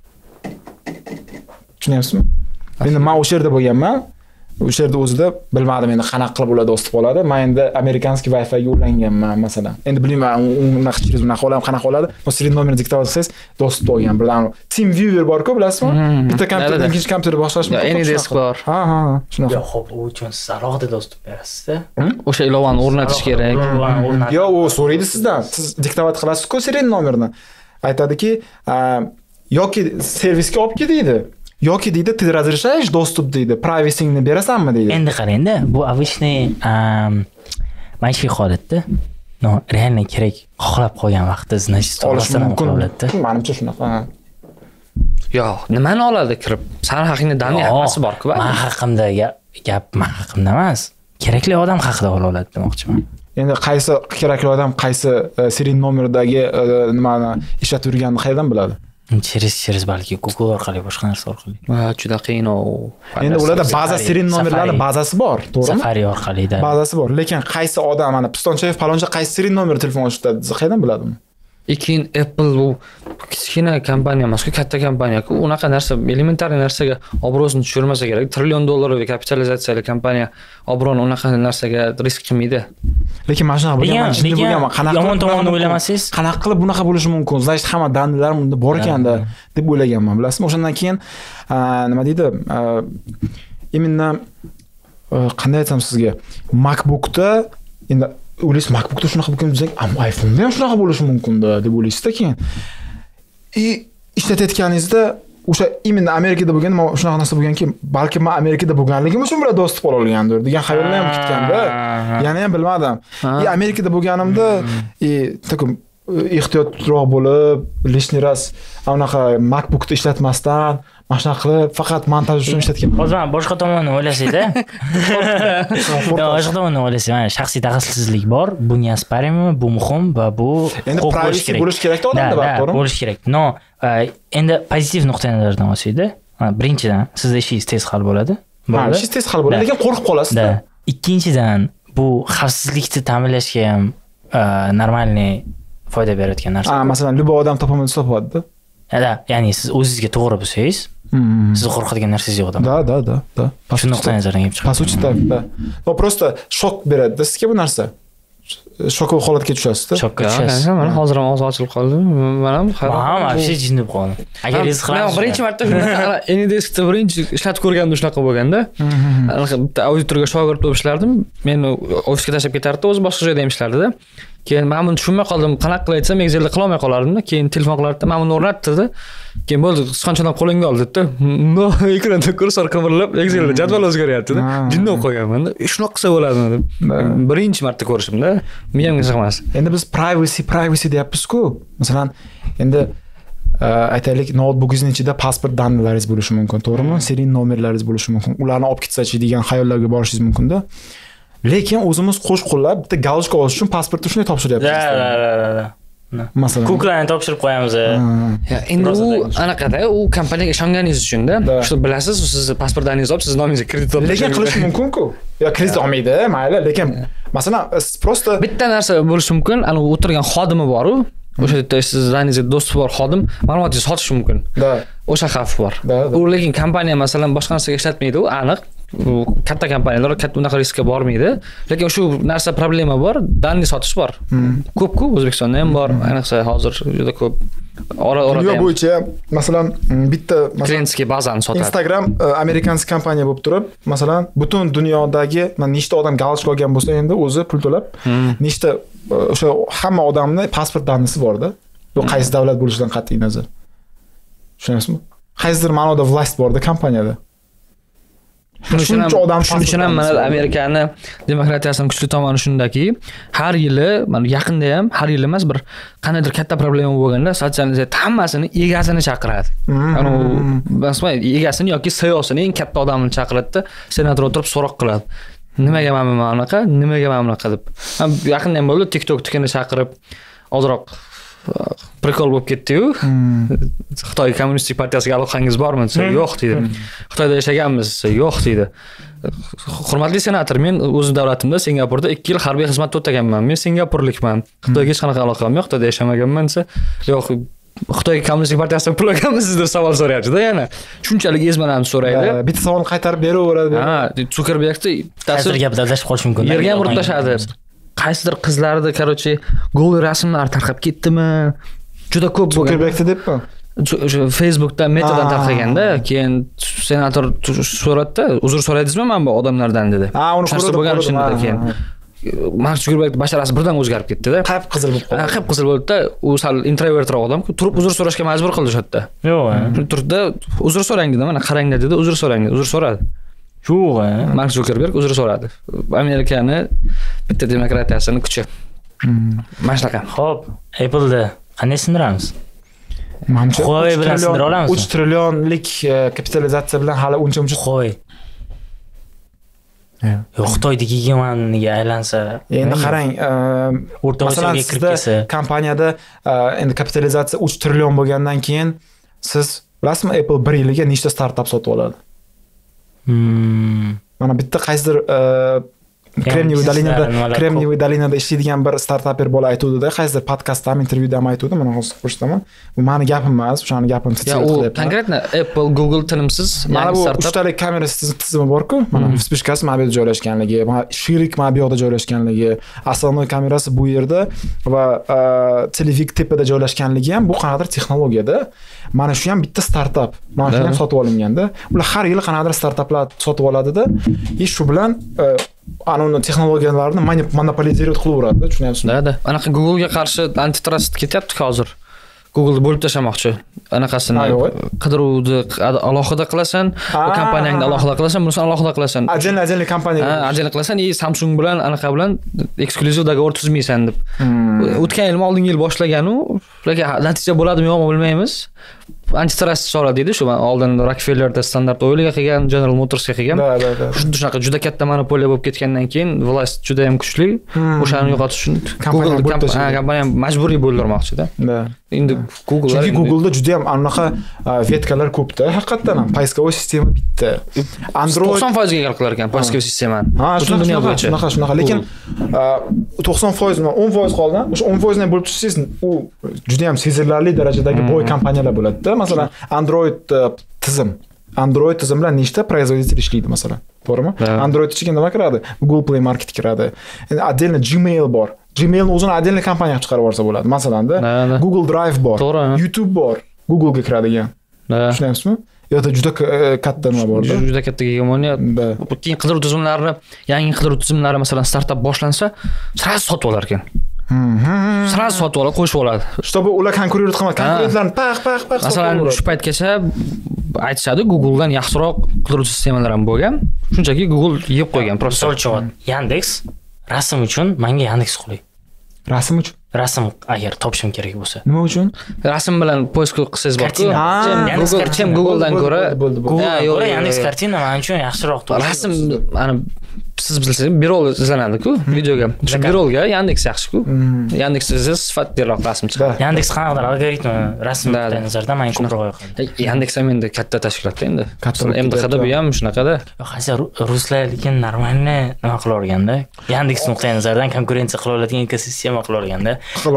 Tushunyapsizmi? Endi men o'sha yerda bo'lganman. O'sha yerda o'zida bilmadim endi qanaqa qilib ular do'st bo'ladi. Men endi amerikanskiy Wi-Fi ga ulanganman masalan. Endi bilmayman unaqa chiqish unaqa olam qanaqa bo'ladi. O serial nomerini diktovat qilsangiz do'st bo'lgan. Bilan TeamViewer bor-ku, bilasizmi? Bitta kompyuterdan ikkinchi kompyuterga boshlash mumkin. AnyDesk bor. Ha, shunaqa. Yo'q, xo'p, u uchun siz alohida dostуп berasiz-da. O'sha ilovani o'rnatish kerak. Yo'q, u so'raydi sizdan. Siz diktovat qilasiz-ku serial nomerini. Aytadiki, yoki servisga olib ketadi. Yoki deydi, ты разрешаешь доступ deydi, privacy'ni berasanmi deydi. Endi qarang-da, bu обычный manfiy holatda. No, realni kerak xohlab qolgan vaqtda значит olish mumkin. Oladida. Menimcha shunaqa. Yo'q, nimani oladi kirib? Sani haqingda danni hammasi bor-ku. Men haqimda gap men haqimda emas. Kerakli odam haqida ola oladi demoqchiman. Endi qaysi kerakli odam qaysi serial nomerdagi nimani ishlatib yurganini qayerdan biladi? Через balki Google orqali boshqa narsa orqali. Juda qiyin u. Endi ularda baza serial nomerlarning bazasi bor, to'g'rimi? Safari orqali-da. Bazasi bor, lekin qaysi odam mana Pistonchayev paloncha qaysi serial nomer telefon ishlatadi, qayerdan biladi uni? Keyin Apple bu kichkina kompaniya emas-ku, katta kompaniya-ku. Unaqa narsa elementar narsaga obro'sini tushirmasa kerak. $1 trillion kapitalizatsiyali kompaniya obro'ni unaqa narsaga risk qilmaydi. Lekin mana shunaqa bo'lgan, jinni bo'lganman. Qanaqa yomon tomonini o'ylamasangiz, qanaqa qilib bunaqa bo'lishi mumkin? Значит, hamma danlar unda bor ekanda deb o'ylaganman, bilasizmi? O'shandan keyin nima deydi? Именно qanday aytsam sizga, MacBookda endi o'ylaysiz, MacBookda shunaqa bo'lgan desak, iPhone'da ham shunaqa bo'lishi mumkin-da deb o'ylaysiz-da keyin. Ishlatayotganingizda o'sha именно Amerikada bo'lgan, men shunaqa narsa bo'lganki, balki men Amerikada bo'lganligim uchun bular do'st ola olgandir degan xayollar ham ketganda, yana ham bilmadim. Amerikada bo'lganimda, takum ehtiyotroq bo'lib, lishniy ras anaqa MacBookda ishlatmasdan, mana shunaqa qilib faqat montaj uchun ishlatgan. Hozir men boshqa tomonini o'ylasang-da. Boshqa tomonini o'ylasang, mana shaxsiy daxlsizlik bor, bu neosporimi, bu muhim va bu endi privacy bo'lish kerak-da odamda, to'g'rimi? Bo'lish kerak. No, endi pozitiv nuqtai nazardan olsangda, birinchidan sizning ishingiz tez hal bo'ladi. Ishingiz tez hal bo'ladi, lekin qo'rqib qolasiz-da. Ikkinchidan, bu xavfsizlikni ta'minlashga ham normalniy foyda berayotgan narsa. Masalan, любой odam topolmaydi, topadi-da. Ya'ni siz o'zingizga to'g'ri bo'lsangiz, sizni qo'rqadigan narsangiz yo'q odam. Da. Shu nuqtai nazardan kelib chiqadi. По сути, да. No, просто shok beradi sizga bu narsa. Shok holatga tushasiz-da. Shokka tushasiz. Mana hozir ham og'iz ochilib qoldi. Men ham hayron. Вообще jin deb qoldim. Agar siz men birinchi marta shunaqa Anydesk birinchi ishlatib ko'rganimda shunaqa bo'lganda, bitta auditorga shogird bo'lib ishlardim. Men ofisga tashlab ketardi, o'zi boshqa joyda ham ishlardi-da. Keyin men buni tushunmay qoldim. Qanaqa qilib aytsam, Excelda qila olmay qolardim-da. Keyin telefon qilardi, men buni o'rnatdi-da. Keyin bo'ldi, sichqonchadan qo'lingga oldi-da. No, ekranda kursor qimirlab, Excelda jadval o'zgaryapti-da. Jinni o'qib qo'yganman-da. Shunaqa qilsa bo'ladimi deb. Birinchi marta ko'rishimda. Miyamga sig'mas. Endi biz privacy deyapmiz-ku. Masalan, endi aytaylik, notebookingizning ichida pasport danlaringiz bo'lishi mumkin, to'g'rimi? Serial nomerlaringiz bo'lishi mumkin. Ularni olib ketsa-chi degan xayollarga borishingiz mumkin-da. Lekin o'zimiz qo'sh-qo'llab bitta galочка olish uchun pasportni shunday topshiryapmiz. Masalan, Google'ni topshirib qo'yamiz. Endi u anaqada, u kompaniyaga ishonganingiz uchun-da. Shu bilasiz, siz pasportingizni olib, siz nomingizga kredit olib. Lekin qilish mumkin-ku. Yo, kredit olmaydi, mayli, lekin masalan, prosta bitta narsa bo'lishi mumkin, ana o'tirgan xodimi bor-ku. O'sha yerda sizlarningizga do'st bor xodim, ma'lumotingizni sotishi mumkin. O'sha xavf bor. U lekin kompaniya masalan boshqa narsaga ishlatmaydi, u aniq. Katta kompaniyalar katta unaqa riskka bormaydi. Lekin shu narsa problema bor, danni sotish bor. Ko'p-ku O'zbekistonda ham bor, ayniqsa hozir juda ko'p. Dunyo bo'yicha masalan bitta klientskiy bazani sotadi. Instagram amerikanskiy kompaniya bo'lib turib, masalan, butun dunyodagi nechta odam galочка olgan bo'lsa, endi o'zi pul to'lab, nechta o'sha hamma odamni pasport danisi bor-da. Bu qaysi davlat bo'lishidan qat'iy nazar. Tushunasizmi? Qaysidir ma'noda vlast bor-da kompaniyada. Shuning uchun ham mana Amerikani demokratiyasining kuchli tomoni shundaki, har yili, mana yaqinda ham har yil emas, bir qanaydir katta problema bo'lganda sotsializatsiya hammasini egasini chaqiradi. Ana basma egasini yoki CEOsini eng katta odamni chaqiradi-da, senator o'tirib so'roq qiladi. Nimaga mana bunaqa, nimaga mana bunaqa deb. Yaqinda ham bo'ldi, TikToknikini chaqirib ozroq prikol bo'lib ketdi-yu. Xitoy kommunistik partiyasiga aloqangiz bormi desa, yo'q deydi. Xitoyda yashaganmiz desa, yo'q deydi. Hurmatli senator, men o'z davlatimda Singapurda 2 yil harbiy xizmatda o'taganman. Men singapurlikman. Xitoyga hech qanaqa aloqam yo'q, Xitoyda yashamaganman desa, yo'q, Xitoy kommunistik partiyasidan pul olganmisiz deb savol so'rayapti-da yana. Shunchalik ezmalarni so'raydi. Bitta savol qaytarib beraveradi. Zuckerbergni ta'sir gap dadlashib qolish mumkin. Yerga ham urtlashadi. Qaysidir qizlarni, короче, gol rasmlar tarqab ketdimi? Juda ko'p bo'lgan. Zuckerbergni debmi? O'sha Facebookda metadan tarqaganda, keyin senator so'ratdi, uzr so'raydingizmi men bu odamlardan dedi. Uni ko'rib shunda keyin. Mark Zuckerberg basharasi birdan o'zgarib ketdi-da. Qip-qizil bo'lib qoldi. Qip-qizil bo'ldi-da, u sal introvertroq odam-ku, turib uzr so'rashga majbur qildi o'sha yerda. Yo'q. Turdi, uzr so'rang dedi, mana qaranglar dedi, uzr so'rang dedi, uzr so'radi. Yo'q. Mark Zuckerberg uzr so'radi. Amerikani bitta demokratiyasining kuchi. Mana shunaqa. Xo'p, Apple'da qanday sindiramiz? Manimcha Huawei bilan sindira olamizmi? 3 trillionlik kapitalizatsiya bilan hali uncha Qo'y. Yo'q, Xitoydagi hegemoniyaga aylansa. Endi qarang, O'rta masalan, Osiyoga kirib sizda kelsa. kompaniyada endi kapitalizatsiya 3 trillion bo'lgandan keyin siz bilasizmi, Apple 1 yiliga nechta startap sotib oladi? Mana bitta qaysidir Kremniy dolinada ishlaydigan bir startaper bola aytuvdi-da, qaysidir podkastda ham intervyuda ham aytuvdi, mana hozir qo'shtaman. Bu meni gapim emas, o'shani gapini Ya u konkretno Apple, Google tinimsiz mana bu startap. 3 talik kamera tizimi bor-ku, mana vspishkasi mana bu yerda joylashganligi, mana shirik mana bu yoqda joylashganligi, asosiy kamerasi bu yerda va televik tepada joylashganligi ham bu qanaqadir texnologiyada. Mana shu ham bitta startap. Mana shu ham sotib olinganda, ular har yili qanaqadir startaplar sotib oladida, shu bilan uni texnologiyalarni monopolizировать qilaveradi, tushunyapsizmi? Da. Anaqa Google'ga qarshi antitrust ketyapti hozir. Google'ni bo'lib tashlamoqchi. Anaqasini qidiruvni alohida qilasan, bu kompaniyangni alohida qilasan, bunisini alohida qilasan. Отдельно kompaniya. Отдельно qilasan, Samsung bilan anaqa bilan eksklyuziv dogovor tuzmaysan deb. O'tgan yil, oldingi yil boshlagan-u, lekin natija bo'ladimi yo'qmi bilmaymiz. Antitrust so'radi edi, shu oldin Rockefellerda standart oilga qilgan, General Motorsga qilgan. Shunaqa juda katta monopoliya bo'lib ketgandan keyin vlast juda ham kuchli. O'shani yo'qotish uchun kompaniya majburiy bo'ldirmoqchi-da. Endi Chunki Google'da juda ham anaqa vetkalar ko'pda, haqiqatan ham poiskovoy sistema bitta. Android 90% ga qilar ekan poiskovoy sistemani. Butun dunyo bo'yicha. Shunaqa, lekin 90% 10% qoldi. O'sha 10% ni bo'lib tushsangiz, u juda ham sezilarli darajadagi boy kompaniyalar bo'ladi-da. Masalan, Android tizim bilan nechta производитель ishlaydi masalan. To'g'rimi? Android ichiga nima kiradi? Google Play Market kiradi. Endi отдельно Gmail bor. Gmailni o'zini отдельно kompaniya chiqarib yuborsa bo'ladi. Masalan-da Google Drive bor, YouTube bor, Google'ga kiradigan. Tushunyapsizmi? Yo'da juda katta nima bor-da. Juda katta hegemoniya. Keyin qidiruv tizimlari, yangi qidiruv tizimlari masalan startap boshlansa, sразу sotib olar ekan. Sразу sotib olib qo'yishib oladi. Чтобы ular konkurent qilmay, konkurentlarni paq. Masalan, shu paytgacha aytishadi, Google'dan yaxshiroq qidiruv sistemalar ham bo'lgan. Shunchaki Google yeb qo'ygan просто. Misol Yandex rasm uchun menga Yandex qulay. Rasm uchun? Rasm agar topishim kerak bo'lsa. Nima uchun? Rasm bilan poisk qilsangiz borku. Google'dan ko'ra Yandex kartina men uchun yaxshiroq. Rasm ana siz bilsangiz birol izlanadi-ku videoga. Shu birolga Yandex yaxshi-ku. Yandex sifatliroq rasm chiqadi. Yandex qanaqadir algoritmi rasm nuqtai nazardan men ko'proq yoqadi. Yandex ham endi katta tashkilotda endi. MDHda bu ham shunaqada. Hozir ruslar lekin normalniy nima qila olganda, Yandex nuqtai nazardan konkurensiya qila oladigan ekosistema qila olganda,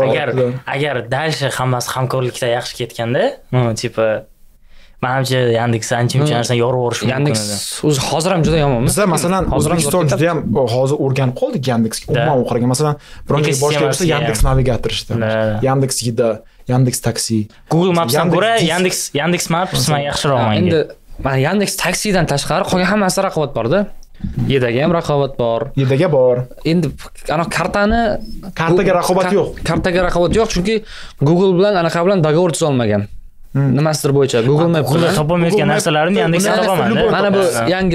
agar dalshi hammasi hamkorlikda yaxshi ketganda, tipa menimcha Yandex ancha-muncha narsani yorib yuborish mumkin. Yandex o'zi hozir ham juda yomon. Biz masalan O'zbekiston juda ham hozir o'rganib qoldik Yandexga. Umuman o'qirgan. Masalan, biron joy boshqa Yandex navigator ishda. Yandex Yida, Yandex Taksi. Google Mapsdan ko'ra Yandex Maps men yaxshiroq menga. Endi mana Yandex Taksidan tashqari qolgan hammasida raqobat bor-da. Yedaga ham raqobat bor. Yedaga bor. Endi ana kartaga raqobat yo'q. Kartaga raqobat yo'q, chunki Google bilan anaqa bilan dogovor tuza olmagan. Nimasidir bo'yicha Google Maps bilan topolmayotgan narsalarni Yandexda topaman. Mana bu yangi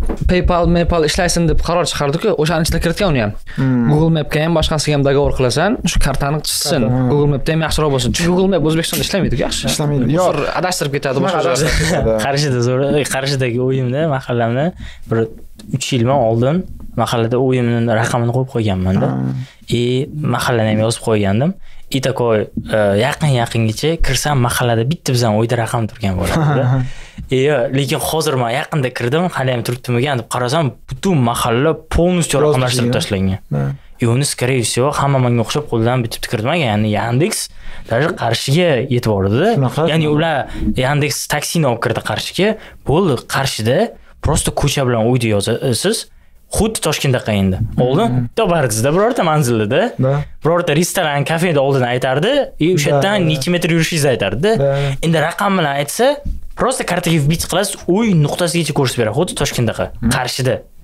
PayPal ishlaysin deb qaror chiqardi-ku, o'shani ichida kiritgan uni ham. Google Mapga ham boshqasiga ham dogovor qilasan, shu kartani chizsin. Google Mapda ham yaxshiroq bo'lsin. Chunki Google Map O'zbekistonda ishlamaydi-ku, yaxshi. Ishlamaydi. Yo'q, adashtirib ketadi boshqa joyga. Qarshidagi o'yimda mahallamda bir 3 yil oldin mahallada o'yimning raqamini qo'yib qo'yganman-da. Mahallani ham yozib qo'ygandim. Itakoy yaqingacha kirsam mahallada bitta bizdan o'yda raqam turgan bo'ladi. Lekin hozir men yaqinda kirdim, hali ham turibdimigan deb qarasam, butun mahalla полностью raqamlashtirib tashlangan. Uni скорее всего hamma menga o'xshab qo'ldan bitib kirdim, ya'ni Yandex даже Qarshiga yetib bordi. Ya'ni ular Yandex taksini olib kirdi Qarshiga. Bo'ldi, Qarshida просто ko'cha bilan o'yda yozasiz. Xuddi Toshkentda endi. Oldin topardingizda birorta manzilda, birorta restoran, kafeda oldin aytardi, o'sha yerdan necha metr yurishingizni aytardi. Endi raqam bilan aytsa, просто kartaga vbit qilasiz, uy nuqtasigacha ko'rsatib beradi, xuddi Toshkentda, Qarshida.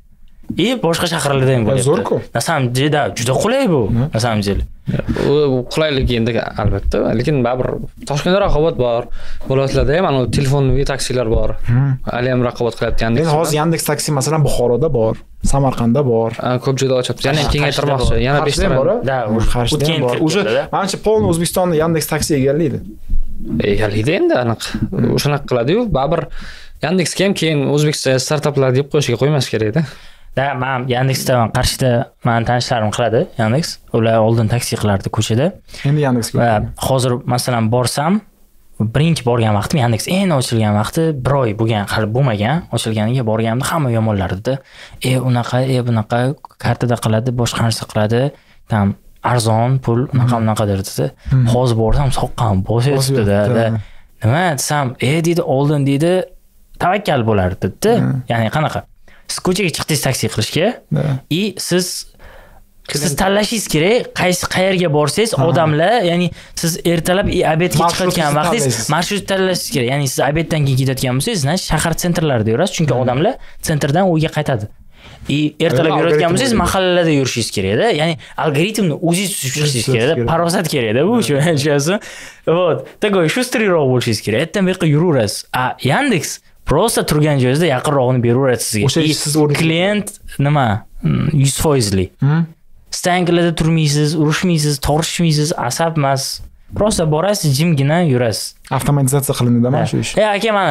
И boshqa shaharlarda ham bo'lyapti. Zo'r-ku. Na samom деле juda qulay bu. Na samom деле. U qulaylik endi albatta, lekin baribir Toshkentda raqobat bor. Viloyatlarda ham ana telefonli taksilar bor. Ali ham raqobat qilyapti. Endi hozir Yandex taksi masalan Buxoroda bor, Samarqandda bor. Ko'p joyda ochyapti. Yana kengaytirmoqchi. Yana 5 ta bor. Da, Qarshida ham bor. Уже menimcha polni O'zbekistonni Yandex taksi egallaydi. Egallaydi endi aniq. O'shanaqa qiladi-yu, baribir Yandexga ham keyin O'zbekiston startaplar deb qo'yishga qo'ymas kerak-da. Da, men Yandexda Qarshida men tanishlarim qiladi Yandex. Ular oldin taksi qilardi ko'chada. Endi Yandexga. Va hozir masalan borsam, birinchi borgan vaqtim Yandex ochilgan vaqti 1 oy bo'lgan, hali bo'lmagan, ochilganiga borganimda hamma yomonlardi-da. Unaqa, bunaqa kartada qiladi, boshqa narsa qiladi. Tam arzon pul unaqa derdi. Hozir borsam soqqam bosyapti-da. Nima desam, deydi oldin deydi tavakkal bo'lardi-da. Ya'ni qanaqa? Siz ko'chaga chiqdingiz taksi qilishga, siz tanlashingiz kerak, qayerga borsangiz odamlar, ya'ni siz ertalab obedga chiqayotgan vaqtingiz marshrut tanlashingiz kerak. Ya'ni siz obeddan keyin ketayotgan bo'lsangiz, shahar sentrlarida yurasiz, chunki odamlar sentrdan uyga qaytadi. Ertalab yurayotgan bo'lsangiz mahallalarda yurishingiz kerak-da. Ya'ni algoritmni o'zingiz tuzib chiqishingiz kerak-da, parosat kerak-da bu tushunasiz. Вот, такой шустрыйroq bo'lishingiz kerak. Ertadan bu yoqqa yuraverasiz. Yandex просто turgan joyingizda yaqinrog'ini beraveradi sizga. O'sha siz klient nima? 100%li. Stankalarda turmaysiz, urushmaysiz, tortishmaysiz, asab emas. Просто borasiz, jimgina yurasiz. Avtomatizatsiya qilindida mana shu ish. Aka mana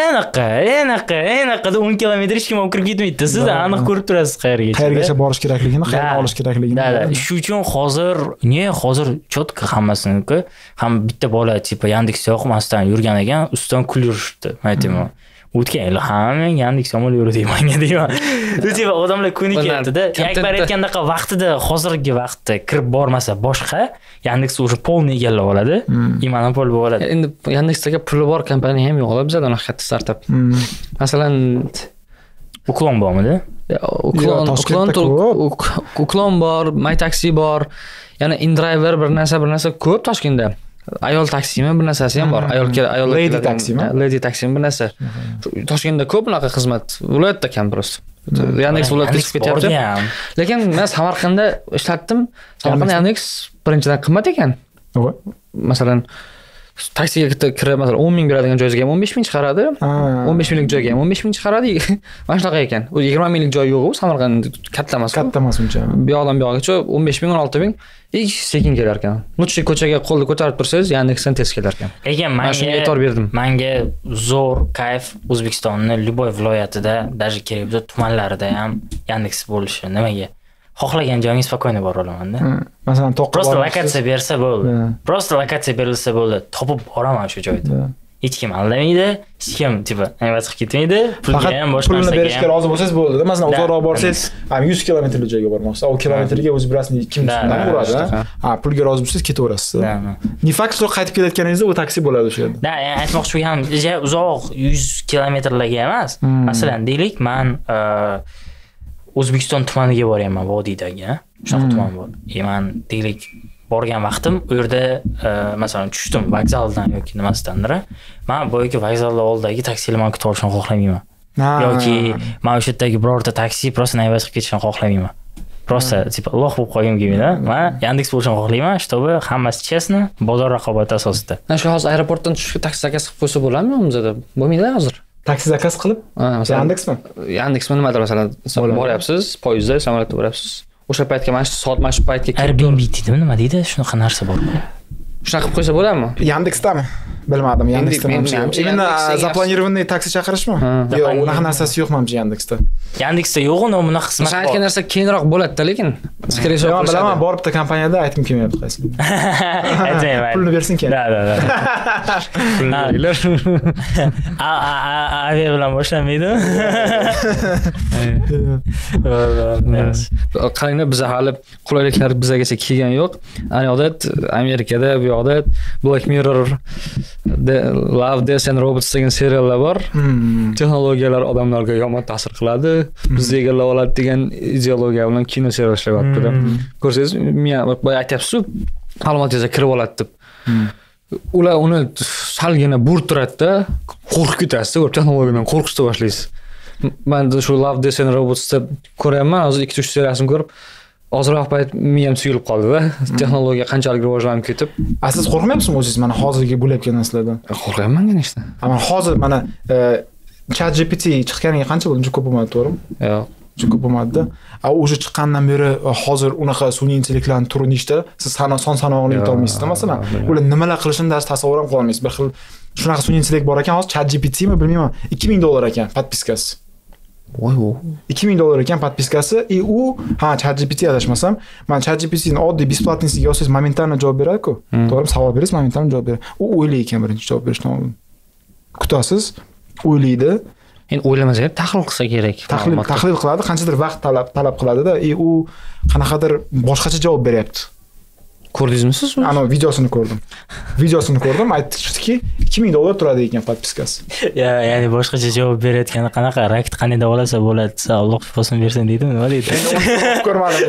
enaqa 10 kilometr hech kim olib kirib ketmaydi. Siz aniq ko'rib turasiz qayergacha borish kerakligini, qayerga olish kerakligini. Shu uchun hozir cho'tka hammasini-ku, ham bitta bola tipa Yandexda yoqmasdan yurgan ekan, ustidan kulishdi. Aytayman. O'tgan yil hamma Yandex yomon yurdi menga deyman. Tipa odamlar ko'nikayapti-da. Akbar aytgandaqa vaqtida, hozirgi vaqtda kirib bormasa boshqa Yandex o'sha polni egallab oladi, monopol bo'lib oladi. Endi Yandexdagi puli bor kompaniya ham yo'q, bizda unaqa katta startap. Masalan, Uklon bormidi? Uklon bor, MyTaxi bor, yana InDriver bir narsa ko'p Toshkentda. Ayol taksimi bir narsasi ham bor. Ayol Lady taksimi. Lady taksimi bir narsa. Toshkentda ko'p unaqa xizmat. Viloyatda kam prosta. Yandex viloyatga chiqib ketyapti. Lekin men Samarqandda ishlatdim. Samarqandda Yandex birinchidan qimmat ekan. Masalan, taksiga kirib masalan 10 ming beradigan joyga ham 15 ming chiqaradi. 15 minglik joyga ham 15 ming chiqaradi. Mana shunaqa ekan. U 20 minglik joy yo'q, Samarqand katta emas. Katta emas uncha. Bu yoqdan bu yoqgacha 15 ming, 16 ming sekin kelar ekan. Nutchi ko'chaga qo'lni ko'tarib tursangiz, Yandexdan tez kelar ekan. Lekin menga e'tibor berdim. Menga zo'r kayf O'zbekistonning любой viloyatida, даже kerak bo'lsa tumanlarida ham Yandex bo'lishi. Nimaga? Xohlagan joyingiz spokойно bora olaman-da. Masalan, to'qqa Просто lokatsiya bersa bo'ldi. Просто lokatsiya berilsa bo'ldi. Topib boraman shu joyda. Hech kim aldamaydi, hech kim tipa ayvaz qilib ketmaydi. Pulga ham boshqa narsaga ham. Pulni berishga rozi bo'lsangiz bo'ldi. Masalan, uzoqroq borsangiz, 100 kilometrlik joyga bormoqchisiz. O kilometrga o'zi birasini kim tushundan uradi. Pulga rozi bo'lsangiz ketaverasiz. Ne fakt qaytib kelayotganingizda u taksi bo'ladi o'sha yerda. Da, ya'ni aytmoqchi ham uzoq 100 kilometrlarga emas. Masalan, deylik, men O'zbekiston tumaniga boryapman, Vodiydagi, shunaqa tuman bor. Men deylik borgan vaqtim u yerda masalan tushdim vokzaldan yoki nimasidandir. Men boyagi vokzalning oldidagi taksilarni kutib olishni xohlamayman. Yoki men o'sha yerdagi birorta taksi просто nayvaz qilib ketishni xohlamayman. Просто tipa loh bo'lib qolgim kelmaydi. Men Yandex bo'lishni xohlayman, чтобы hammasi chestno, bozor raqobati asosida. Shu hozir aeroportdan tushib taksi zakaz qilib qo'ysa bo'ladimi o'zida? Bo'lmaydi hozir. Taksi zakaz qilib? Yandexmi? Yandexmi nimadir masalan, boryapsiz, poyezdda, samolyotda boryapsiz. O'sha paytga mana shu paytga Airbnb deydimi, nima deydi? Shunaqa narsa bormi? Shunaqa qilib qo'ysa bo'ladimi? Yandexdami? Bilmadim, Yandexda menimcha. Именно запланированный taksi chaqirishmi? Yo'q, unaqa narsasi yo'q menimcha Yandexda. Yandexda yo'q, uni bunaqa xizmat bor. Aytgan narsa keyinroq bo'ladi-da, lekin skresh yo'q. Bilaman, borib bitta kompaniyada aytib kelmayapti qaysi. Aytmayman. Pulni bersin keyin. Da. Aviya bilan boshlanmaydi. Qaranglar, biz hali qulayliklar bizgacha kelgan yo'q. Ani odat Amerikada, bu yoqda Black Mirror, Love, Death and Robots degan seriallar bor. Texnologiyalar odamlarga yomon ta'sir qiladi, bizni egallab oladi degan ideologiya bilan kino serial ishlayapti-da. Ko'rsangiz, men boya aytyapsiz-ku, ma'lumotga kirib oladi deb. Ular uni salgina burtiradi-da, qo'rqib ketasiz, texnologiyadan qo'rqishni boshlaysiz. Men de shu Love Death and Robots'da ko'ryapman, hozir 2-3 seriyasini ko'rib, ozroq payt miyam tuyulib qoldi-da. Texnologiya qanchalik rivojlanib ketib. Siz qo'rqmayapsizmi o'zingiz mana hozirgi bo'layotgan narsalardan? Qo'rqaman ganishda. Mana hozir mana ChatGPT chiqqaniga qancha bo'ldi? Juda ko'p bo'lmadi, to'g'rimi? Yo'q. Juda ko'p bo'lmadi. O'sha chiqqandan beri hozir unaqa sun'iy intellektlarning turi nechta? Siz son sanog'ini yuta olmaysiz, masalan. Ular nimalar qilishini darsi tasavvur ham qila olmaysiz. Bir xil shunaqa sun'iy intellekt bor ekan, hozir ChatGPTmi bilmayman, $2000 ekan podpiskasi. Voy o. $2000 ekan podpiskasi. U ChatGPT adashmasam, men ChatGPTning oddiy бесплатныйsiga yozsangiz momentanно javob beradi-ku. To'g'rimi? Savol berasiz, momentanно javob beradi. U o'ylaydi ekan birinchi javob berishdan oldin. Kutasiz, o'ylaydi. Endi o'ylamasa ham tahlil qilsa kerak. Tahlil qiladi, qanchadir vaqt talab qiladi-da, u qanaqadir boshqacha javob beryapti. Ko'rdingizmi siz? Ana videosini ko'rdim. Aytdiki, $2000 turadi ekan podpiskasi. Ya'ni boshqacha javob berayotgani qanaqa? Rakt qanday davolasa bo'ladi, Alloh shifosini bersin deydimi, nima deydi? Ko'rmadim.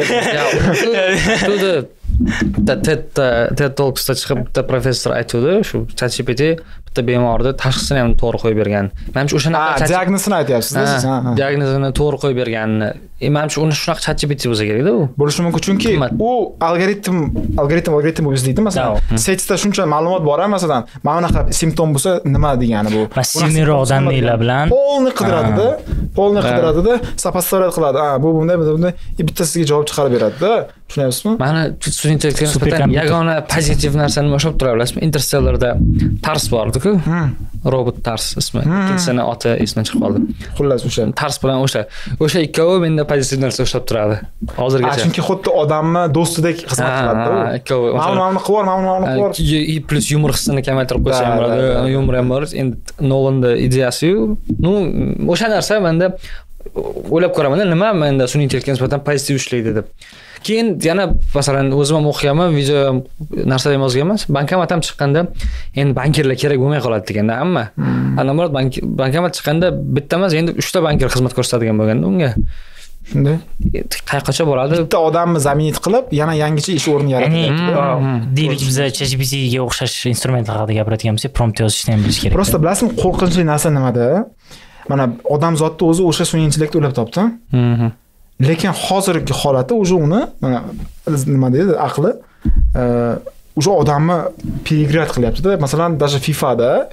TED Talks'da chiqib bitta professor aytdi, shu ChatGPT bitta bemorni tashxisini ham to'g'ri qo'yib bergan. Menimcha o'shanaqa diagnozini aytyapsiz, siz. Diagnozini to'g'ri qo'yib berganini. Menimcha uni shunaqa ChatGPT bo'lsa kerak-da u. Bo'lishi mumkin, chunki u algoritm o'zlaydi, masalan. Saytda shuncha ma'lumot bor, masalan, mana bunaqa simptom bo'lsa nima degani bu. Massivniy odamlar bilan polni qidiradida, sopostovat qiladi. Bu bunday, bitta sizga javob chiqarib beradi-da. Tushunyapsizmi? Mana sun'iy intellektga nisbatan yagona pozitiv narsani nima o'xshab turadi, bilasizmi? Interstellar'da Tars bor-ku. Robot Tars ismi. Ikkinchisini oti esimdan chiqib qoldi. Xullas o'sha Tars bilan o'sha ikkovi menda pozitiv narsa o'xshab turadi. Hozirgacha. Chunki xuddi odamni do'stidek xizmat qiladi-da. Ikkovi. Ma'lumotni qilib, Plus yumor hissini kamaytirib qo'ysa ham bo'ladi. Yumor ham bor. Endi Nolan'da ideyasi-yu. O'sha narsa menda o'ylab ko'raman, nima menda sun'iy intellektga nisbatan pozitiv ishlaydi deb. Keyin yana masalan o'zim ham o'qiyaman, video narsalar ham yozganman. Bankomat ham chiqqanda endi bankirlar kerak bo'lmay qoladi deganda hamma. Anamrat bankomat chiqqanda bitta emas, endi 3 ta bankir xizmat ko'rsatadigan bo'lganda unga. Shunday. Qayergacha boradi? Bitta odamni zaminat qilib, yana yangicha ish o'rni yaratadi. Deylik biz ChatGPTga o'xshash instrumentlar haqida gapiradigan bo'lsak, prompt yozishni ham bilish kerak. Prosta bilasizmi, qo'rqinchli narsa nimada? Mana odamzodni o'zi o'sha sun'iy intellekt o'ylab topdi. Lekin hozirgi holati o'sha uni mana nima deydi, aqli o'sha odamni переиграть qilyapti-da. Masalan, даже FIFA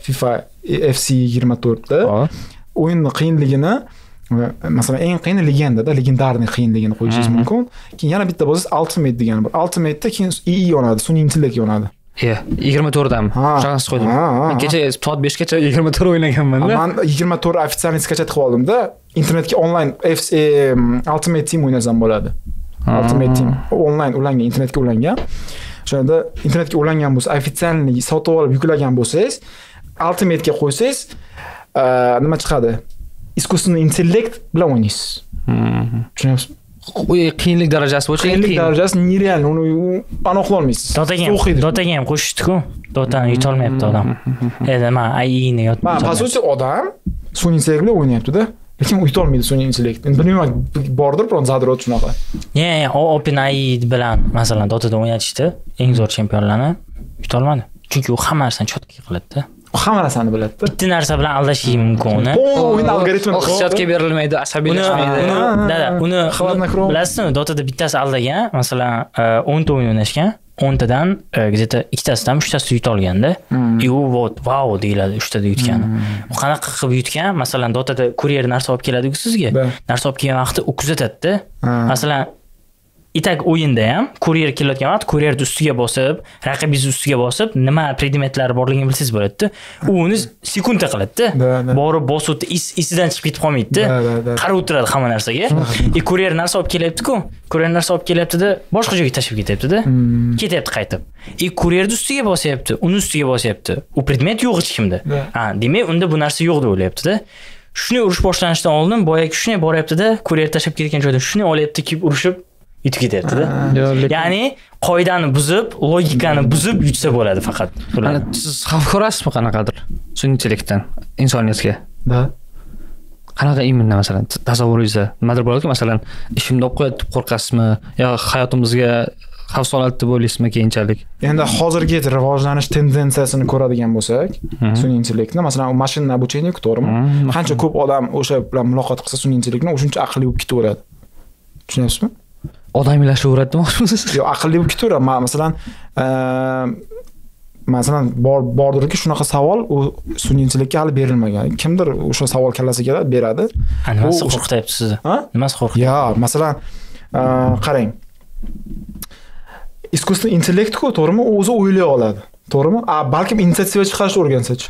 FC 24 da o'yinning qiyinligini, masalan, eng qiyin legendada, legendarniy qiyinligini qo'yishingiz mumkin. Keyin yana bitta bo'lsa Ultimate degani bor. Ultimate'da keyin II yonadi, sun'iy intellekt yonadi. 24 dan. Shans qo'ydim. Kecha soat 5 gacha 24 o'ynaganman-da. Men 24 ofitsialniy skachat qilib oldim-da. Internetga onlayn FC Ultimate Team o'ynasam bo'ladi. Ultimate Team onlayn ulangan, internetga ulangan. O'shanda internetga ulangan bo'lsa, ofitsialniy sotib olib yuklagan bo'lsangiz, Ultimate ga qo'ysangiz, nima chiqadi? Искусственный интеллект bilan o'ynaysiz. Tushunyapsizmi? Qiyinlik darajasi bo'yicha qiyinlik darajasi nereal, uni aniqlay olmaysiz. Dotaga ham qo'shishdi-ku. Dotani yuta olmayapti odam. Endi men AI-ni yotib. Po sути odam sun'iy intellekt bilan o'ynayapti-da. Lekin yuta olmaydi sun'iy intellekt. Endi bilmayman, bordir biron zadrot shunaqa. OpenAI bilan masalan Dota'da o'ynatishdi, eng zo'r chempionlarni yuta olmadi. Chunki u hamma narsani cho'tki qiladi-da. Hamma narsani biladi-da. Bitta narsa bilan aldashi mumkin uni. O'yin algoritmi hissiyotga berilmaydi, asabiylashmaydi. Uni bilasizmi, Dota'da bittasi aldagan, masalan 10 ta o'yin o'ynashgan, 10 tadan где-то 2 tasidan 3 tasida yuta olganda, wow deyiladi 3 tada yutgani. U qanaqa qilib yutgan? Masalan, Dota'da kuryer narsa olib keladi-ku sizga. Narsa olib kelgan vaqtda u kuzatadi-da. Masalan, itak o'yinda ham kuryer kelayotgan vaqt kuryerni ustiga bosib, raqibingiz ustiga bosib, nima predmetlari borligini bilsangiz bo'ladi-da. U uni sekundda qiladi-da. Borib bosib, isidan chiqib ketib qolmaydi-da. Qarab o'tiradi hamma narsaga. Kuryer narsa olib kelyapti-ku. Kuryer narsa olib kelyapti-da, boshqa joyga tashib ketyapti-da. Ketyapti qaytib. Kuryerni ustiga bosyapti, uni ustiga bosyapti. U predmet yo'q hech kimda. Demak, unda bu narsa yo'q deb o'ylayapti-da. Shuni urush boshlanishidan oldin boyagi shuni boryapti-da, kuryer tashib ketgan joyda shuni olyapti, kelib urushib yutib ketyapti-da. Ya'ni qoidani buzib, logikani buzib yutsa bo'ladi faqat. Siz xavf ko'rasizmi qanaqadir sun'iy intellektdan insoniyatga? Qanaqa iminda masalan tasavvuringizda nimadir bo'ladiki, masalan, ishimni olib qo'yadi deb qo'rqasizmi? Yo hayotimizga xavf soladi deb o'ylaysizmi keyinchalik? Endi hozirgi rivojlanish tendensiyasini ko'radigan bo'lsak, sun'iy intellektni, masalan, mashina обучение, to'g'rimi? Qancha ko'p odam o'sha bilan muloqot qilsa sun'iy intellektni, o'shuncha aqlli bo'lib ketaveradi. Tushunyapsizmi? Odamiylashaveradi demoqchimisiz? Yo'q, aqlli bo'lib ketaveradi. Masalan, bordirki shunaqa savol u sun'iy intellektga hali berilmagan. Kimdir o'sha savol kallasiga beradi. Nimasi qo'rqityapti sizni? Nimasi qo'rqityapti? Yo, masalan, qarang. Искусственный intellekt-ku, to'g'rimi? U o'zi o'ylay oladi. To'g'rimi? Balkim inisiativa chiqarishni o'rgansa-chi.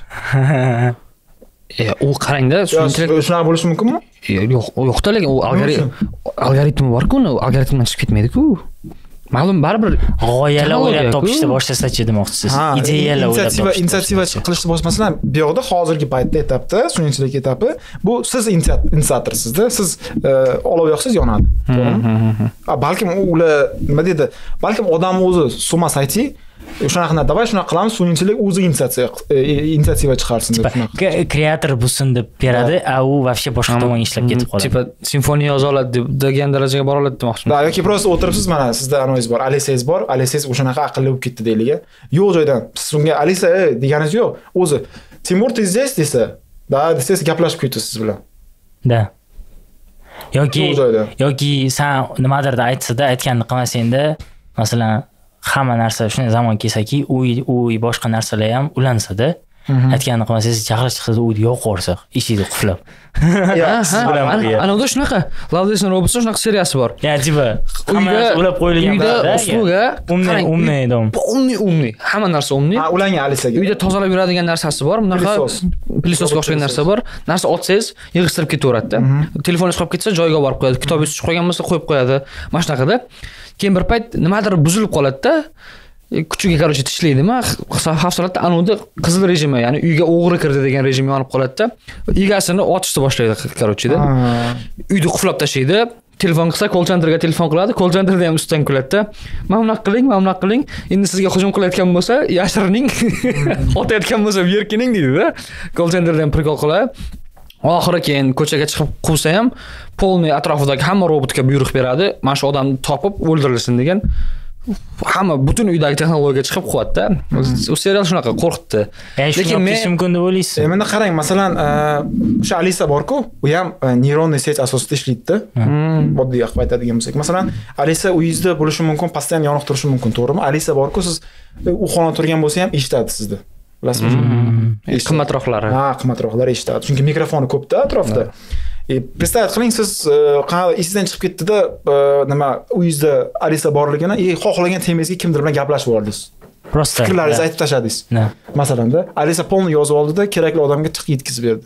U qarangda, sun'iy intellekt shunaqa bo'lishi mumkinmi? Yo'qda, lekin u algoritmi bor-ku, u algoritmdan chiqib ketmaydi-ku. Ma'lum baribir g'oyalar o'ylab topishni boshlasachi demoqchisiz. Ideyalar o'ylab topish. Inisiativa qilishni masalan, bu yoqda hozirgi paytda etapda, sun'iy intellekt etapi, bu siz inisiatorsizda, siz olov yoqsiz yonadi. To'g'rimi? Balkim ular nima deydi? Balkim odam o'zi so'masaychi, shunaqa davay shunaqa qilamiz, sun'iy intellekt o'zi inisiativa chiqarsin deb shunaqa. Kreator bo'lsin deb beradi, u вообще boshqa tomonga ishlab ketib qoladi. Tipa simfoniya yoza oladi degan darajaga bora oladi demoqchiman. Yoki prosta o'tiribsiz, mana sizda anoyiz bor, Alisangiz bor, Alisangiz o'shanaqa aqlli bo'lib ketdi deylik. Yo'q joydan siz unga Alisa deganingiz yo'q. O'zi Timur ты здесь desa, desa gaplashib ketasiz siz bilan. Da. Yoki sen nimadir aytsa-da, aytganini qilmasang-da, masalan, hamma narsa shunday zamon kelsaki, uy boshqa narsalar ham ulansa-da, aytganini qilmasangiz jahli chiqsa, uyni yo'qorsa, eshikni qulflab. Ana shunaqa Love Death Robots shunaqa seriyasi bor. Tipa hamma narsa ulab qo'yilgan uyda usluga umniy, hamma narsa umniy. Ulangan Alisaga. Uyda tozalab yuradigan narsasi bor, bunaqa plisosga o'xshagan narsa bor. Narsa otsangiz yig'ishtirib ketaveradi-da. Telefoningiz qolib ketsa joyiga borib qo'yadi, kitobingiz tushib qolgan bo'lsa qo'yib qo'yadi. Mana shunaqada. Keyin bir payt nimadir buzilib qoladi-da. Kuchiga qarshi tishlaydimi? Xavfsolatda anodi qizil rejimi, ya'ni uyga o'g'ri kirdi degan rejim yonib qoladi-da. Egasini otishni boshlaydi, qarorchida. Uyni quflab tashlaydi. Telefon qilsa, call centerga telefon qiladi. Call centerda ham ustidan kuladi-da. Mana bunaqa qiling. Endi sizga hujum qilayotgan bo'lsa, yashirining. Otayotgan bo'lsa, yerkining deydi-da. Call centerdan prikol qiladi. Oxiri keyin ko'chaga chiqib quvsa ham, polniy atrofidagi hamma robotga buyruq beradi. Mana shu odamni topib o'ldirilsin degan. Hamma butun uydagi texnologiya chiqib quvadi-da. U serial shunaqa qo'rqitdi. Lekin men mumkin deb o'ylaysiz. Menda qarang, masalan, o'sha Alisa bor-ku, u ham neyronniy sech asosida ishlaydi-da. Oddiy qilib aytadigan bo'lsak, masalan, Alisa uyingizda bo'lishi mumkin, pastoyan yoniq turishi mumkin, to'g'rimi? Alisa bor-ku, siz u xona turgan bo'lsa ham eshitadi sizni. Bilasizmi? Qimmatroqlari. Qimmatroqlari eshitadi. Chunki mikrofoni ko'p-da atrofda. Представьте qiling, siz qanaqa esingizdan chiqib ketdi-da, nima uyingizda Alisa borligini, xohlagan temangizga kimdir bilan gaplashib yordingiz. Prosta fikrlaringizni aytib tashladingiz. Masalan-da, Alisa polni yozib oldida, kerakli odamga chiq yetkazib berdi.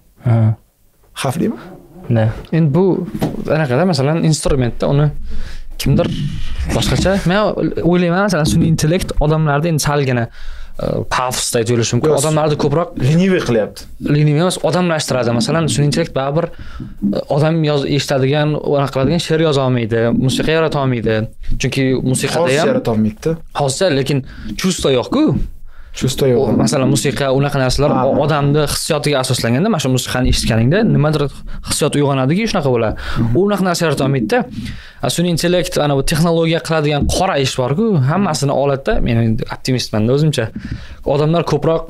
Xavflimi? Endi bu anaqada masalan instrumentda uni kimdir boshqacha, men o'ylayman, masalan, sun'iy intellekt odamlarda endi salgina pafsda tuyulishi mumkin. Odamlarni ko'proq leniviy qilyapti. Leniviy emas, odamlashtiradi. Masalan, sun'iy intellekt baribir odam eshitadigan, anaqa qiladigan she'r yoza olmaydi, musiqa yarata olmaydi. Chunki musiqada ham yarata olmaydi. Hozir lekin chuvsto yo'q-ku. Chuvsto yo'q. Masalan, musiqa unaqa narsalar odamning hissiyotiga asoslanganda, mana shu musiqani eshitganingda nimadir hissiyot uyg'onadiki, shunaqa bo'ladi. U unaqa narsa yarata olmaydi-da. Sun'iy intellekt ana bu texnologiya qiladigan qora ish bor-ku, hammasini oladida. Men optimistman-da o'zimcha. Odamlar ko'proq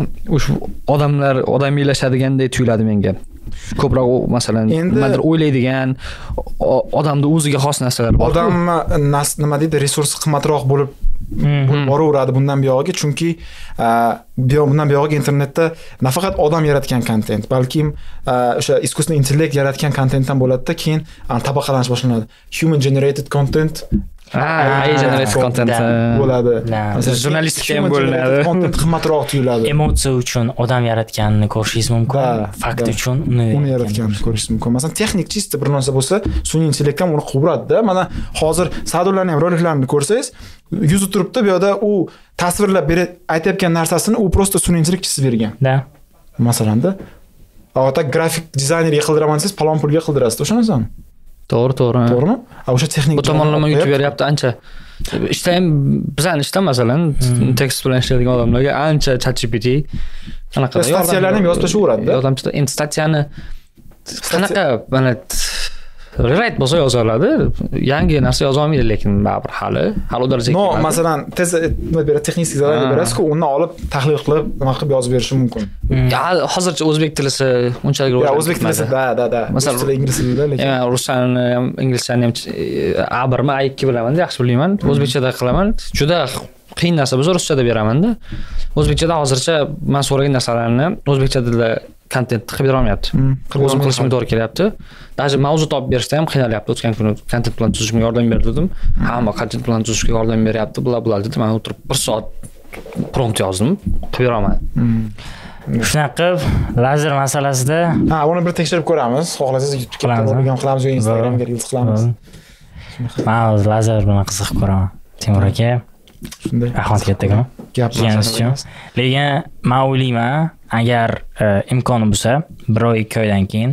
odamiylashadiganday tuyuladi menga. Ko'proq masalan nimadir o'ylaydigan, odamda o'ziga xos narsalar bor. Odam nima deydi, resursi qimmatroq bo'lib boraveradi bundan buyog'iga, chunki bundan buyog'iga internetda nafaqat odam yaratgan kontent, balkim o'sha искусственный intellekt yaratgan kontentdan bo'ladida, keyin tabaqalanish boshlanadi. Human generated content, AI generated content bo'ladi. Jurnalistika ham bo'linadi. Content qimmatroq tuyuladi. Emotsiya uchun odam yaratganini ko'rishingiz mumkin. Fakt uchun uni yaratganini ko'rishingiz mumkin. Masalan, texnik chista bir narsa bo'lsa, sun'iy intellekt ham uni quvuradi-da. Mana hozir Sadullarning ham roliklarini ko'rsangiz, yuzi turibdi, bu yerda u tasvirlab aytayotgan narsasini u prosta sun'iy intellekt chizib bergan. Da. Masalan-da, avata grafik dizaynerga qildiraman desangiz, palon pulga qildirasiz, o'sha narsani. To'g'rimi? O'sha texnik bu tomonlama yutib beryapti ancha. Ishda ham bizani ishda masalan tekst bilan ishlaydigan odamlarga ancha ChatGPT qanaqa statsiyalarni ham yozib tashaveradi-da. Yordamchi endi statsiyani qanaqa mana rewrite bo'lsa yoza oladi. Yangi narsa yoza olmaydi, lekin baribir hali u darajaga No, kelmadi. masalan, tez nima beradi, texnik zadание berasiz-ku, undan olib tahlil qilib, nima qilib yozib berishi mumkin. Ya, hozircha o'zbek tilisi unchalik Ya, rivojlanib o'zbek tilisi da. Masalan, Rus tili, ingliz tilida, lekin ruschani ham, inglizchani ham A1 mi, A2 bilaman, yaxshi bilmayman. O'zbekchada qilaman. Juda qiyin narsa bo'lsa ruschada beraman-da. O'zbekchada hozircha men so'ragan narsalarni o'zbekcha tilda kontent qilib bera olmayapti. O'zim qilishim to'g'ri kelyapti. Даже mavzu topib berishda ham qiynalyapti. O'tgan kuni kontent plan tuzishimga yordam berdim. Hamma kontent plan tuzishga yordam beryapti, bular dedim. Men o'tirib 1 soat prompt yozdim, qilib bera olmadim. Shunaqa qilib lazer masalasida uni bir tekshirib ko'ramiz. Xohlasangiz YouTube'ga ham qilamiz yoki Instagramga reels qilamiz. Men o'z lazer bilan qiziqib ko'raman. Timur aka, Shunday. rahmat kattakon. Kelganingiz uchun. Lekin men o'ylayman, agar imkoni bo'lsa, 1 oy 2 oydan keyin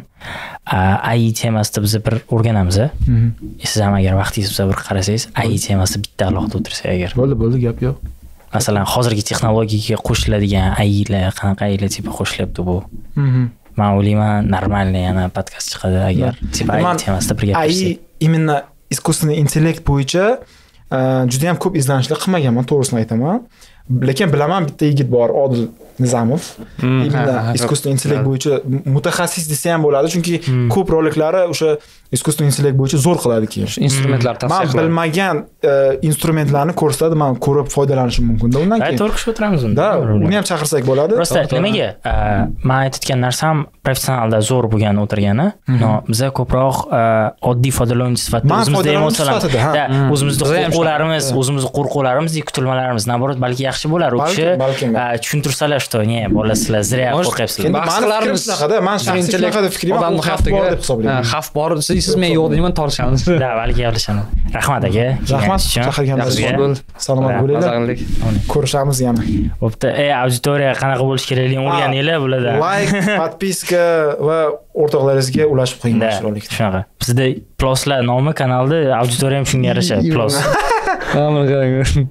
AI temasida biz bir o'rganamiz. Siz ham agar vaqtingiz bo'lsa bir qarasangiz, AI temasida bitta alohida o'tirsak agar. Bo'ldi, gap yo'q. Masalan, hozirgi texnologiyaga qo'shiladigan AIlar, qanaqa AIlar tipi qo'shilyapti bu. Men o'ylayman, normalniy yana podkast chiqadi agar tipi AI temasida bir gapirsak. AI именно искусственный intellekt bo'yicha juda ham ko'p izlanishlar qilmaganman, to'g'risini aytaman. Lekin bilaman bitta yigit bor, Odil Nizamov. Именно искусственный intellekt bo'yicha mutaxassis desa ham bo'ladi, chunki ko'p roliklari o'sha искусственный intellekt bo'yicha zo'r qiladi keyin. Instrumentlar tavsiya Men qiladi. bilmagan instrumentlarni ko'rsatadi, men ko'rib foydalanishim mumkin-da undan keyin. To'g'ri qilib o'tiramiz unda. Da, uni ham chaqirsak bo'ladi. Prosta nimaga? Men aytayotgan narsam professionalda zo'r bo'lgan o'tirgani, no biza ko'proq oddiy foydalanuvchi sifatida o'zimizda emotsiyalar, o'zimizning qo'rquvlarimiz, kutilmalarimiz, naborot balki yaxshi bo'lar. U kishi tushuntirsalar, что не, bolasizlar, zrya qo'rqyapsizlar. Maqsadlarimiz shunaqada, men shaxsiy shunaqada fikrim odamni deb hisoblayman. Xavf bor, siz men yo'q deyman, tortishamiz. Da, balki gaplashamiz. Rahmat aka. Rahmat chaqirganingizga. Salomat bo'linglar. Ko'rishamiz yana. Bo'pti. Auditoriya qanaqa bo'lish kerakligini o'rganinglar bularda. Like, podpiska va o'rtoqlaringizga ulashib qo'ying mashhurlikni. Shunaqa. Bizda Ploslar nomi kanalda auditoriya ham shunga yarasha. Plos. Mana qarang.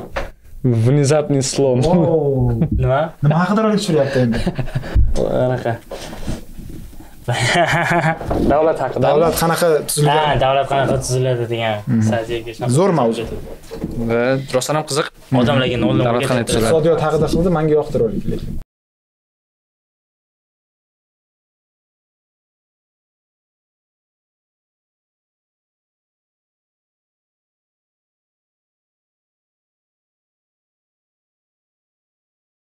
Внезапный слом. Nima? Nima haqida rolik tushiryapti endi? Anaqa. Davlat haqida. Davlat qanaqa tuzilgan? Davlat qanaqa tuziladi degan stadiyaga shunaqa. Zo'r mavzu. Va rostdan ham qiziq. Odamlarga noldan Davlat qanaqa tuziladi? Iqtisodiyot haqida qildi, menga yoqdi rolik lekin.